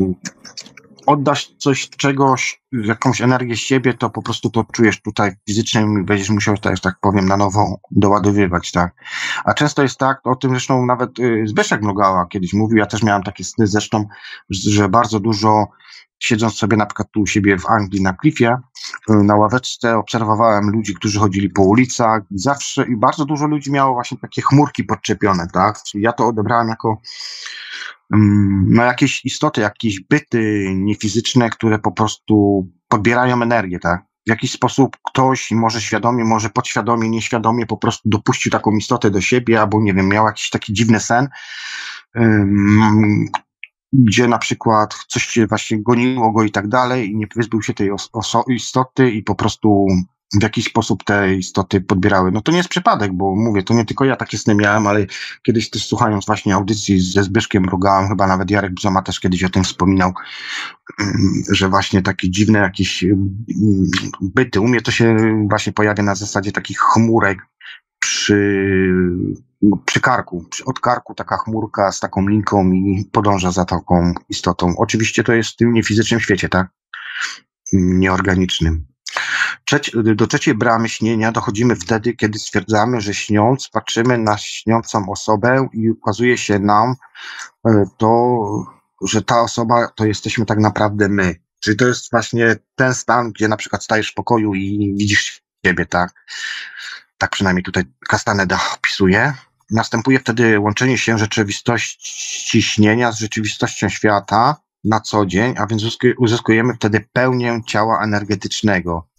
oddasz coś, czegoś, jakąś energię z siebie, to po prostu to czujesz tutaj fizycznie i będziesz musiał, tak, tak powiem, na nowo doładowywać, tak. A często jest tak, o tym zresztą nawet y, Zbyszek Mrugała kiedyś mówił, ja też miałem takie sny zresztą, że bardzo dużo, siedząc sobie na przykład tu u siebie w Anglii na klifie, y, na ławeczce, obserwowałem ludzi, którzy chodzili po ulicach i zawsze, i bardzo dużo ludzi miało właśnie takie chmurki podczepione, tak. Czyli ja to odebrałem jako no jakieś istoty, jakieś byty niefizyczne, które po prostu podbierają energię, tak? W jakiś sposób ktoś, może świadomie, może podświadomie, nieświadomie po prostu dopuścił taką istotę do siebie, albo nie wiem, miał jakiś taki dziwny sen, um, gdzie na przykład coś się właśnie goniło go i tak dalej i nie wyzbył się tej oso- istoty i po prostu w jakiś sposób te istoty podbierały. No to nie jest przypadek, bo mówię, to nie tylko ja takie sny miałem, ale kiedyś też słuchając właśnie audycji ze Zbyszkiem Mrugałem, chyba nawet Jarek Bzoma też kiedyś o tym wspominał, że właśnie takie dziwne jakieś byty. U mnie to się właśnie pojawia na zasadzie takich chmurek przy, przy karku. Od karku taka chmurka z taką linką i podąża za taką istotą. Oczywiście to jest w tym niefizycznym świecie, tak? Nieorganicznym. Do trzeciej bramy śnienia dochodzimy wtedy, kiedy stwierdzamy, że śniąc, patrzymy na śniącą osobę i ukazuje się nam to, że ta osoba to jesteśmy tak naprawdę my. Czyli to jest właśnie ten stan, gdzie na przykład stajesz w pokoju i widzisz siebie, tak? Tak przynajmniej tutaj Castaneda opisuje. Następuje wtedy łączenie się rzeczywistości śnienia z rzeczywistością świata na co dzień, a więc uzyskujemy wtedy pełnię ciała energetycznego.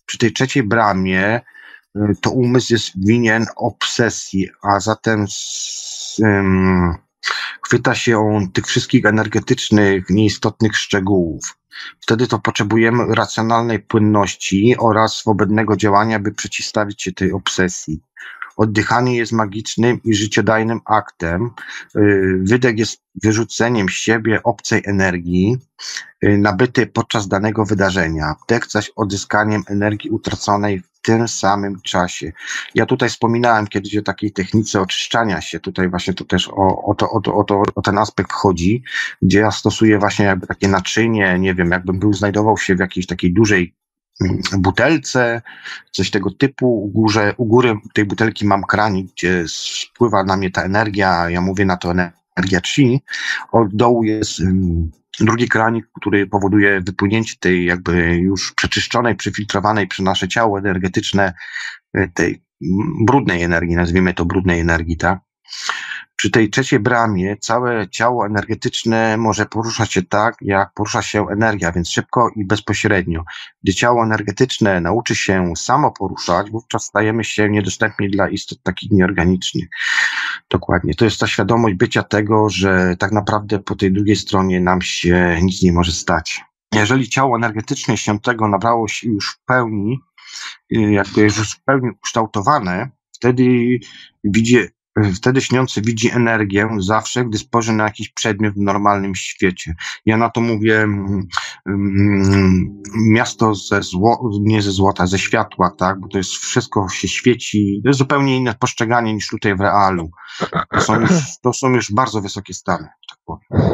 przy tej trzeciej bramie to umysł jest winien obsesji, a zatem z, um, chwyta się on tych wszystkich energetycznych, nieistotnych szczegółów. Wtedy to potrzebujemy racjonalnej płynności oraz swobodnego działania, by przeciwstawić się tej obsesji. Oddychanie jest magicznym i życiodajnym aktem. Wydech jest wyrzuceniem z siebie obcej energii nabytej podczas danego wydarzenia. Wdech zaś odzyskaniem energii utraconej w tym samym czasie. Ja tutaj wspominałem kiedyś o takiej technice oczyszczania się. Tutaj właśnie to też o, o, to, o, to, o, to, o ten aspekt chodzi, gdzie ja stosuję właśnie jakby takie naczynie, nie wiem, jakbym był, znajdował się w jakiejś takiej dużej butelce, coś tego typu. U, górze, u góry tej butelki mam kranik, gdzie spływa na mnie ta energia, ja mówię na to energia chi. Od dołu jest um, drugi kranik, który powoduje wypłynięcie tej jakby już przeczyszczonej, przefiltrowanej przez nasze ciało energetyczne, tej brudnej energii, nazwijmy to brudnej energii, tak? Przy tej trzeciej bramie całe ciało energetyczne może poruszać się tak, jak porusza się energia, więc szybko i bezpośrednio. Gdy ciało energetyczne nauczy się samo poruszać, wówczas stajemy się niedostępni dla istot takich nieorganicznych. Dokładnie. To jest ta świadomość bycia tego, że tak naprawdę po tej drugiej stronie nam się nic nie może stać. Jeżeli ciało energetyczne świętego nabrało się już w pełni, jakby już w pełni ukształtowane, wtedy widzi Wtedy śniący widzi energię zawsze, gdy spojrzy na jakiś przedmiot w normalnym świecie. Ja na to mówię um, miasto ze zło, nie ze złota, ze światła, tak? Bo to jest wszystko się świeci. To jest zupełnie inne postrzeganie niż tutaj w realu. To są już, to są już bardzo wysokie stany, tak powiem.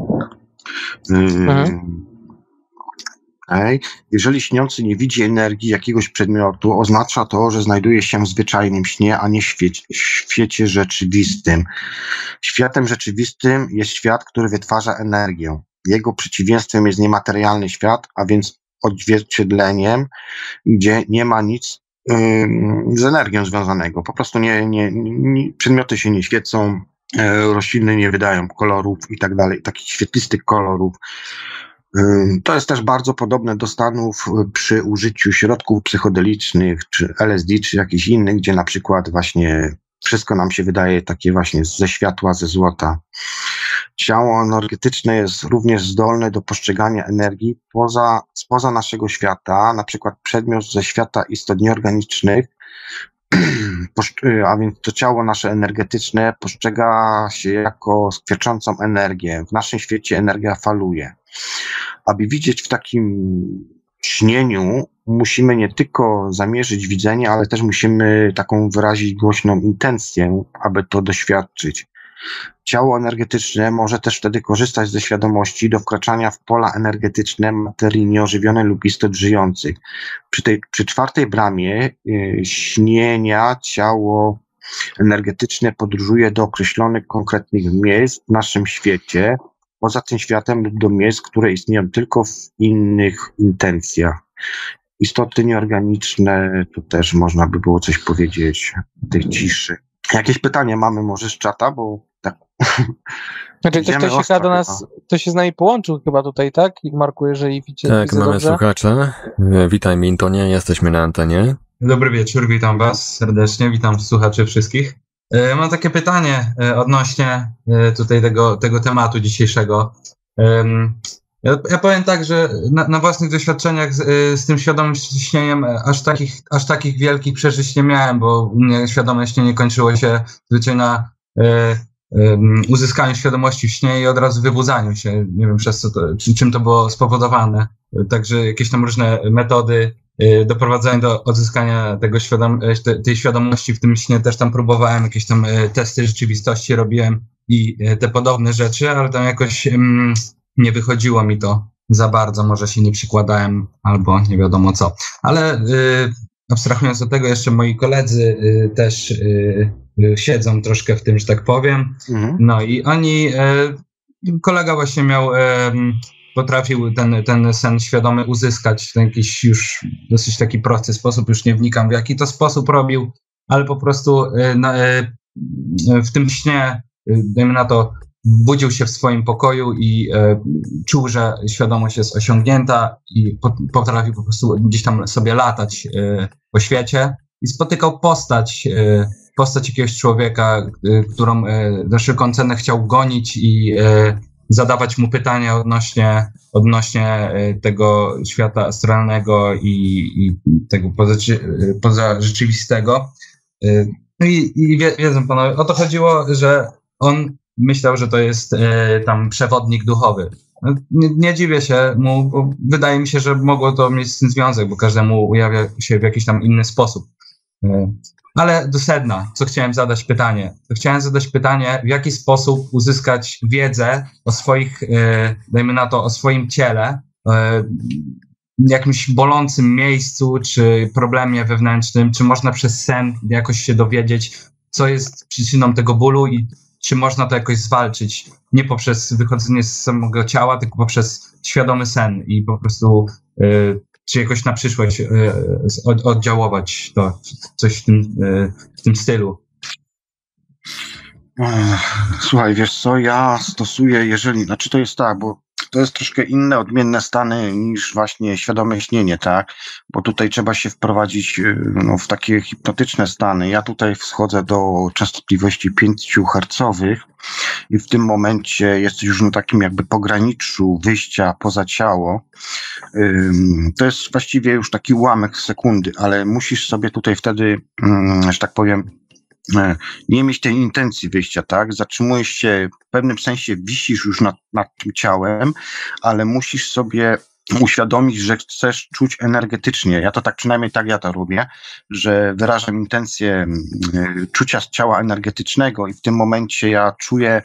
Mhm. Okay. Jeżeli śniący nie widzi energii jakiegoś przedmiotu, oznacza to, że znajduje się w zwyczajnym śnie, a nie w świecie, w świecie rzeczywistym. Światem rzeczywistym jest świat, który wytwarza energię. Jego przeciwieństwem jest niematerialny świat, a więc odzwierciedleniem, gdzie nie ma nic yy, z energią związanego. Po prostu nie, nie, nie, przedmioty się nie świecą, yy, rośliny nie wydają kolorów i tak dalej, takich świetlistych kolorów. To jest też bardzo podobne do stanów przy użyciu środków psychodelicznych, czy L S D, czy jakichś innych, gdzie na przykład właśnie wszystko nam się wydaje takie właśnie ze światła, ze złota. Ciało energetyczne jest również zdolne do postrzegania energii poza, spoza naszego świata, na przykład przedmiot ze świata istot nieorganicznych, a więc to ciało nasze energetyczne postrzega się jako skwierczącą energię. W naszym świecie energia faluje. Aby widzieć w takim śnieniu, musimy nie tylko zamierzyć widzenie, ale też musimy taką wyrazić głośną intencję, aby to doświadczyć. Ciało energetyczne może też wtedy korzystać ze świadomości do wkraczania w pola energetyczne materii nieożywionej lub istot żyjących. Przy tej, przy czwartej bramie yy, śnienia ciało energetyczne podróżuje do określonych konkretnych miejsc w naszym świecie, poza tym światem lub do miejsc, które istnieją tylko w innych intencjach. Istoty nieorganiczne, tu też można by było coś powiedzieć o tej ciszy. Jakieś pytania mamy może z czata, bo tak. Znaczy ktoś, kto się chyba do nas, to się z nami połączył chyba tutaj, tak? Marku, jeżeli widzicie. Tak, mamy dobrze. słuchacza. Witaj Mintonie, jesteśmy na antenie. Dobry wieczór, witam was serdecznie, witam słuchaczy wszystkich. E, mam takie pytanie e, odnośnie e, tutaj tego, tego tematu dzisiejszego. E, ja, ja powiem tak, że na, na własnych doświadczeniach z, z tym świadomym śnieniem aż takich, aż takich wielkich przeżyć nie miałem, bo u mnie świadome śnienie kończyło się zwyczajnie na e, Um, uzyskaniu świadomości w śnie i od razu wybudzaniu się. Nie wiem przez co to, czy, czym to było spowodowane. Także jakieś tam różne metody y, doprowadzają do odzyskania tego świadom, te, tej świadomości w tym śnie. Też tam próbowałem, jakieś tam y, testy rzeczywistości robiłem i y, te podobne rzeczy, ale tam jakoś y, nie wychodziło mi to za bardzo. Może się nie przykładałem albo nie wiadomo co. Ale y, abstrahując od tego, jeszcze moi koledzy y, też y, y, siedzą troszkę w tym, że tak powiem. Mhm. No i oni, y, kolega właśnie miał, y, potrafił ten, ten sen świadomy uzyskać w ten jakiś już dosyć taki prosty sposób, już nie wnikam w jaki to sposób robił, ale po prostu y, na, y, w tym śnie, y, dajmy na to, budził się w swoim pokoju i e, czuł, że świadomość jest osiągnięta i po, potrafił po prostu gdzieś tam sobie latać e, po świecie i spotykał postać, e, postać jakiegoś człowieka, e, którą e, za wszelką cenę chciał gonić i e, zadawać mu pytania odnośnie, odnośnie e, tego świata astralnego i, i tego poza, poza rzeczywistego. E, no i, i wie, wiedzą panowie, o to chodziło, że on myślał, że to jest e, tam przewodnik duchowy. No, nie, nie dziwię się mu, bo wydaje mi się, że mogło to mieć z tym związek, bo każdemu ujawia się w jakiś tam inny sposób. E, ale do sedna, co chciałem zadać pytanie. To chciałem zadać pytanie, w jaki sposób uzyskać wiedzę o swoich, e, dajmy na to, o swoim ciele, e, jakimś bolącym miejscu, czy problemie wewnętrznym, czy można przez sen jakoś się dowiedzieć, co jest przyczyną tego bólu i czy można to jakoś zwalczyć, nie poprzez wychodzenie z samego ciała, tylko poprzez świadomy sen i po prostu y, czy jakoś na przyszłość y, od, oddziaływać to, coś w tym, y, w tym stylu. Słuchaj, wiesz co, ja stosuję, jeżeli, znaczy to jest tak, bo to jest troszkę inne, odmienne stany niż właśnie świadome śnienie, tak? Bo tutaj trzeba się wprowadzić no, w takie hipnotyczne stany. Ja tutaj wschodzę do częstotliwości pięciu hercowych i w tym momencie jesteś już na takim jakby pograniczu wyjścia poza ciało. To jest właściwie już taki ułamek sekundy, ale musisz sobie tutaj wtedy, że tak powiem, nie mieć tej intencji wyjścia, tak? Zatrzymujesz się, w pewnym sensie wisisz już nad, nad tym ciałem, ale musisz sobie uświadomić, że chcesz czuć energetycznie. Ja to tak, przynajmniej tak ja to robię, że wyrażam intencję y, czucia z ciała energetycznego i w tym momencie ja czuję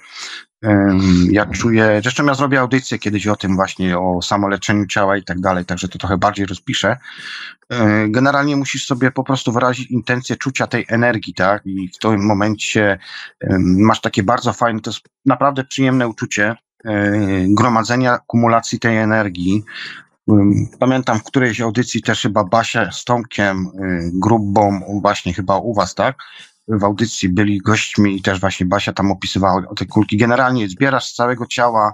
Ja czuję, zresztą ja zrobię audycję kiedyś o tym właśnie, o samoleczeniu ciała i tak dalej, także to trochę bardziej rozpiszę. Generalnie musisz sobie po prostu wyrazić intencję czucia tej energii, tak? I w tym momencie masz takie bardzo fajne, to jest naprawdę przyjemne uczucie gromadzenia, kumulacji tej energii. Pamiętam w którejś audycji też chyba Basia z Tomkiem Grubą, właśnie chyba u was, tak? W audycji byli gośćmi i też właśnie Basia tam opisywała o te kulki. Generalnie zbierasz z całego ciała,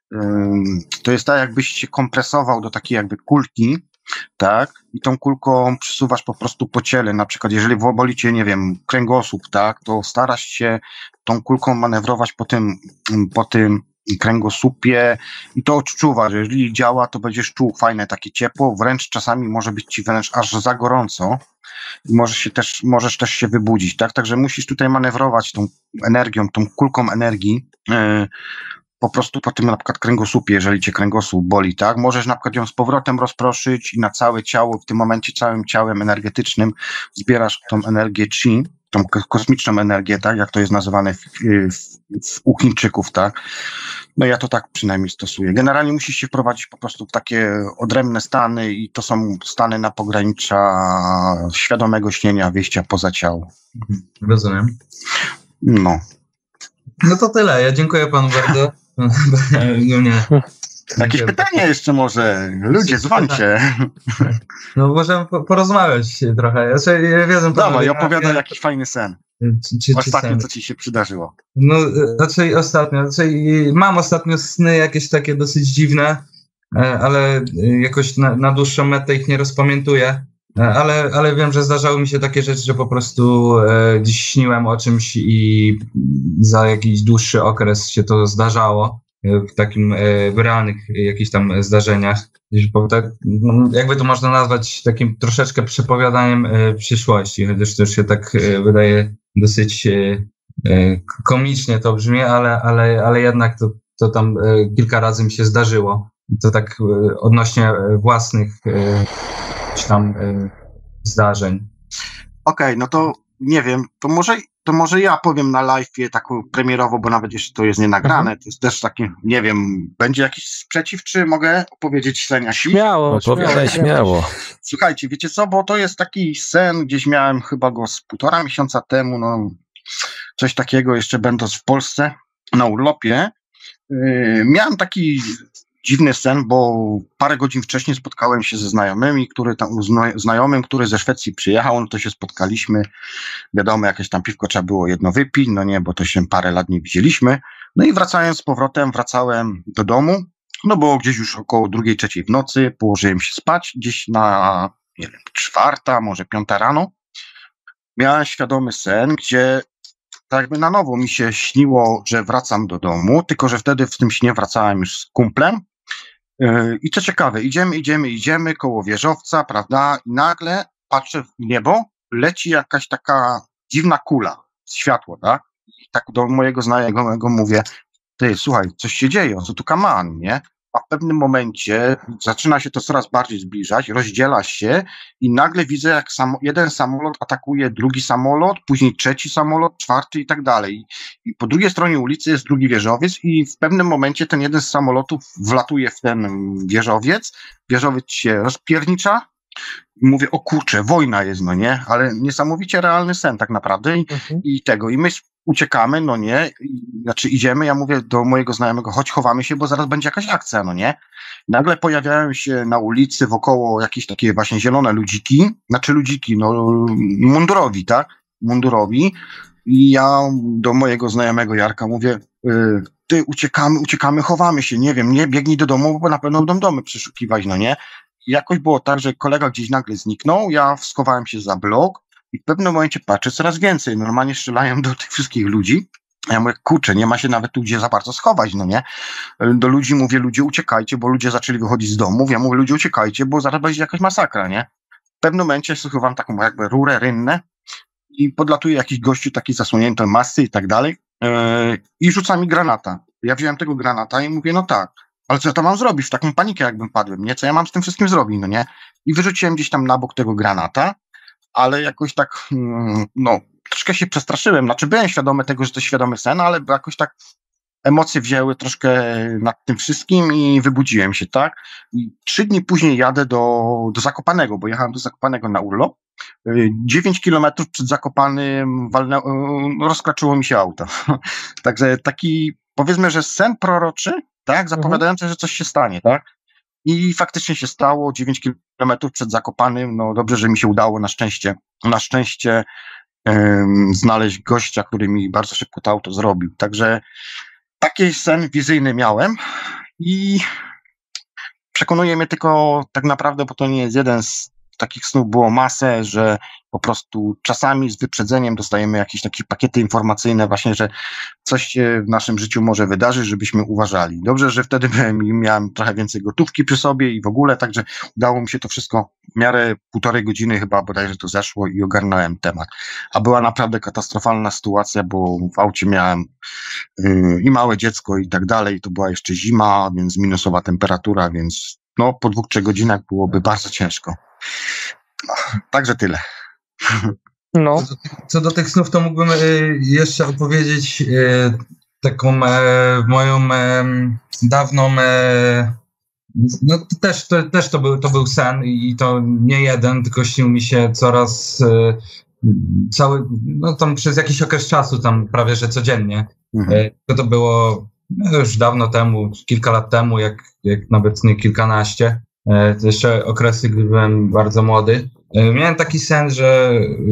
to jest tak jakbyś się kompresował do takiej jakby kulki, tak? I tą kulką przesuwasz po prostu po ciele. Na przykład jeżeli boli cię, nie wiem, kręgosłup, tak? To starasz się tą kulką manewrować po tym, po tym kręgosłupie i to odczuwasz, że jeżeli działa, to będziesz czuł fajne takie ciepło, wręcz czasami może być ci wręcz aż za gorąco i możesz się też, możesz też się wybudzić, tak? Także musisz tutaj manewrować tą energią, tą kulką energii, yy, po prostu po tym na przykład kręgosłupie, jeżeli cię kręgosłup boli, tak? Możesz na przykład ją z powrotem rozproszyć i na całe ciało, w tym momencie całym ciałem energetycznym zbierasz tą energię chi, tą kosmiczną energię, tak? Jak to jest nazywane w, w, w, u Chińczyków, tak? No ja to tak przynajmniej stosuję. Generalnie musisz się wprowadzić po prostu w takie odrębne stany i to są stany na pogranicza świadomego śnienia, wyjścia poza ciało. Rozumiem. No. No to tyle. Ja dziękuję panu bardzo. Nie. Jakieś pytanie jeszcze może? Ludzie, dzwońcie. No możemy porozmawiać trochę. Znaczy, ja wiedzą, Dawaj, opowiadaj jakiś fajny sen. Czy, czy, ostatnio, czy co ci się przydarzyło? No, znaczy ostatnio, znaczy, mam ostatnio sny jakieś takie dosyć dziwne, ale jakoś na, na dłuższą metę ich nie rozpamiętuję, ale, ale wiem, że zdarzały mi się takie rzeczy, że po prostu e, gdzieś śniłem o czymś i za jakiś dłuższy okres się to zdarzało, w takim e, w realnych jakichś tam zdarzeniach. Tak, no, jakby to można nazwać takim troszeczkę przepowiadaniem e, przyszłości, chociaż to już się tak e, wydaje dosyć e, e, komicznie to brzmi, ale, ale, ale jednak to, to tam e, kilka razy mi się zdarzyło. To tak e, odnośnie własnych e, tam e, zdarzeń. Okej, okay, no to nie wiem, to może, to może ja powiem na live'ie taką premierowo, bo nawet jeśli to jest nienagrane, mhm. to jest też takie, nie wiem, będzie jakiś sprzeciw, czy mogę opowiedzieć sen jakiś? Śmiało, opowiadaj śmiało. śmiało. Słuchajcie, wiecie co, bo to jest taki sen, gdzieś miałem chyba go z półtora miesiąca temu, no coś takiego, jeszcze będąc w Polsce na urlopie, yy, miałem taki dziwny sen, bo parę godzin wcześniej spotkałem się ze znajomymi, który tam, znajomym, który ze Szwecji przyjechał, no to się spotkaliśmy, wiadomo, jakieś tam piwko trzeba było jedno wypić, no nie, bo to się parę lat nie widzieliśmy, No i wracając z powrotem, wracałem do domu, no bo gdzieś już około drugiej, trzeciej w nocy położyłem się spać, gdzieś na, nie wiem, czwarta, może piąta rano. Miałem świadomy sen, gdzie tak jakby na nowo mi się śniło, że wracam do domu, tylko że wtedy w tym śnie wracałem już z kumplem. Yy, I co ciekawe, idziemy, idziemy, idziemy koło wieżowca, prawda, i nagle patrzę w niebo, leci jakaś taka dziwna kula, światło, tak? I tak do mojego znajomego mówię, ty, słuchaj, coś się dzieje, co tu kaman, nie? A w pewnym momencie zaczyna się to coraz bardziej zbliżać, rozdziela się i nagle widzę, jak sam, jeden samolot atakuje drugi samolot, później trzeci samolot, czwarty i tak dalej. I po drugiej stronie ulicy jest drugi wieżowiec i w pewnym momencie ten jeden z samolotów wlatuje w ten wieżowiec, wieżowiec się rozpiernicza i mówię, o kurczę, wojna jest, no nie? Ale niesamowicie realny sen tak naprawdę i, mhm. i tego. I my uciekamy, no nie, znaczy idziemy, ja mówię do mojego znajomego, chodź chowamy się, bo zaraz będzie jakaś akcja, no nie. Nagle pojawiają się na ulicy wokoło jakieś takie właśnie zielone ludziki, znaczy ludziki, no mundurowi, tak, mundurowi i ja do mojego znajomego Jarka mówię, y, ty uciekamy, uciekamy, chowamy się, nie wiem, nie biegnij do domu, bo na pewno będą domy przeszukiwać, no nie. I jakoś było tak, że kolega gdzieś nagle zniknął, ja schowałem się za blok, i w pewnym momencie patrzę coraz więcej. Normalnie strzelają do tych wszystkich ludzi. A ja mówię, kurczę, nie ma się nawet tu gdzie za bardzo schować, no nie? Do ludzi mówię, ludzie uciekajcie, bo ludzie zaczęli wychodzić z domów. Ja mówię, ludzie uciekajcie, bo zaraz będzie jakaś masakra, nie? W pewnym momencie schowam taką jakby rurę rynnę i podlatuje jakiś gościu taki zasłonięty masy i tak dalej yy, i rzuca mi granata. Ja wziąłem tego granata i mówię, no tak, ale co ja tam mam zrobić? W taką panikę jakbym padłem, nie? Co ja mam z tym wszystkim zrobić, no nie? I wyrzuciłem gdzieś tam na bok tego granata, ale jakoś tak, no, troszkę się przestraszyłem. Znaczy byłem świadomy tego, że to świadomy sen, ale jakoś tak emocje wzięły troszkę nad tym wszystkim i wybudziłem się, tak? I trzy dni później jadę do, do Zakopanego, bo jechałem do Zakopanego na urlop. Dziewięć kilometrów przed Zakopanym walnę, rozkraczyło mi się auto. Także taki, powiedzmy, że sen proroczy, tak? Zapowiadający, mhm. że coś się stanie, tak? I faktycznie się stało, dziewięć kilometrów przed Zakopanym, no dobrze, że mi się udało na szczęście, na szczęście um, znaleźć gościa, który mi bardzo szybko to auto zrobił. Także taki sen wizyjny miałem i przekonuje mnie tylko tak naprawdę, bo to nie jest jeden z takich snów, było masę, że po prostu czasami z wyprzedzeniem dostajemy jakieś takie pakiety informacyjne właśnie, że coś się w naszym życiu może wydarzyć, żebyśmy uważali. Dobrze, że wtedy miałem trochę więcej gotówki przy sobie i w ogóle, także udało mi się to wszystko w miarę półtorej godziny chyba bodajże to zeszło i ogarnąłem temat. A była naprawdę katastrofalna sytuacja, bo w aucie miałem yy, i małe dziecko i tak dalej, to była jeszcze zima, więc minusowa temperatura, więc no po dwóch, trzech godzinach byłoby bardzo ciężko. No, także tyle. No. Co, do, co do tych snów, to mógłbym y, jeszcze opowiedzieć y, taką y, moją y, dawną, y, no to też, to, też to, był, to był sen i to nie jeden, tylko śnił mi się coraz y, cały, no tam przez jakiś okres czasu, tam prawie że codziennie. Mhm. Y, to, to było no, już dawno temu, kilka lat temu, jak, jak nawet nie kilkanaście. To jeszcze okresy, gdy byłem bardzo młody. Miałem taki sen, że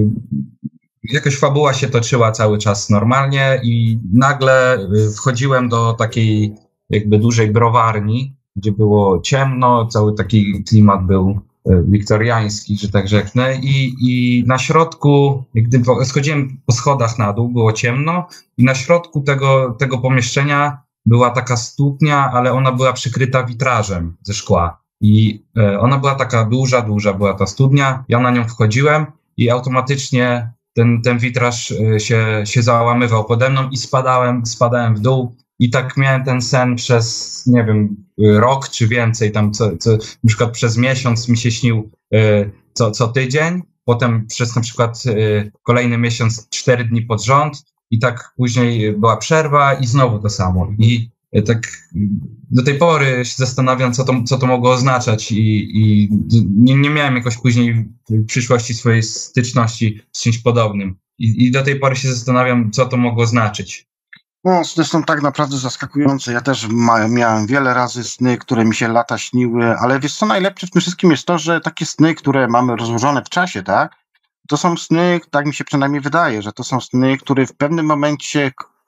jakoś fabuła się toczyła cały czas normalnie i nagle wchodziłem do takiej jakby dużej browarni, gdzie było ciemno, cały taki klimat był wiktoriański, że tak rzeknę i, i na środku, gdy schodziłem po schodach na dół, było ciemno i na środku tego, tego pomieszczenia była taka studnia, ale ona była przykryta witrażem ze szkła. I ona była taka duża, duża była ta studnia, ja na nią wchodziłem i automatycznie ten, ten witraż się, się załamywał pode mną i spadałem, spadałem w dół i tak miałem ten sen przez, nie wiem, rok czy więcej, tam co, co, na przykład przez miesiąc mi się śnił co, co tydzień, potem przez na przykład kolejny miesiąc cztery dni pod rząd i tak później była przerwa i znowu to samo. I tak do tej pory się zastanawiam, co to, co to mogło oznaczać i, i nie, nie miałem jakoś później w przyszłości swojej styczności z czymś podobnym. I, i do tej pory się zastanawiam, co to mogło znaczyć. No, zresztą tak naprawdę zaskakujące. Ja też ma, miałem wiele razy sny, które mi się lata śniły, ale wiesz co najlepsze w tym wszystkim jest to, że takie sny, które mamy rozłożone w czasie, tak? To są sny, tak mi się przynajmniej wydaje, że to są sny, które w pewnym momencie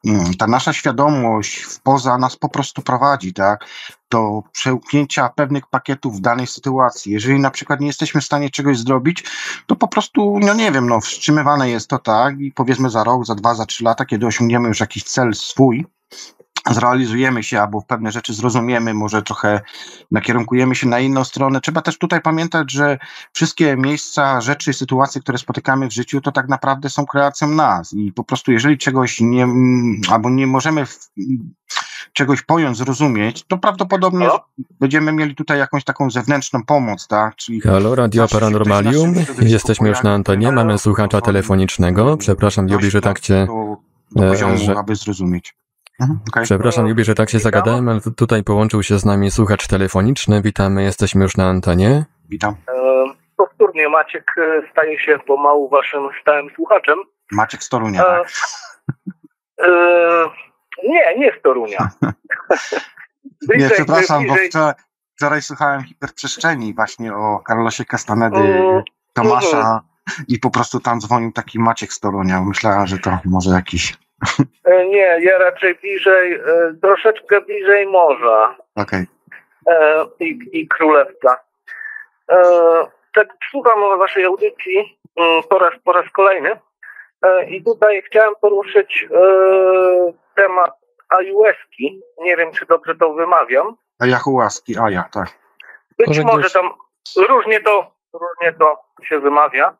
ta nasza świadomość w poza nas po prostu prowadzi, tak, do przełknięcia pewnych pakietów w danej sytuacji. Jeżeli na przykład nie jesteśmy w stanie czegoś zrobić, to po prostu, no nie wiem, no wstrzymywane jest to, tak, i powiedzmy za rok, za dwa, za trzy lata, kiedy osiągniemy już jakiś cel swój, zrealizujemy się albo pewne rzeczy zrozumiemy, może trochę nakierunkujemy się na inną stronę. Trzeba też tutaj pamiętać, że wszystkie miejsca, rzeczy, sytuacje, które spotykamy w życiu, to tak naprawdę są kreacją nas i po prostu jeżeli czegoś nie, albo nie możemy w, czegoś pojąć, zrozumieć, to prawdopodobnie Halo? będziemy mieli tutaj jakąś taką zewnętrzną pomoc, tak? Czyli Halo, Radio Paranormalium, jesteśmy już na antenie, mamy słuchacza telefonicznego, przepraszam Jubi, że tak cię... Do, do poziomu, że... aby zrozumieć. Mhm, okay. Przepraszam, Jubi, że tak się zagadałem, ale tutaj połączył się z nami słuchacz telefoniczny. Witamy, jesteśmy już na antenie. Witam. E, powtórnie Maciek staje się pomału waszym stałym słuchaczem. Maciek z Torunia, e, tak? E, nie, nie z Torunia. bliżej, nie, przepraszam, bliżej... bo wczoraj, wczoraj słuchałem Hiperprzestrzeni właśnie o Carlosie Castanedy, mm, Tomasza mm. i po prostu tam dzwonił taki Maciek z Torunia. Myślałem, że to może jakiś... Nie, ja raczej bliżej, troszeczkę bliżej morza. Okej. Okay. I, I Królewca. Tak, słucham waszej audycji po raz, po raz kolejny i tutaj chciałem poruszyć temat ajueski. Nie wiem, czy dobrze to wymawiam. Ayahuaski, aja, tak. Być może, może tam różnie to, różnie to się wymawia.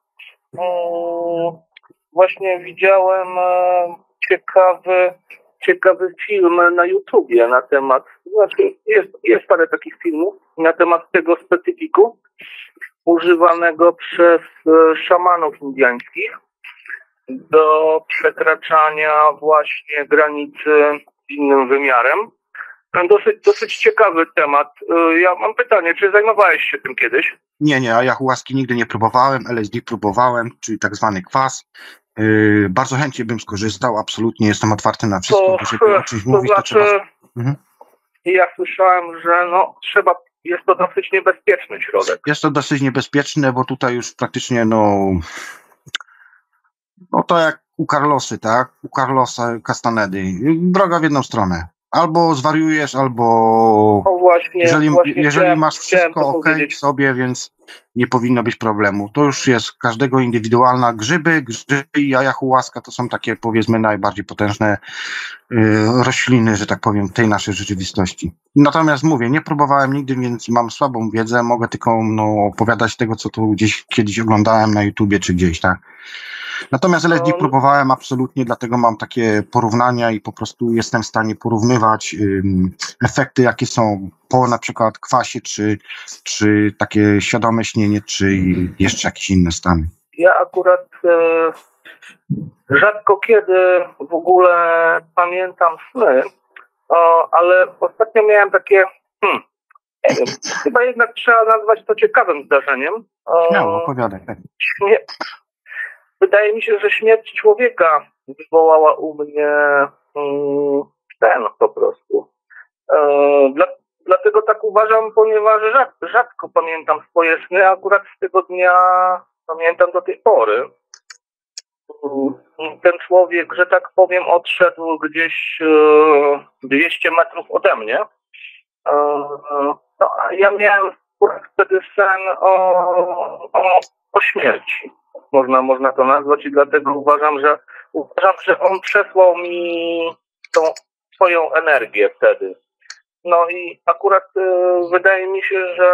Właśnie widziałem ciekawy, ciekawy film na YouTubie na temat, znaczy jest, jest parę takich filmów na temat tego specyfiku używanego przez szamanów indiańskich do przekraczania właśnie granicy z innym wymiarem. Dosyć, dosyć ciekawy temat. Ja mam pytanie, czy zajmowałeś się tym kiedyś? Nie, nie, ayahuaski nigdy nie próbowałem, L S D próbowałem, czyli tak zwany kwas. Yy, bardzo chętnie bym skorzystał, absolutnie jestem otwarty na wszystko, to, żeby o czymś to mówić, znaczy, to trzeba... Mhm. Ja słyszałem, że no trzeba, jest to dosyć niebezpieczny środek. Jest to dosyć niebezpieczne, bo tutaj już praktycznie no, no to jak u Carlosy, tak? U Carlosa Castanedy. Droga w jedną stronę. Albo zwariujesz, albo no właśnie, jeżeli, właśnie jeżeli chciałem, masz wszystko ok w sobie, więc nie powinno być problemu. To już jest każdego indywidualna. Grzyby, grzyby i ayahuasca to są takie, powiedzmy, najbardziej potężne y, rośliny, że tak powiem, tej naszej rzeczywistości. Natomiast mówię, nie próbowałem nigdy, więc mam słabą wiedzę, mogę tylko no, opowiadać tego, co tu gdzieś kiedyś oglądałem na YouTubie czy gdzieś, tak. Natomiast L S D próbowałem absolutnie, dlatego mam takie porównania i po prostu jestem w stanie porównywać um, efekty, jakie są po na przykład kwasie, czy, czy takie świadome śnienie, czy jeszcze jakieś inne stany. Ja akurat e, rzadko kiedy w ogóle pamiętam sny, o, ale ostatnio miałem takie, hmm, nie wiem, chyba jednak trzeba nazwać to ciekawym zdarzeniem. O, Śmiało, opowiadaj. Tak. Śmie- Wydaje mi się, że śmierć człowieka wywołała u mnie mm, ten po prostu. E, dla, dlatego tak uważam, ponieważ rzad, rzadko pamiętam swoje sny, a akurat z tego dnia pamiętam do tej pory. Ten człowiek, że tak powiem, odszedł gdzieś e, dwieście metrów ode mnie. E, no, a ja miałem akurat wtedy sen o, o, o śmierci. Można, można to nazwać i dlatego uważam, że uważam, że on przesłał mi tą swoją energię wtedy. No i akurat y, wydaje mi się, że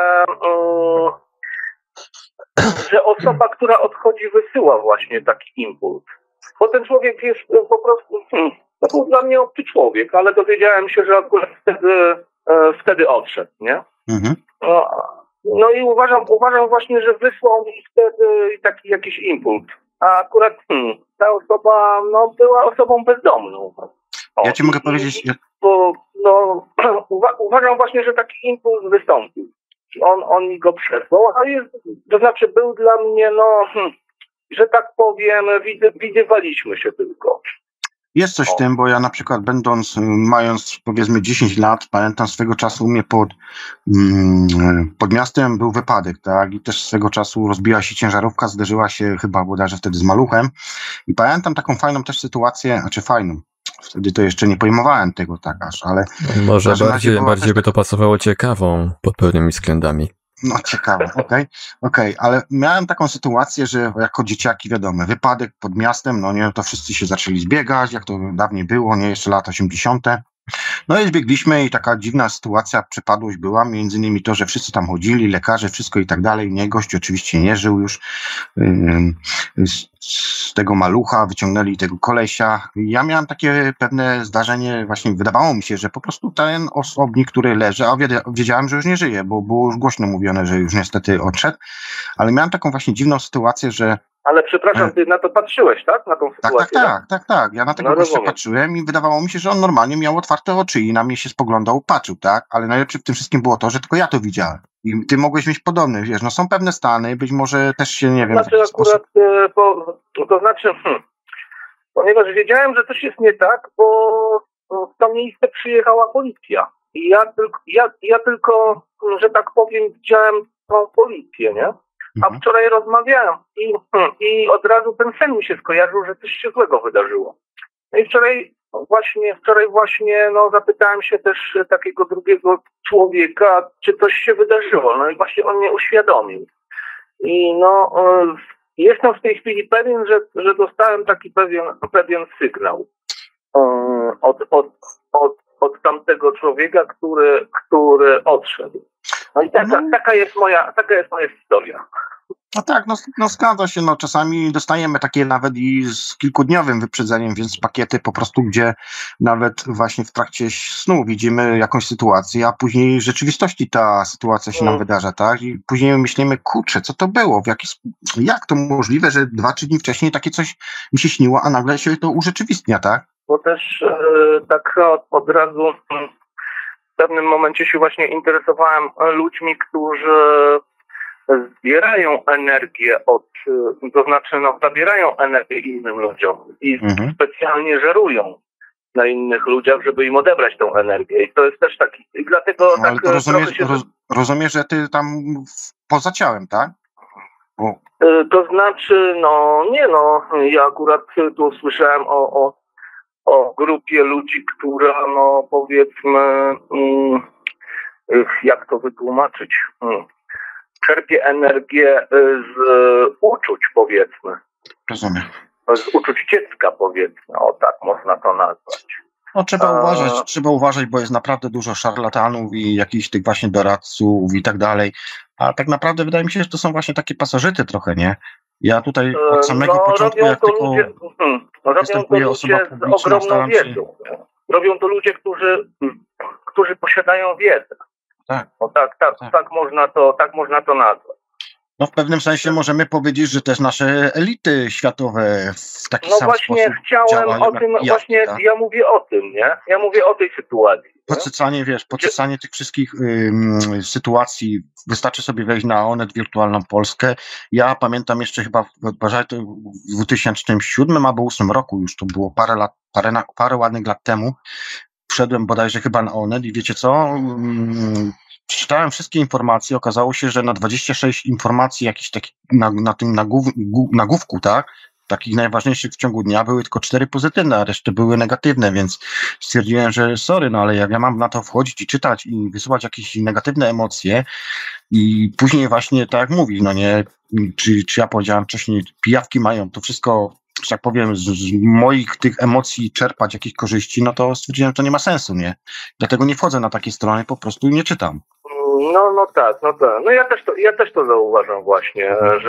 y, że osoba, która odchodzi, wysyła właśnie taki impuls. Bo ten człowiek jest y, po prostu hmm, to był dla mnie obcy człowiek, ale dowiedziałem się, że akurat wtedy, y, wtedy odszedł, nie? Mhm. No, No i uważam, uważam właśnie, że wysłał mi wtedy taki jakiś impuls. A akurat hmm, ta osoba no, była osobą bezdomną. O, ja ci mogę powiedzieć... Ja... Bo, no, uwa- uważam właśnie, że taki impuls wystąpił. On, on mi go przesłał, a jest, to znaczy był dla mnie, no, hmm, że tak powiem, widy, widywaliśmy się tylko. Jest coś w tym, bo ja na przykład będąc, mając powiedzmy dziesięć lat, pamiętam swego czasu u mnie pod, pod miastem był wypadek, tak, i też swego czasu rozbiła się ciężarówka, zderzyła się chyba bodajże wtedy z maluchem i pamiętam taką fajną też sytuację, znaczy fajną, wtedy to jeszcze nie pojmowałem tego tak aż, ale... Może bardziej, bardziej by tak... to pasowało ciekawą pod pewnymi względami. No ciekawe, okej, okay, okej, okay. Ale miałem taką sytuację, że jako dzieciaki, wiadomo, wypadek pod miastem, no nie, to wszyscy się zaczęli zbiegać, jak to dawniej było, nie, jeszcze lata osiemdziesiąte. No i zbiegliśmy i taka dziwna sytuacja, przypadłość była, między innymi to, że wszyscy tam chodzili, lekarze, wszystko i tak dalej, nie, gość oczywiście nie żył już, yy, z, z tego malucha wyciągnęli tego kolesia. Ja miałem takie pewne zdarzenie, właśnie wydawało mi się, że po prostu ten osobnik, który leży, a wiedziałem, że już nie żyje, bo było już głośno mówione, że już niestety odszedł, ale miałem taką właśnie dziwną sytuację, że ale przepraszam, ty na to patrzyłeś, tak? Na tą sytuację? Tak, tak, tak, tak, tak. Ja na tego no, gościa patrzyłem i wydawało mi się, że on normalnie miał otwarte oczy i na mnie się spoglądał, patrzył, tak? Ale najlepsze w tym wszystkim było to, że tylko ja to widziałem. I ty mogłeś mieć podobne, wiesz, no są pewne stany, być może też się, nie wiem... To znaczy akurat, sposób... po, to znaczy, hmm, ponieważ wiedziałem, że coś jest nie tak, bo w to miejsce przyjechała policja. I ja tylko, ja, ja tylko, że tak powiem, widziałem tą policję, nie? A wczoraj rozmawiałem i, i od razu ten sen mi się skojarzył, że coś się złego wydarzyło. No i wczoraj właśnie, wczoraj właśnie no, zapytałem się też takiego drugiego człowieka, czy coś się wydarzyło. No i właśnie on mnie uświadomił. I no, jestem w tej chwili pewien, że, że dostałem taki pewien, pewien sygnał od, od, od, od tamtego człowieka, który, który odszedł. No i taka, taka jest moja, taka jest moja historia. No tak, no, no zgadza się, no czasami dostajemy takie nawet i z kilkudniowym wyprzedzeniem, więc pakiety po prostu, gdzie nawet właśnie w trakcie snu widzimy jakąś sytuację, a później w rzeczywistości ta sytuacja się nam mm. wydarza, tak? I później myślimy, kurczę, co to było? W jaki, jak to możliwe, że dwa, trzy dni wcześniej takie coś mi się śniło, a nagle się to urzeczywistnia, tak? Bo też e, tak od, od razu w pewnym momencie się właśnie interesowałem ludźmi, którzy zbierają energię od, to znaczy no, zabierają energię innym ludziom i mhm. specjalnie żerują na innych ludziach, żeby im odebrać tą energię. I to jest też taki, i dlatego no, tak ale to rozumiesz, się... roz, rozumiesz, że ty tam poza ciałem, tak? Bo... To znaczy, no nie no, ja akurat tu słyszałem o, o, o grupie ludzi, która no powiedzmy, mm, jak to wytłumaczyć, hmm. czerpie energię z uczuć, powiedzmy. Rozumiem. Z uczuć dziecka, powiedzmy. O tak można to nazwać. No trzeba A... uważać, trzeba uważać, bo jest naprawdę dużo szarlatanów i jakichś tych właśnie doradców i tak dalej. A tak naprawdę wydaje mi się, że to są właśnie takie pasożyty trochę, nie? Ja tutaj od samego no, początku, jak to tylko ludzie, hmm, występuje osoba publiczna, staram się... Robią to ludzie, którzy, którzy posiadają wiedzę. Tak. No tak, tak, tak, tak można to, tak można to nazwać. No w pewnym sensie możemy powiedzieć, że też nasze elity światowe w taki no sam sposób No właśnie chciałem o tym, jak, właśnie tak? ja mówię o tym, nie? Ja mówię o tej sytuacji. Podsycanie, wiesz, podsycanie tych wszystkich ym, sytuacji, wystarczy sobie wejść na Onet, Wirtualną Polskę. Ja pamiętam jeszcze chyba w dwa tysiące siódmym albo ósmym roku, już to było parę lat, parę, parę ładnych lat temu, wszedłem bodajże chyba na Onet i wiecie co, ym, przeczytałem wszystkie informacje, okazało się, że na dwadzieścia sześć informacji jakichś takich na, na tym nagłów, nagłówku, tak, takich najważniejszych w ciągu dnia były tylko cztery pozytywne, a reszty były negatywne, więc stwierdziłem, że sorry, no ale jak ja mam na to wchodzić i czytać i wysyłać jakieś negatywne emocje i później właśnie tak jak mówi, no nie, czy, czy ja powiedziałem wcześniej, pijawki mają to wszystko, że tak powiem, z, z moich tych emocji czerpać jakieś korzyści, no to stwierdziłem, że to nie ma sensu, nie? Dlatego nie wchodzę na takie strony, po prostu nie czytam. No, no tak, no tak. No ja też to, ja też to zauważam właśnie, że,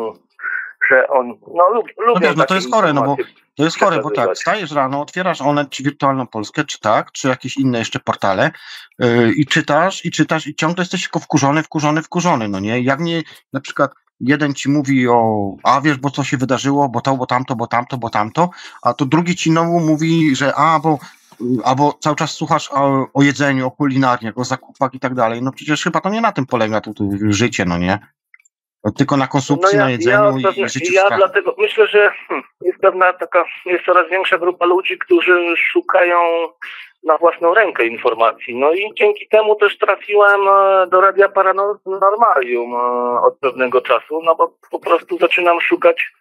że on, no lub, lubię no wiesz, no to jest chore, no bo to jest chore, bo tak, stajesz rano, otwierasz Onet, czy Wirtualną Polskę, czy tak, czy jakieś inne jeszcze portale yy, i czytasz, i czytasz i ciągle jesteś tylko wkurzony, wkurzony, wkurzony, no nie? Jak nie, na przykład jeden ci mówi o, a wiesz, bo co się wydarzyło, bo to, bo tamto, bo tamto, bo tamto, a to drugi ci znowu mówi, że a, bo albo cały czas słuchasz o, o jedzeniu, o kulinarniach, o zakupach i tak dalej. No przecież chyba to nie na tym polega to, to życie, no nie? Tylko na konsumpcji, no ja, na jedzeniu ja, i, i życiu. Ja dlatego myślę, że jest pewna taka, jest coraz większa grupa ludzi, którzy szukają na własną rękę informacji. No i dzięki temu też trafiłem do Radia Paranormalium od pewnego czasu, no bo po prostu zaczynam szukać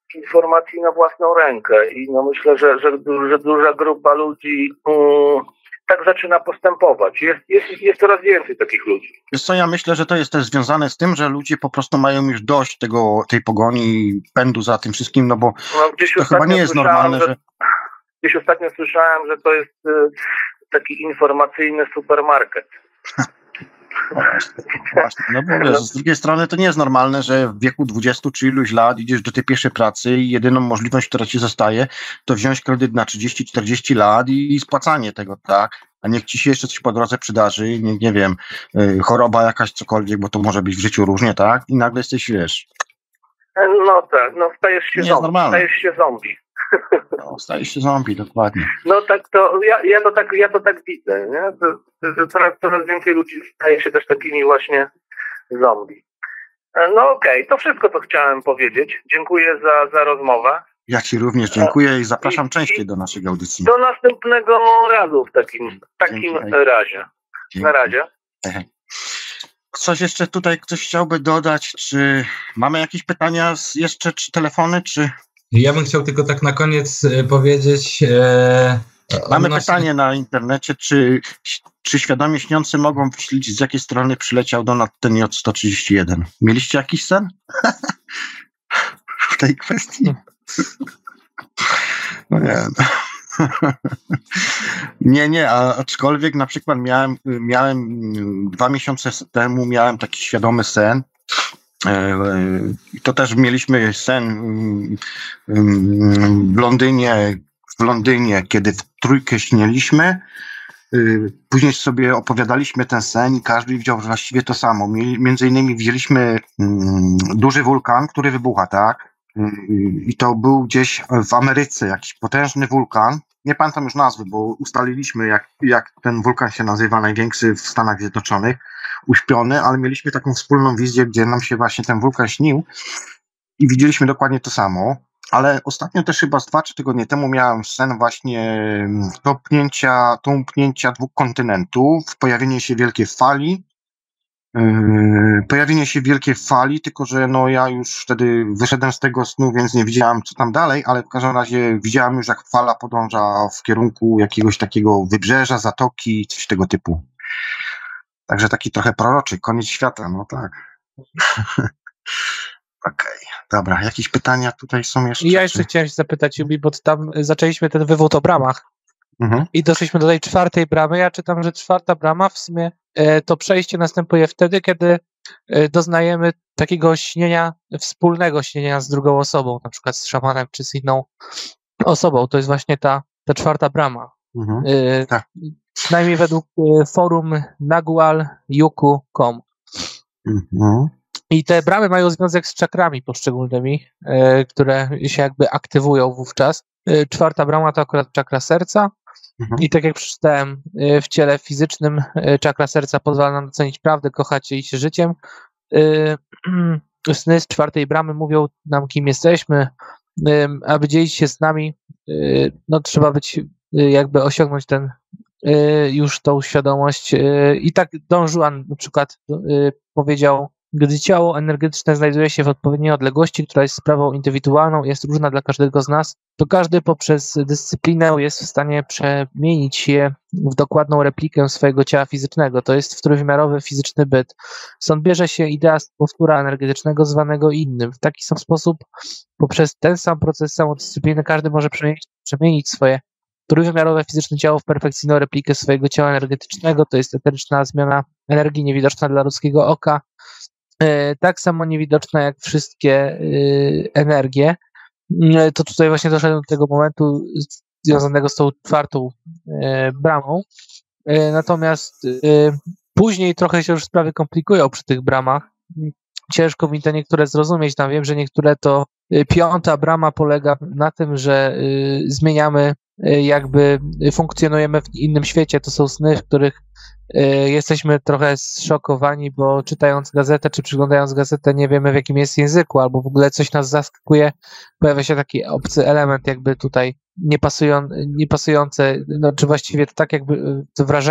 informacji na własną rękę i no myślę, że, że, że duża grupa ludzi um, tak zaczyna postępować. Jest, jest, jest coraz więcej takich ludzi. Wiesz co, ja myślę, że to jest też związane z tym, że ludzie po prostu mają już dość tego, tej pogoni, pędu za tym wszystkim, no bo no, to chyba nie jest normalne, że... że... Gdzieś ostatnio słyszałem, że to jest y, taki informacyjny supermarket. No właśnie, właśnie. No bo wiesz, z drugiej strony to nie jest normalne, że w wieku dwudziestu czy iluś lat idziesz do tej pierwszej pracy i jedyną możliwość, która ci zostaje, to wziąć kredyt na trzydzieści czterdzieści lat i, i spłacanie tego, tak? A niech ci się jeszcze coś po drodze przydarzy, nie, nie wiem, y, choroba jakaś, cokolwiek, bo to może być w życiu różnie, tak? I nagle jesteś, wiesz... No tak, no stajesz się zombie. Stajesz się zombie. No, stajesz się zombie, dokładnie. No tak to, ja, ja to tak, ja to tak widzę, nie? To, to coraz, coraz więcej ludzi staje się też takimi właśnie zombie. No okej, okay, to wszystko, co chciałem powiedzieć. Dziękuję za, za rozmowę. Ja ci również dziękuję i zapraszam I, częściej do naszej audycji. Do następnego razu w takim, w takim Dzięki. razie. Dzięki. Na razie. Coś jeszcze tutaj ktoś chciałby dodać? Czy mamy jakieś pytania jeszcze, czy telefony, czy... Ja bym chciał tylko tak na koniec powiedzieć... E, Mamy odnośnie... pytanie na internecie, czy, czy świadomie śniący mogą wyśledzić, z jakiej strony przyleciał Donat ten J sto trzydzieści jeden? Mieliście jakiś sen w tej kwestii? No nie. Nie, nie, a aczkolwiek na przykład miałem, miałem dwa miesiące temu miałem taki świadomy sen. I to też mieliśmy sen w Londynie, w Londynie, kiedy w trójkę śnieliśmy. Później sobie opowiadaliśmy ten sen i każdy widział właściwie to samo. Między innymi widzieliśmy duży wulkan, który wybucha, tak? I to był gdzieś w Ameryce jakiś potężny wulkan. Nie pamiętam już nazwy, bo ustaliliśmy, jak, jak ten wulkan się nazywa, największy w Stanach Zjednoczonych, uśpiony, ale mieliśmy taką wspólną wizję, gdzie nam się właśnie ten wulkan śnił i widzieliśmy dokładnie to samo. Ale ostatnio też chyba z dwa, trzy tygodnie temu miałem sen właśnie topnięcia, tąpnięcia dwóch kontynentów, pojawienie się wielkiej fali, Yy, pojawienie się wielkiej fali, tylko że no ja już wtedy wyszedłem z tego snu, więc nie widziałem co tam dalej, ale w każdym razie widziałem już, jak fala podąża w kierunku jakiegoś takiego wybrzeża, zatoki, coś tego typu. Także taki trochę proroczy, koniec świata, no tak. Okej, okay. Dobra, jakieś pytania tutaj są jeszcze? Ja jeszcze czy... chciałem się zapytać, Jubi, bo tam zaczęliśmy ten wywód o bramach. Mhm. I doszliśmy do tej czwartej bramy. Ja czytam, że czwarta brama w sumie e, to przejście następuje wtedy, kiedy e, doznajemy takiego śnienia, wspólnego śnienia z drugą osobą, na przykład z szamanem czy z inną osobą. To jest właśnie ta, ta czwarta brama. Mhm. E, tak. Przynajmniej według e, forum nagual juku kropka com. Mhm. I te bramy mają związek z czakrami poszczególnymi, e, które się jakby aktywują wówczas. E, czwarta brama to akurat czakra serca. Mhm. I tak jak przeczytałem, w ciele fizycznym czakra serca pozwala nam docenić prawdę, kochać się i się życiem. Sny z czwartej bramy mówią nam, kim jesteśmy. Aby dzielić się z nami, no trzeba być, jakby osiągnąć ten, już tą świadomość. I tak Don Juan na przykład powiedział: gdy ciało energetyczne znajduje się w odpowiedniej odległości, która jest sprawą indywidualną i jest różna dla każdego z nas, to każdy poprzez dyscyplinę jest w stanie przemienić je w dokładną replikę swojego ciała fizycznego. To jest trójwymiarowy fizyczny byt. Stąd bierze się idea powtóra energetycznego zwanego innym. W taki sam sposób, poprzez ten sam proces samodyscypliny, każdy może przemienić, przemienić swoje trójwymiarowe fizyczne ciało w perfekcyjną replikę swojego ciała energetycznego. To jest eteryczna zmiana energii niewidoczna dla ludzkiego oka. Tak samo niewidoczna jak wszystkie energie. To tutaj właśnie doszedłem do tego momentu związanego z tą czwartą bramą. Natomiast później trochę się już sprawy komplikują przy tych bramach. Ciężko mi to niektóre zrozumieć. Tam wiem, że niektóre to piąta brama polega na tym, że zmieniamy, jakby funkcjonujemy w innym świecie. To są sny, w których jesteśmy trochę zszokowani, bo czytając gazetę, czy przyglądając gazetę, nie wiemy, w jakim jest języku, albo w ogóle coś nas zaskakuje, pojawia się taki obcy element, jakby tutaj niepasują, niepasujące, no czy właściwie to tak jakby to wrażenie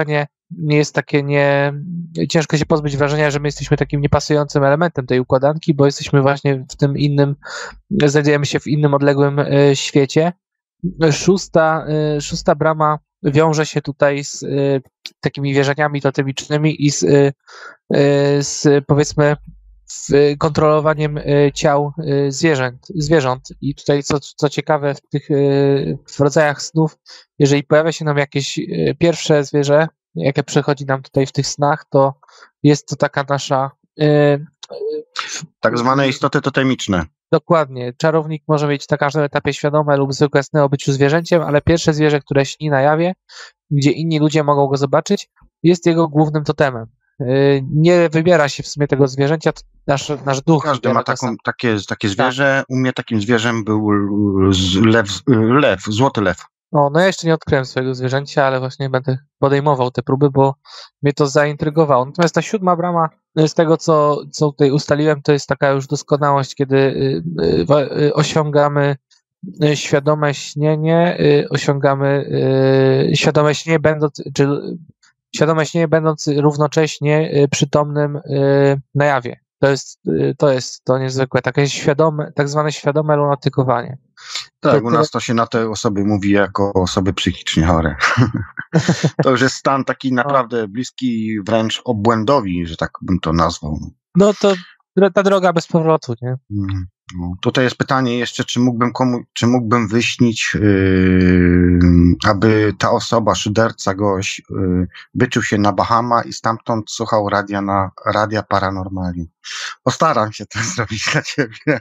nie jest takie nie... Ciężko się pozbyć wrażenia, że my jesteśmy takim niepasującym elementem tej układanki, bo jesteśmy właśnie w tym innym, znajdujemy się w innym odległym y, świecie. Szósta, y, szósta brama wiąże się tutaj z y, takimi wierzeniami totemicznymi i z, y, y, z powiedzmy z kontrolowaniem y, ciał y, zwierząt, zwierząt. I tutaj co, co ciekawe w tych y, w rodzajach snów, jeżeli pojawia się nam jakieś y, pierwsze zwierzę, jakie przychodzi nam tutaj w tych snach, to jest to taka nasza y, Tak zwane istoty totemiczne. Dokładnie. Czarownik może mieć na każdym etapie świadome lub zwykłe sny o byciu zwierzęciem, ale pierwsze zwierzę, które śni na jawie, gdzie inni ludzie mogą go zobaczyć, jest jego głównym totemem. Nie wybiera się w sumie tego zwierzęcia, to nasz, nasz duch. Każdy ma taką, takie, takie zwierzę. U mnie takim zwierzem był lew, lew, złoty lew. O, no ja jeszcze nie odkryłem swojego zwierzęcia, ale właśnie będę podejmował te próby, bo mnie to zaintrygowało. Natomiast ta siódma brama, z tego co, co tutaj ustaliłem, to jest taka już doskonałość, kiedy y, y, y, osiągamy świadome śnienie, y, osiągamy y, świadome śnienie, będąc, czy świadome śnienie, będąc równocześnie y, przytomnym y, na jawie. To jest, y, to jest to niezwykłe, takie świadome, tak zwane świadome lunatykowanie. Tak, u nas to się na te osoby mówi jako osoby psychicznie chore. To już jest stan taki naprawdę bliski wręcz obłędowi, że tak bym to nazwał. No to ta droga bez powrotu, nie? No, tutaj jest pytanie jeszcze, czy mógłbym komu, czy mógłbym wyśnić, yy, aby ta osoba, szyderca, gość, yy, wyczuł się na Bahama i stamtąd słuchał radia na radia Paranormalium. Postaram się to zrobić dla ciebie.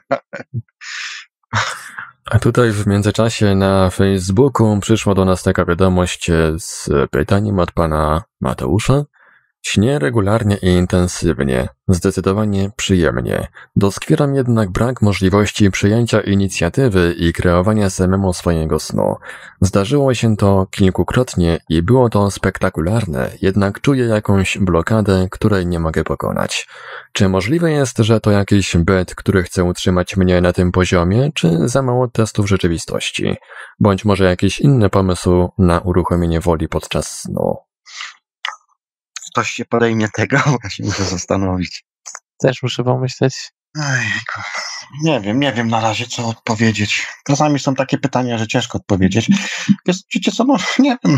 A tutaj w międzyczasie na Facebooku przyszła do nas taka wiadomość z pytaniem od pana Mateusza. Śnię regularnie i intensywnie, zdecydowanie przyjemnie. Doskwieram jednak brak możliwości przyjęcia inicjatywy i kreowania samemu swojego snu. Zdarzyło się to kilkukrotnie i było to spektakularne, jednak czuję jakąś blokadę, której nie mogę pokonać. Czy możliwe jest, że to jakiś byt, który chce utrzymać mnie na tym poziomie, czy za mało testów rzeczywistości? Bądź może jakiś inny pomysł na uruchomienie woli podczas snu? Ktoś się podejmie tego, ja się muszę zastanowić. Też muszę pomyśleć. Ejku. Nie wiem, nie wiem na razie, co odpowiedzieć. Czasami są takie pytania, że ciężko odpowiedzieć. Wiesz, wiecie co, no nie wiem.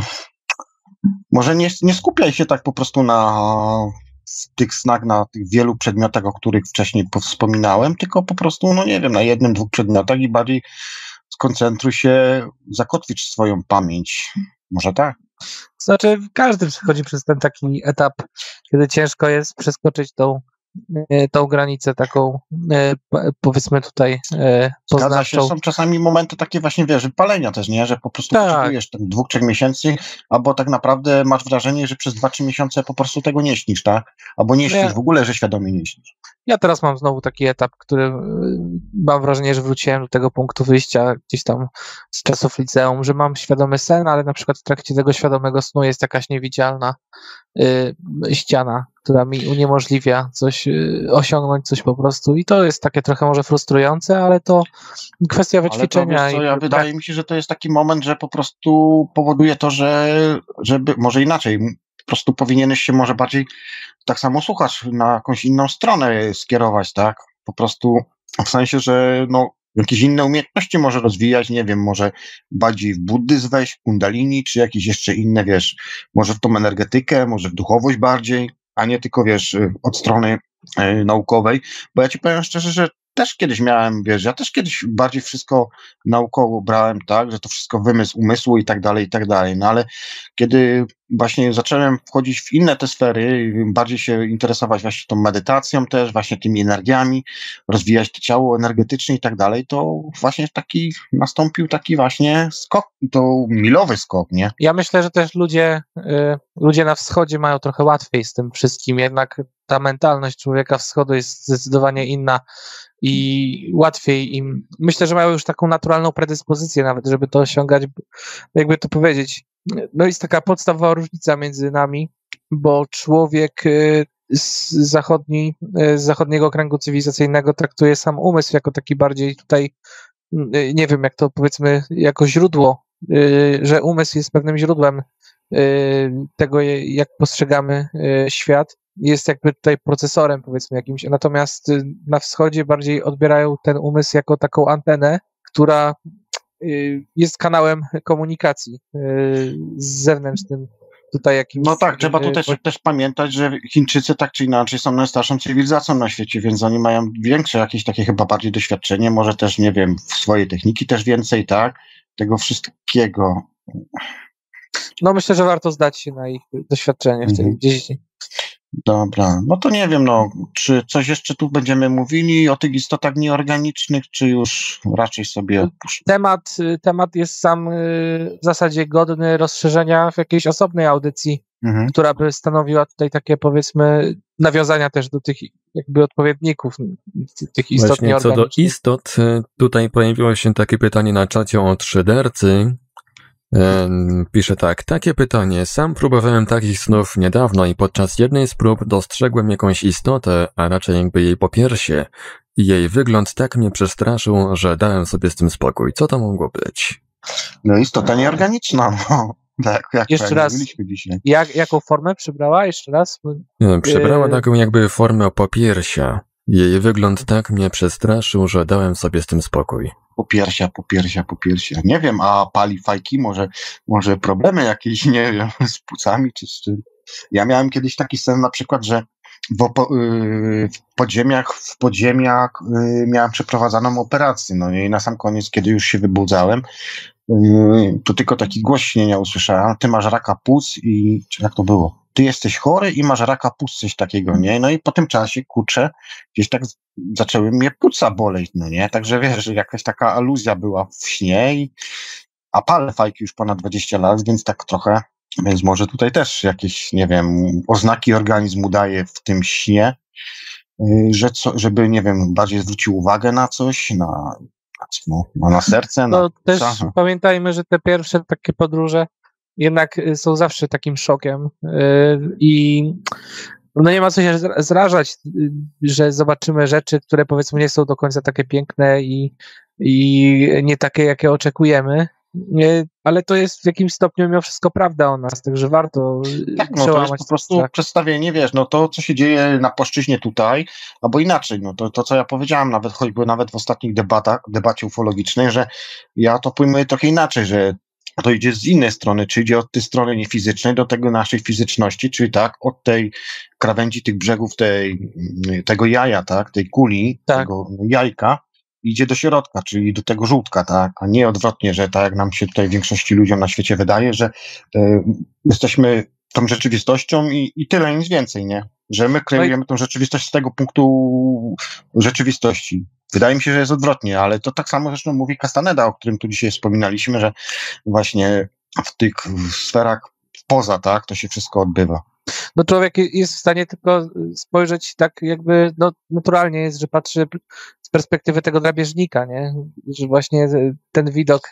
Może nie, nie skupiaj się tak po prostu na tych snach, na tych wielu przedmiotach, o których wcześniej wspominałem, tylko po prostu, no nie wiem, na jednym, dwóch przedmiotach i bardziej skoncentruj się, zakotwicz swoją pamięć. Może tak? Znaczy, każdy przechodzi przez ten taki etap, kiedy ciężko jest przeskoczyć tą, tą granicę taką, powiedzmy tutaj poznawczą. Zgadza się, są czasami momenty takie właśnie, wiesz, wypalenia też, nie? Że po prostu tak. potrzebujesz tam dwóch, trzech miesięcy, albo tak naprawdę masz wrażenie, że przez dwa, trzy miesiące po prostu tego nie śnisz, tak? Albo nie śnisz ja, w ogóle, że świadomie nie śnisz. Ja teraz mam znowu taki etap, który mam wrażenie, że wróciłem do tego punktu wyjścia gdzieś tam z czasów liceum, że mam świadomy sen, ale na przykład w trakcie tego świadomego snu jest jakaś niewidzialna y, ściana, która mi uniemożliwia coś, y, osiągnąć coś po prostu i to jest takie trochę może frustrujące, ale to kwestia wyćwiczenia. Ale to, wiesz co, i ja wydaje mi się, że to jest taki moment, że po prostu powoduje to, że żeby, może inaczej, po prostu powinieneś się może bardziej tak samo słuchać, na jakąś inną stronę skierować, tak? Po prostu w sensie, że no jakieś inne umiejętności może rozwijać, nie wiem, może bardziej w buddyzm wejść, kundalini, czy jakieś jeszcze inne, wiesz, może w tą energetykę, może w duchowość bardziej, a nie tylko, wiesz, od strony y, naukowej, bo ja ci powiem szczerze, że też kiedyś miałem, wiesz, ja też kiedyś bardziej wszystko naukowo brałem, tak, że to wszystko wymysł umysłu i tak dalej, i tak dalej, no ale kiedy właśnie zacząłem wchodzić w inne te sfery, bardziej się interesować właśnie tą medytacją też, właśnie tymi energiami, rozwijać to ciało energetycznie i tak dalej, to właśnie taki nastąpił taki właśnie skok, to milowy skok, nie? Ja myślę, że też ludzie, y, ludzie na wschodzie mają trochę łatwiej z tym wszystkim, jednak ta mentalność człowieka wschodu jest zdecydowanie inna i łatwiej im, myślę, że mają już taką naturalną predyspozycję nawet, żeby to osiągać, jakby to powiedzieć. No jest taka podstawowa różnica między nami, bo człowiek z, zachodni, z zachodniego kręgu cywilizacyjnego traktuje sam umysł jako taki bardziej tutaj, nie wiem jak to powiedzmy, jako źródło, że umysł jest pewnym źródłem tego, jak postrzegamy świat, jest jakby tutaj procesorem, powiedzmy, jakimś. Natomiast na wschodzie bardziej odbierają ten umysł jako taką antenę, która jest kanałem komunikacji z zewnętrznym tutaj jakimś... No tak, trzeba tu też, też pamiętać, że Chińczycy tak czy inaczej są najstarszą cywilizacją na świecie, więc oni mają większe jakieś takie chyba bardziej doświadczenie, może też, nie wiem, w swojej techniki też więcej, tak? Tego wszystkiego. No myślę, że warto zdać się na ich doświadczenie w tej Mhm. dziedzinie. Dobra, no to nie wiem, no, czy coś jeszcze tu będziemy mówili o tych istotach nieorganicznych, czy już raczej sobie odpuszczę? Temat, temat jest sam w zasadzie godny rozszerzenia w jakiejś osobnej audycji, Mhm. która by stanowiła tutaj takie, powiedzmy, nawiązania też do tych jakby odpowiedników tych istot Właśnie co do nieorganicznych. istot, tutaj pojawiło się takie pytanie na czacie od Szydercy. Pisze tak, takie pytanie. Sam próbowałem takich snów niedawno i podczas jednej z prób dostrzegłem jakąś istotę, a raczej jakby jej popiersie. I jej wygląd tak mnie przestraszył, że dałem sobie z tym spokój. Co to mogło być? No istota nieorganiczna, no. Tak, jak Jeszcze raz. mówiliśmy dzisiaj. Jak, jaką formę przybrała? Jeszcze raz? Przybrała Yy. taką jakby formę popiersia. Jej wygląd tak mnie przestraszył, że dałem sobie z tym spokój. Popiersia, popiersia, popiersia. Nie wiem, a pali fajki, może, może problemy jakieś, nie wiem, z płucami czy z czym. Ja miałem kiedyś taki sen na przykład, że w, opo- yy, w podziemiach, w podziemiach yy, miałem przeprowadzaną operację, no i na sam koniec, kiedy już się wybudzałem, yy, to tylko taki głos śnienia usłyszałem, ty masz raka płuc i, czy jak to było? Ty jesteś chory i masz raka płuc, coś takiego, nie? No i po tym czasie, kurczę, gdzieś tak z- zaczęły mnie płuca boleć, no nie? Także wiesz, że jakaś taka aluzja była w śnie i, a palę fajki już ponad dwadzieścia lat, więc tak trochę, więc może tutaj też jakieś, nie wiem, oznaki organizmu daje w tym śnie, yy, że co, żeby, nie wiem, bardziej zwrócił uwagę na coś, na, na, co, no, na, na serce, na No też Aha. pamiętajmy, że te pierwsze takie podróże jednak y, są zawsze takim szokiem y, i no nie ma co się zra- zrażać, y, że zobaczymy rzeczy, które powiedzmy nie są do końca takie piękne i, i nie takie, jakie oczekujemy, y, ale to jest w jakimś stopniu mimo wszystko prawda o nas, także warto y, Tak, no to jest przełamać po ten prostu strach. przedstawienie, wiesz, no to, co się dzieje na płaszczyźnie tutaj, albo inaczej, no to, to co ja powiedziałem nawet, choćby nawet w ostatnich debatach, debacie ufologicznej, że ja to pojmuję trochę inaczej, że to idzie z innej strony, czy idzie od tej strony niefizycznej do tego naszej fizyczności, czyli tak, od tej krawędzi tych brzegów tej, tego jaja, tak, tej kuli, Tak. tego jajka, idzie do środka, czyli do tego żółtka, tak, a nie odwrotnie, że tak jak nam się tutaj większości ludziom na świecie wydaje, że e, jesteśmy tą rzeczywistością i, i tyle, nic więcej, nie? Że my kreujemy tą rzeczywistość z tego punktu rzeczywistości. Wydaje mi się, że jest odwrotnie, ale to tak samo zresztą mówi Castaneda, o którym tu dzisiaj wspominaliśmy, że właśnie w tych sferach poza, tak, to się wszystko odbywa. No człowiek jest w stanie tylko spojrzeć tak jakby, no naturalnie jest, że patrzy z perspektywy tego drapieżnika, nie? Że właśnie ten widok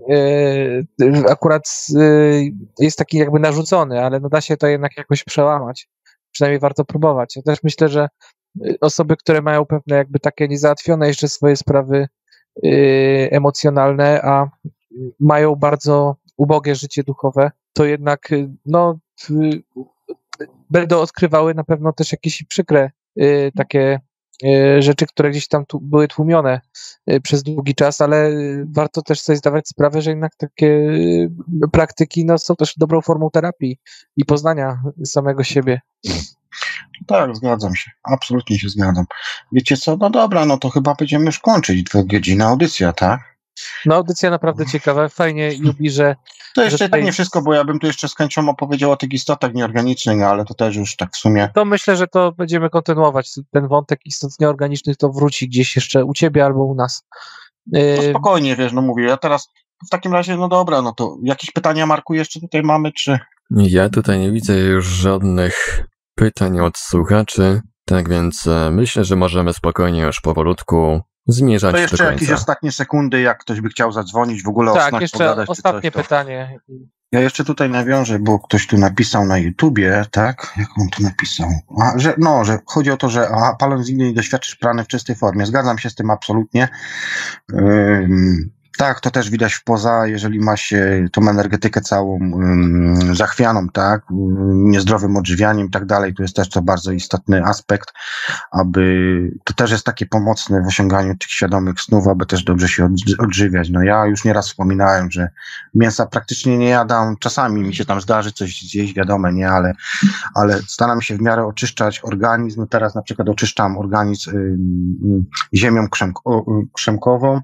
e, akurat e, jest taki jakby narzucony, ale no da się to jednak jakoś przełamać. Przynajmniej warto próbować. Ja też myślę, że osoby, które mają pewne jakby takie niezałatwione jeszcze swoje sprawy e, emocjonalne, a mają bardzo ubogie życie duchowe, to jednak no w, będą odkrywały na pewno też jakieś przykre y, takie y, rzeczy, które gdzieś tam tu były tłumione y, przez długi czas, ale y, warto też sobie zdawać sprawę, że jednak takie y, praktyki no, są też dobrą formą terapii i poznania samego siebie. Tak, zgadzam się. Absolutnie się zgadzam. Wiecie co? No dobra, no to chyba będziemy już kończyć. Dwugodzinna audycja, tak? No audycja naprawdę ciekawa, fajnie Jubi, że To jeszcze że i tak tutaj- nie wszystko, bo ja bym tu jeszcze z chęcią opowiedział o tych istotach nieorganicznych, no ale to też już tak w sumie. to myślę, że to będziemy kontynuować. Ten wątek istot nieorganicznych to wróci gdzieś jeszcze u ciebie albo u nas. No Y, spokojnie, wiesz, no mówię, ja teraz w takim razie, no dobra, no to jakieś pytania, Marku, jeszcze tutaj mamy, czy... Ja tutaj nie widzę już żadnych pytań od słuchaczy, tak więc e, myślę, że możemy spokojnie już powolutku zmierzać To do jeszcze końca. jakieś ostatnie sekundy, jak ktoś by chciał zadzwonić, w ogóle o tak, snach jeszcze pogadać, czy ostatnie coś, to... pytanie. Ja jeszcze tutaj nawiążę, bo ktoś tu napisał na YouTubie, tak? Jak on tu napisał? A, że, no, że chodzi o to, że aha, paląc nigdy nie doświadczysz prany w czystej formie. Zgadzam się z tym absolutnie. Ym, Tak, to też widać w poza, jeżeli ma się tą energetykę całą um, zachwianą, tak, um, niezdrowym odżywianiem i tak dalej, to jest też to bardzo istotny aspekt, aby, to też jest takie pomocne w osiąganiu tych świadomych snów, aby też dobrze się odżywiać. No ja już nieraz wspominałem, że mięsa praktycznie nie jadam, czasami mi się tam zdarzy coś zjeść, wiadome, nie, ale, ale staram się w miarę oczyszczać organizm, teraz na przykład oczyszczam organizm um, ziemią krzemko, krzemkową,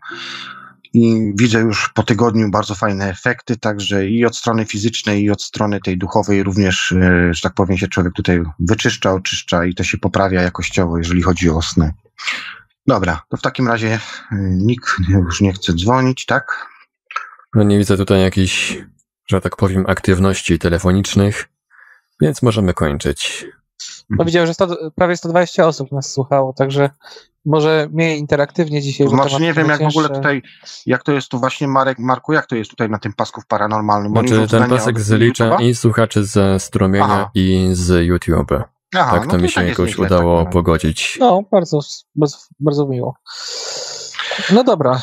i widzę już po tygodniu bardzo fajne efekty, także i od strony fizycznej, i od strony tej duchowej również, że tak powiem, się człowiek tutaj wyczyszcza, oczyszcza i to się poprawia jakościowo, jeżeli chodzi o sny. Dobra, to w takim razie nikt już nie chce dzwonić, tak? No nie widzę tutaj jakichś, że tak powiem, aktywności telefonicznych, więc możemy kończyć. No widziałem, że sto, prawie sto dwadzieścia osób nas słuchało, także może mniej interaktywnie dzisiaj. To znaczy nie wiem, jak w ogóle tutaj, jak to jest tu właśnie, Marek, Marku, jak to jest tutaj na tym pasku w paranormalnym? Znaczy ten pasek zlicza i słuchaczy ze strumienia Aha. i z YouTube. Aha, tak to no mi się tak jakoś nieźle, udało tak, pogodzić. No, bardzo, bardzo, bardzo miło. No dobra.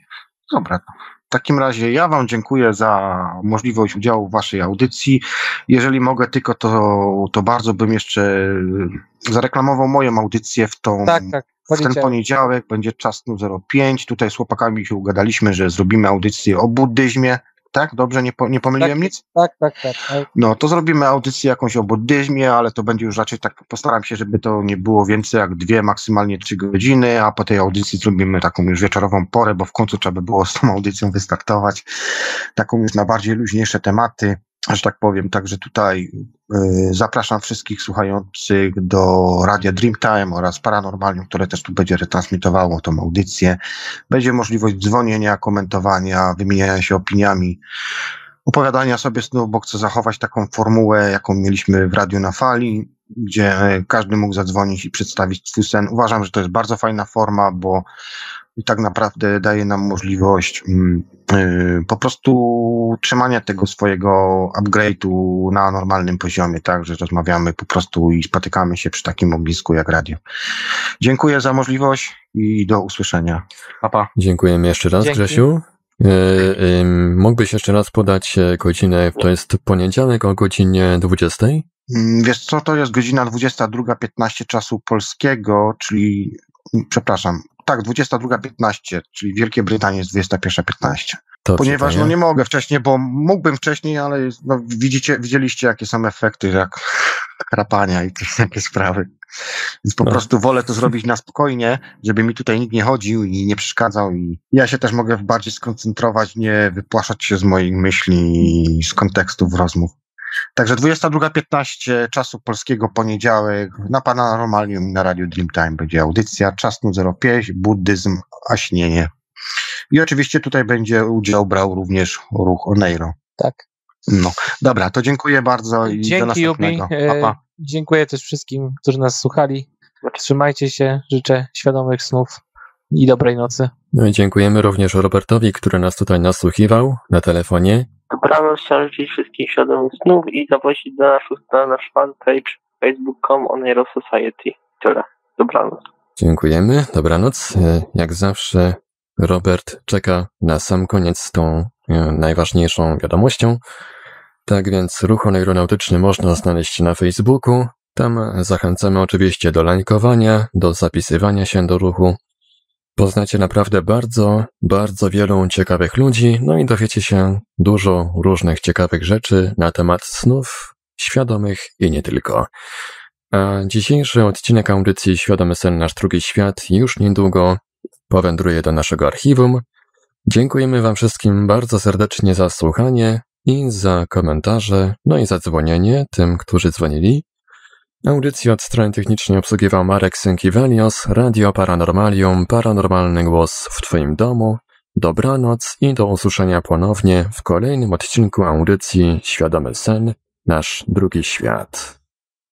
Dobra. W takim razie ja wam dziękuję za możliwość udziału w waszej audycji. Jeżeli mogę tylko, to, to bardzo bym jeszcze zareklamował moją audycję w tą, tak, tak, w ten poniedziałek. Będzie Czas Snu zero pięć. Tutaj z chłopakami się ugadaliśmy, że zrobimy audycję o buddyzmie. Tak? Dobrze? Nie, po, nie pomyliłem tak, nic? Tak, tak, tak, tak. No, to zrobimy audycję jakąś o buddyzmie, ale to będzie już raczej tak, postaram się, żeby to nie było więcej jak dwie, maksymalnie trzy godziny, a po tej audycji zrobimy taką już wieczorową porę, bo w końcu trzeba by było z tą audycją wystartować. Taką już na bardziej luźniejsze tematy, że tak powiem. Także tutaj y, zapraszam wszystkich słuchających do Radia Dreamtime oraz Paranormalium, które też tu będzie retransmitowało tą audycję. Będzie możliwość dzwonienia, komentowania, wymieniania się opiniami, opowiadania sobie snów, bo chcę zachować taką formułę, jaką mieliśmy w Radiu na Fali, gdzie każdy mógł zadzwonić i przedstawić swój sen. Uważam, że to jest bardzo fajna forma, bo tak naprawdę daje nam możliwość yy, po prostu trzymania tego swojego upgrade'u na normalnym poziomie, tak, że rozmawiamy po prostu i spotykamy się przy takim ognisku jak radio. Dziękuję za możliwość i do usłyszenia. Pa, pa. Dziękujemy jeszcze raz, Dzięki. Grzesiu. Yy, yy, mógłbyś jeszcze raz podać godzinę, to jest poniedziałek o godzinie dwudziestej? Wiesz co, to jest godzina dwudziesta druga piętnaście czasu polskiego, czyli, przepraszam, tak, dwudziesta druga piętnaście, czyli w Wielkiej Brytanii jest dwudziesta pierwsza piętnaście. Dobrze, ponieważ no nie mogę wcześniej, bo mógłbym wcześniej, ale no, widzicie, widzieliście jakie są efekty, jak krapania i takie sprawy. Więc po no. prostu wolę to zrobić na spokojnie, żeby mi tutaj nikt nie chodził i nie przeszkadzał i ja się też mogę bardziej skoncentrować, nie wypłaszać się z moich myśli i z kontekstów rozmów. Także dwudziesta druga piętnaście czasu polskiego, poniedziałek, na Paranormalium i na Radiu Dreamtime będzie audycja Czas Snu zero pięć, buddyzm, a śnienie. I oczywiście tutaj będzie udział brał również ruch Oneiro. Tak. No, dobra, to dziękuję bardzo i Dzięki, do następnego. Jubi. Pa, pa. Dziękuję też wszystkim, którzy nas słuchali. Trzymajcie się, życzę świadomych snów i dobrej nocy. No i dziękujemy również Robertowi, który nas tutaj nasłuchiwał na telefonie. Dobranoc, chciałem życzyć wszystkim świadomych snów i zaprosić do naszą stronę, nasz fanpage facebook kropka com Oneiro Society. Tyle. Dobranoc. Dziękujemy. Dobranoc. Jak zawsze Robert czeka na sam koniec z tą najważniejszą wiadomością. Tak więc ruch oneironautyczny można znaleźć na Facebooku. Tam zachęcamy oczywiście do lajkowania, do zapisywania się do ruchu. Poznacie naprawdę bardzo, bardzo wielu ciekawych ludzi, no i dowiecie się dużo różnych ciekawych rzeczy na temat snów, świadomych i nie tylko. A dzisiejszy odcinek audycji Świadomy Sen Nasz Drugi Świat już niedługo powędruje do naszego archiwum. Dziękujemy wam wszystkim bardzo serdecznie za słuchanie i za komentarze, no i za dzwonienie tym, którzy dzwonili. Audycję od strony technicznej obsługiwał Marek Sękiewelios, Radio Paranormalium, paranormalny głos w twoim domu. Dobranoc i do usłyszenia ponownie w kolejnym odcinku audycji Świadomy Sen Nasz Drugi Świat.